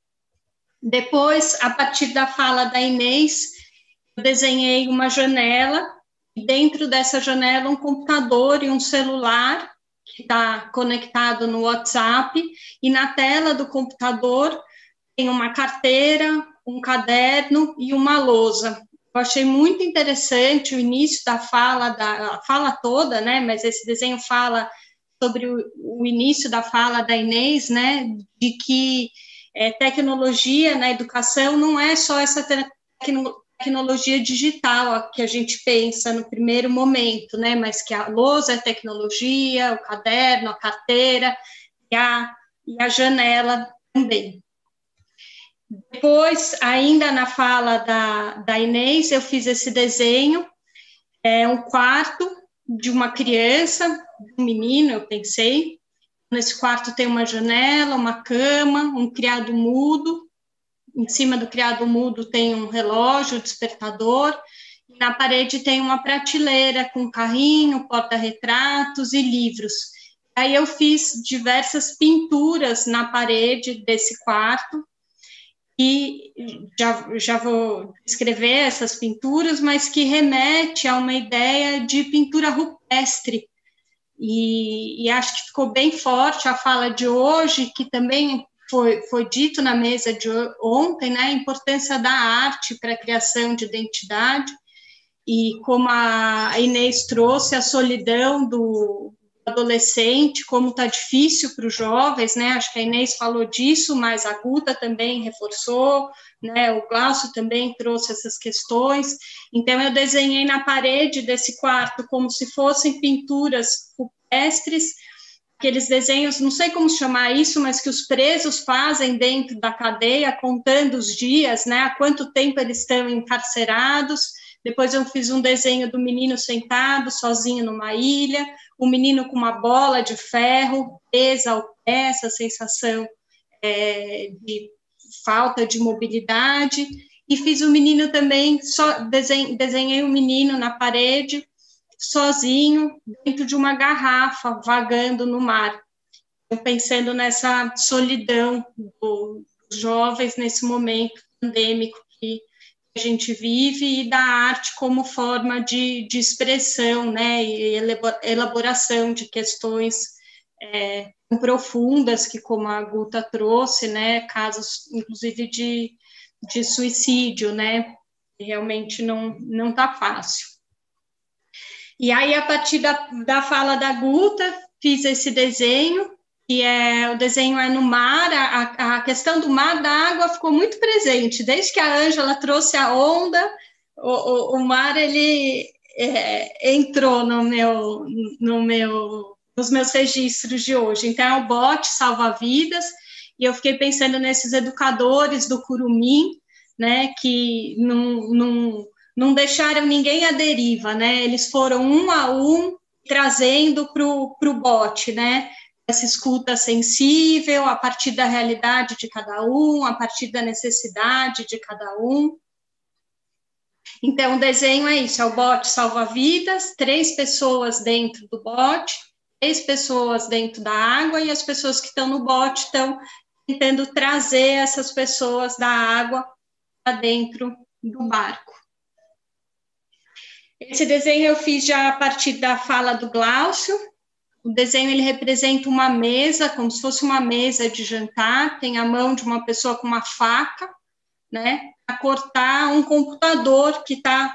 Depois, a partir da fala da Inês, eu desenhei uma janela, e dentro dessa janela um computador e um celular que está conectado no WhatsApp, e na tela do computador tem uma carteira, um caderno e uma lousa. Eu achei muito interessante o início da fala, da, a fala toda, né, mas esse desenho fala sobre o, o início da fala da Inês, né, de que é, tecnologia na educação não é só essa tecnologia, tecnologia digital que a gente pensa no primeiro momento, né? Mas que a lousa é tecnologia, o caderno, a carteira e a, e a janela também. Depois, ainda na fala da, da Inês, eu fiz esse desenho, é um quarto de uma criança, um menino, eu pensei. Nesse quarto tem uma janela, uma cama, um criado mudo. Em cima do criado mudo tem um relógio, despertador, e na parede tem uma prateleira com carrinho, porta-retratos e livros. Aí eu fiz diversas pinturas na parede desse quarto, e já, já vou escrever essas pinturas, mas que remete a uma ideia de pintura rupestre. E, e acho que ficou bem forte a fala de hoje, que também Foi, foi dito na mesa de ontem, né, a importância da arte para a criação de identidade, e como a Inês trouxe, a solidão do adolescente, como está difícil para os jovens, né? Acho que a Inês falou disso, mas a Guta também reforçou, né? O Glaucio também trouxe essas questões. Então, eu desenhei na parede desse quarto como se fossem pinturas rupestres, aqueles desenhos, não sei como chamar isso, mas que os presos fazem dentro da cadeia, contando os dias, né? Há quanto tempo eles estão encarcerados. Depois eu fiz um desenho do menino sentado, sozinho numa ilha, o menino com uma bola de ferro presa ao pé, essa sensação é, de falta de mobilidade, e fiz o menino também, só desenhei, desenhei um menino na parede, sozinho, dentro de uma garrafa, vagando no mar. Eu pensando nessa solidão do, dos jovens nesse momento pandêmico que a gente vive, e da arte como forma de, de expressão, né, e elaboração de questões é, profundas, que como a Guta trouxe, né, casos, inclusive, de, de suicídio, né, realmente não não está fácil. E aí, a partir da, da fala da Guta, fiz esse desenho, que é, o desenho é no mar, a, a questão do mar, da água, ficou muito presente, desde que a Ângela trouxe a onda, o, o, o mar, ele é, entrou no meu, no meu, nos meus registros de hoje. Então, é o bote salva-vidas, e eu fiquei pensando nesses educadores do Curumim, né, que não, não, não deixaram ninguém à deriva, né, eles foram um a um trazendo para o bote, né, essa escuta sensível, a partir da realidade de cada um, a partir da necessidade de cada um. Então, o desenho é isso, é o bote salva-vidas, três pessoas dentro do bote, três pessoas dentro da água, e as pessoas que estão no bote estão tentando trazer essas pessoas da água para dentro do barco. Esse desenho eu fiz já a partir da fala do Glaucio. O desenho, ele representa uma mesa, como se fosse uma mesa de jantar, tem a mão de uma pessoa com uma faca, né, para cortar um computador que está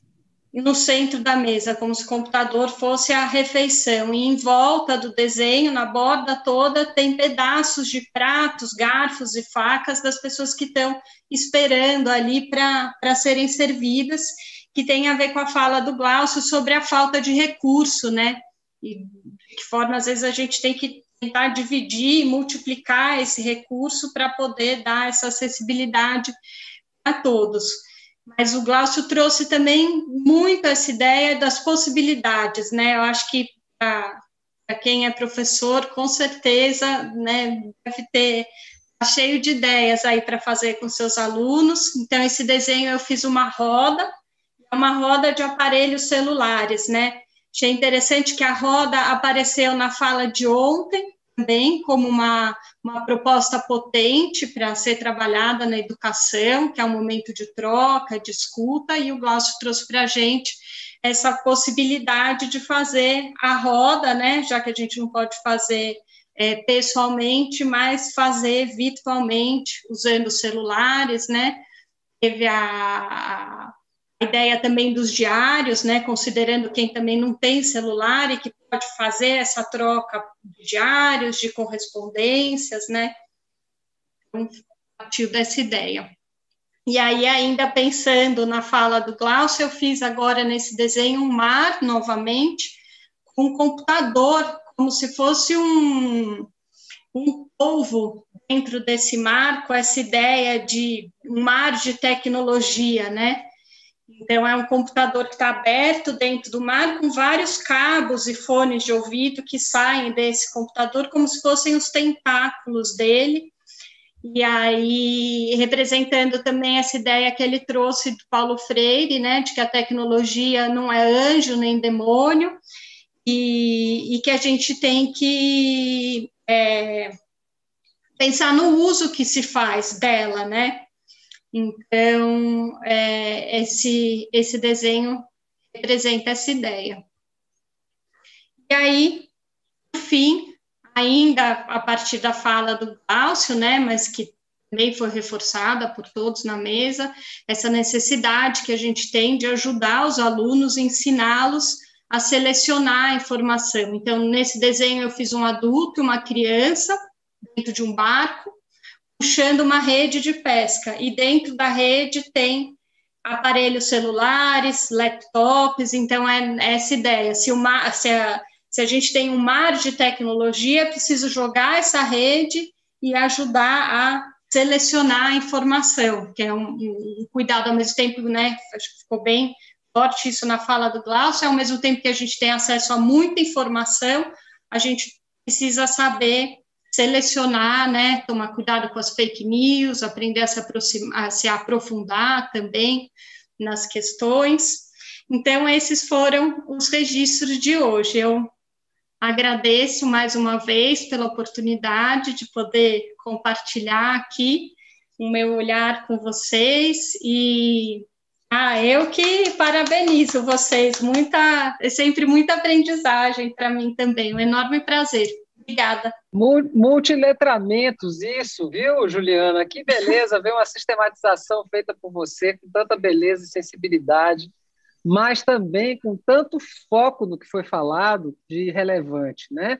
no centro da mesa, como se o computador fosse a refeição, e em volta do desenho, na borda toda, tem pedaços de pratos, garfos e facas das pessoas que estão esperando ali para serem servidas, que tem a ver com a fala do Glaucio sobre a falta de recurso, né, e de que forma, às vezes, a gente tem que tentar dividir e multiplicar esse recurso para poder dar essa acessibilidade a todos. Mas o Glaucio trouxe também muito essa ideia das possibilidades, né? Eu acho que para quem é professor, com certeza, né, deve ter tá cheio de ideias aí para fazer com seus alunos. Então, esse desenho eu fiz uma roda, uma roda de aparelhos celulares, né? Achei interessante que a roda apareceu na fala de ontem, também como uma, uma proposta potente para ser trabalhada na educação, que é um momento de troca, de escuta, e o Glaucio trouxe para a gente essa possibilidade de fazer a roda, né, já que a gente não pode fazer é, pessoalmente, mas fazer virtualmente, usando celulares, né. Teve a, a ideia também dos diários, né, considerando quem também não tem celular e que pode fazer essa troca de diários, de correspondências, né, então, partiu dessa ideia. E aí, ainda pensando na fala do Glaucio, eu fiz agora nesse desenho um mar, novamente, com um computador, como se fosse um, um polvo dentro desse mar, com essa ideia de um mar de tecnologia, né? Então, é um computador que está aberto dentro do mar, com vários cabos e fones de ouvido que saem desse computador, como se fossem os tentáculos dele, e aí representando também essa ideia que ele trouxe do Paulo Freire, né, de que a tecnologia não é anjo nem demônio, e, e que a gente tem que é, pensar no uso que se faz dela, né? Então, é, esse, esse desenho representa essa ideia. E aí, no fim, ainda a partir da fala do Glaucio, né, mas que também foi reforçada por todos na mesa, essa necessidade que a gente tem de ajudar os alunos, ensiná-los a selecionar a informação. Então, nesse desenho eu fiz um adulto e uma criança dentro de um barco, puxando uma rede de pesca, e dentro da rede tem aparelhos celulares, laptops, então é essa ideia, se, uma, se, a, se a gente tem um mar de tecnologia, é preciso jogar essa rede e ajudar a selecionar a informação, que é um, um cuidado ao mesmo tempo, né, acho que ficou bem forte isso na fala do Glaucio, ao mesmo tempo que a gente tem acesso a muita informação, a gente precisa saber selecionar, né, tomar cuidado com as fake news, aprender a se, aproximar, a se aprofundar também nas questões. Então, esses foram os registros de hoje. Eu agradeço mais uma vez pela oportunidade de poder compartilhar aqui o meu olhar com vocês e ah, eu que parabenizo vocês, muita, é sempre muita aprendizagem para mim também, um enorme prazer. Obrigada. Multiletramentos, isso, viu, Juliana? Que beleza ver uma sistematização feita por você, com tanta beleza e sensibilidade, mas também com tanto foco no que foi falado de relevante, né?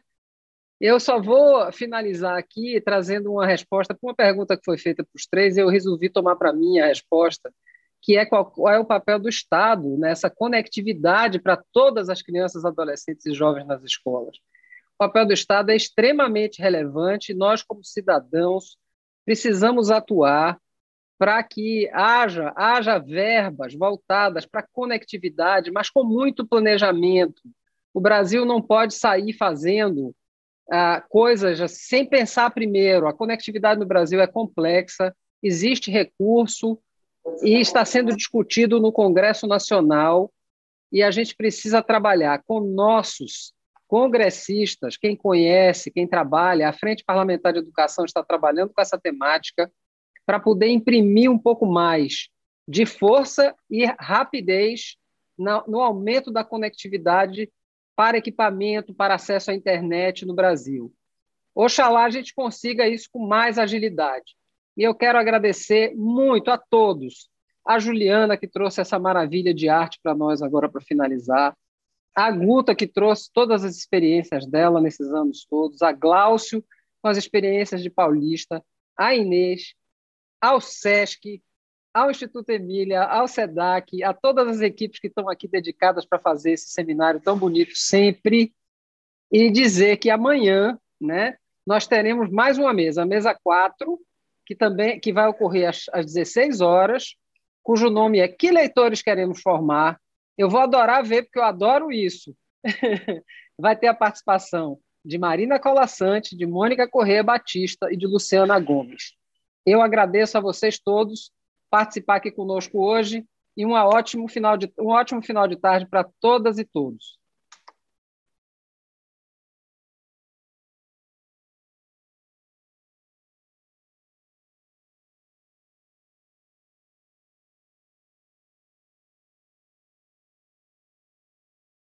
Eu só vou finalizar aqui trazendo uma resposta para uma pergunta que foi feita para os três, e eu resolvi tomar para mim a resposta, que é qual, qual é o papel do Estado nessa conectividade para todas as crianças, adolescentes e jovens nas escolas. O papel do Estado é extremamente relevante, nós, como cidadãos, precisamos atuar para que haja, haja verbas voltadas para a conectividade, mas com muito planejamento. O Brasil não pode sair fazendo ah, coisas sem pensar primeiro. A conectividade no Brasil é complexa, existe recurso e está sendo discutido no Congresso Nacional, e a gente precisa trabalhar com nossos congressistas, quem conhece, quem trabalha, a Frente Parlamentar de Educação está trabalhando com essa temática para poder imprimir um pouco mais de força e rapidez no aumento da conectividade para equipamento, para acesso à internet no Brasil. Oxalá a gente consiga isso com mais agilidade. E eu quero agradecer muito a todos, a Juliana, que trouxe essa maravilha de arte para nós agora para finalizar, a Guta, que trouxe todas as experiências dela nesses anos todos, a Glaucio, com as experiências de Paulista, a Inês, ao SESC, ao Instituto Emília, ao SEDAC, a todas as equipes que estão aqui dedicadas para fazer esse seminário tão bonito sempre, e dizer que amanhã, né, nós teremos mais uma mesa, a mesa quatro, que, também, que vai ocorrer às, às dezesseis horas, cujo nome é Que Leitores Queremos Formar? Eu vou adorar ver, porque eu adoro isso. Vai ter a participação de Marina Colassante, de Mônica Corrêa Batista e de Luciana Gomes. Eu agradeço a vocês todos participar aqui conosco hoje e um ótimo final de, um ótimo final de tarde para todas e todos.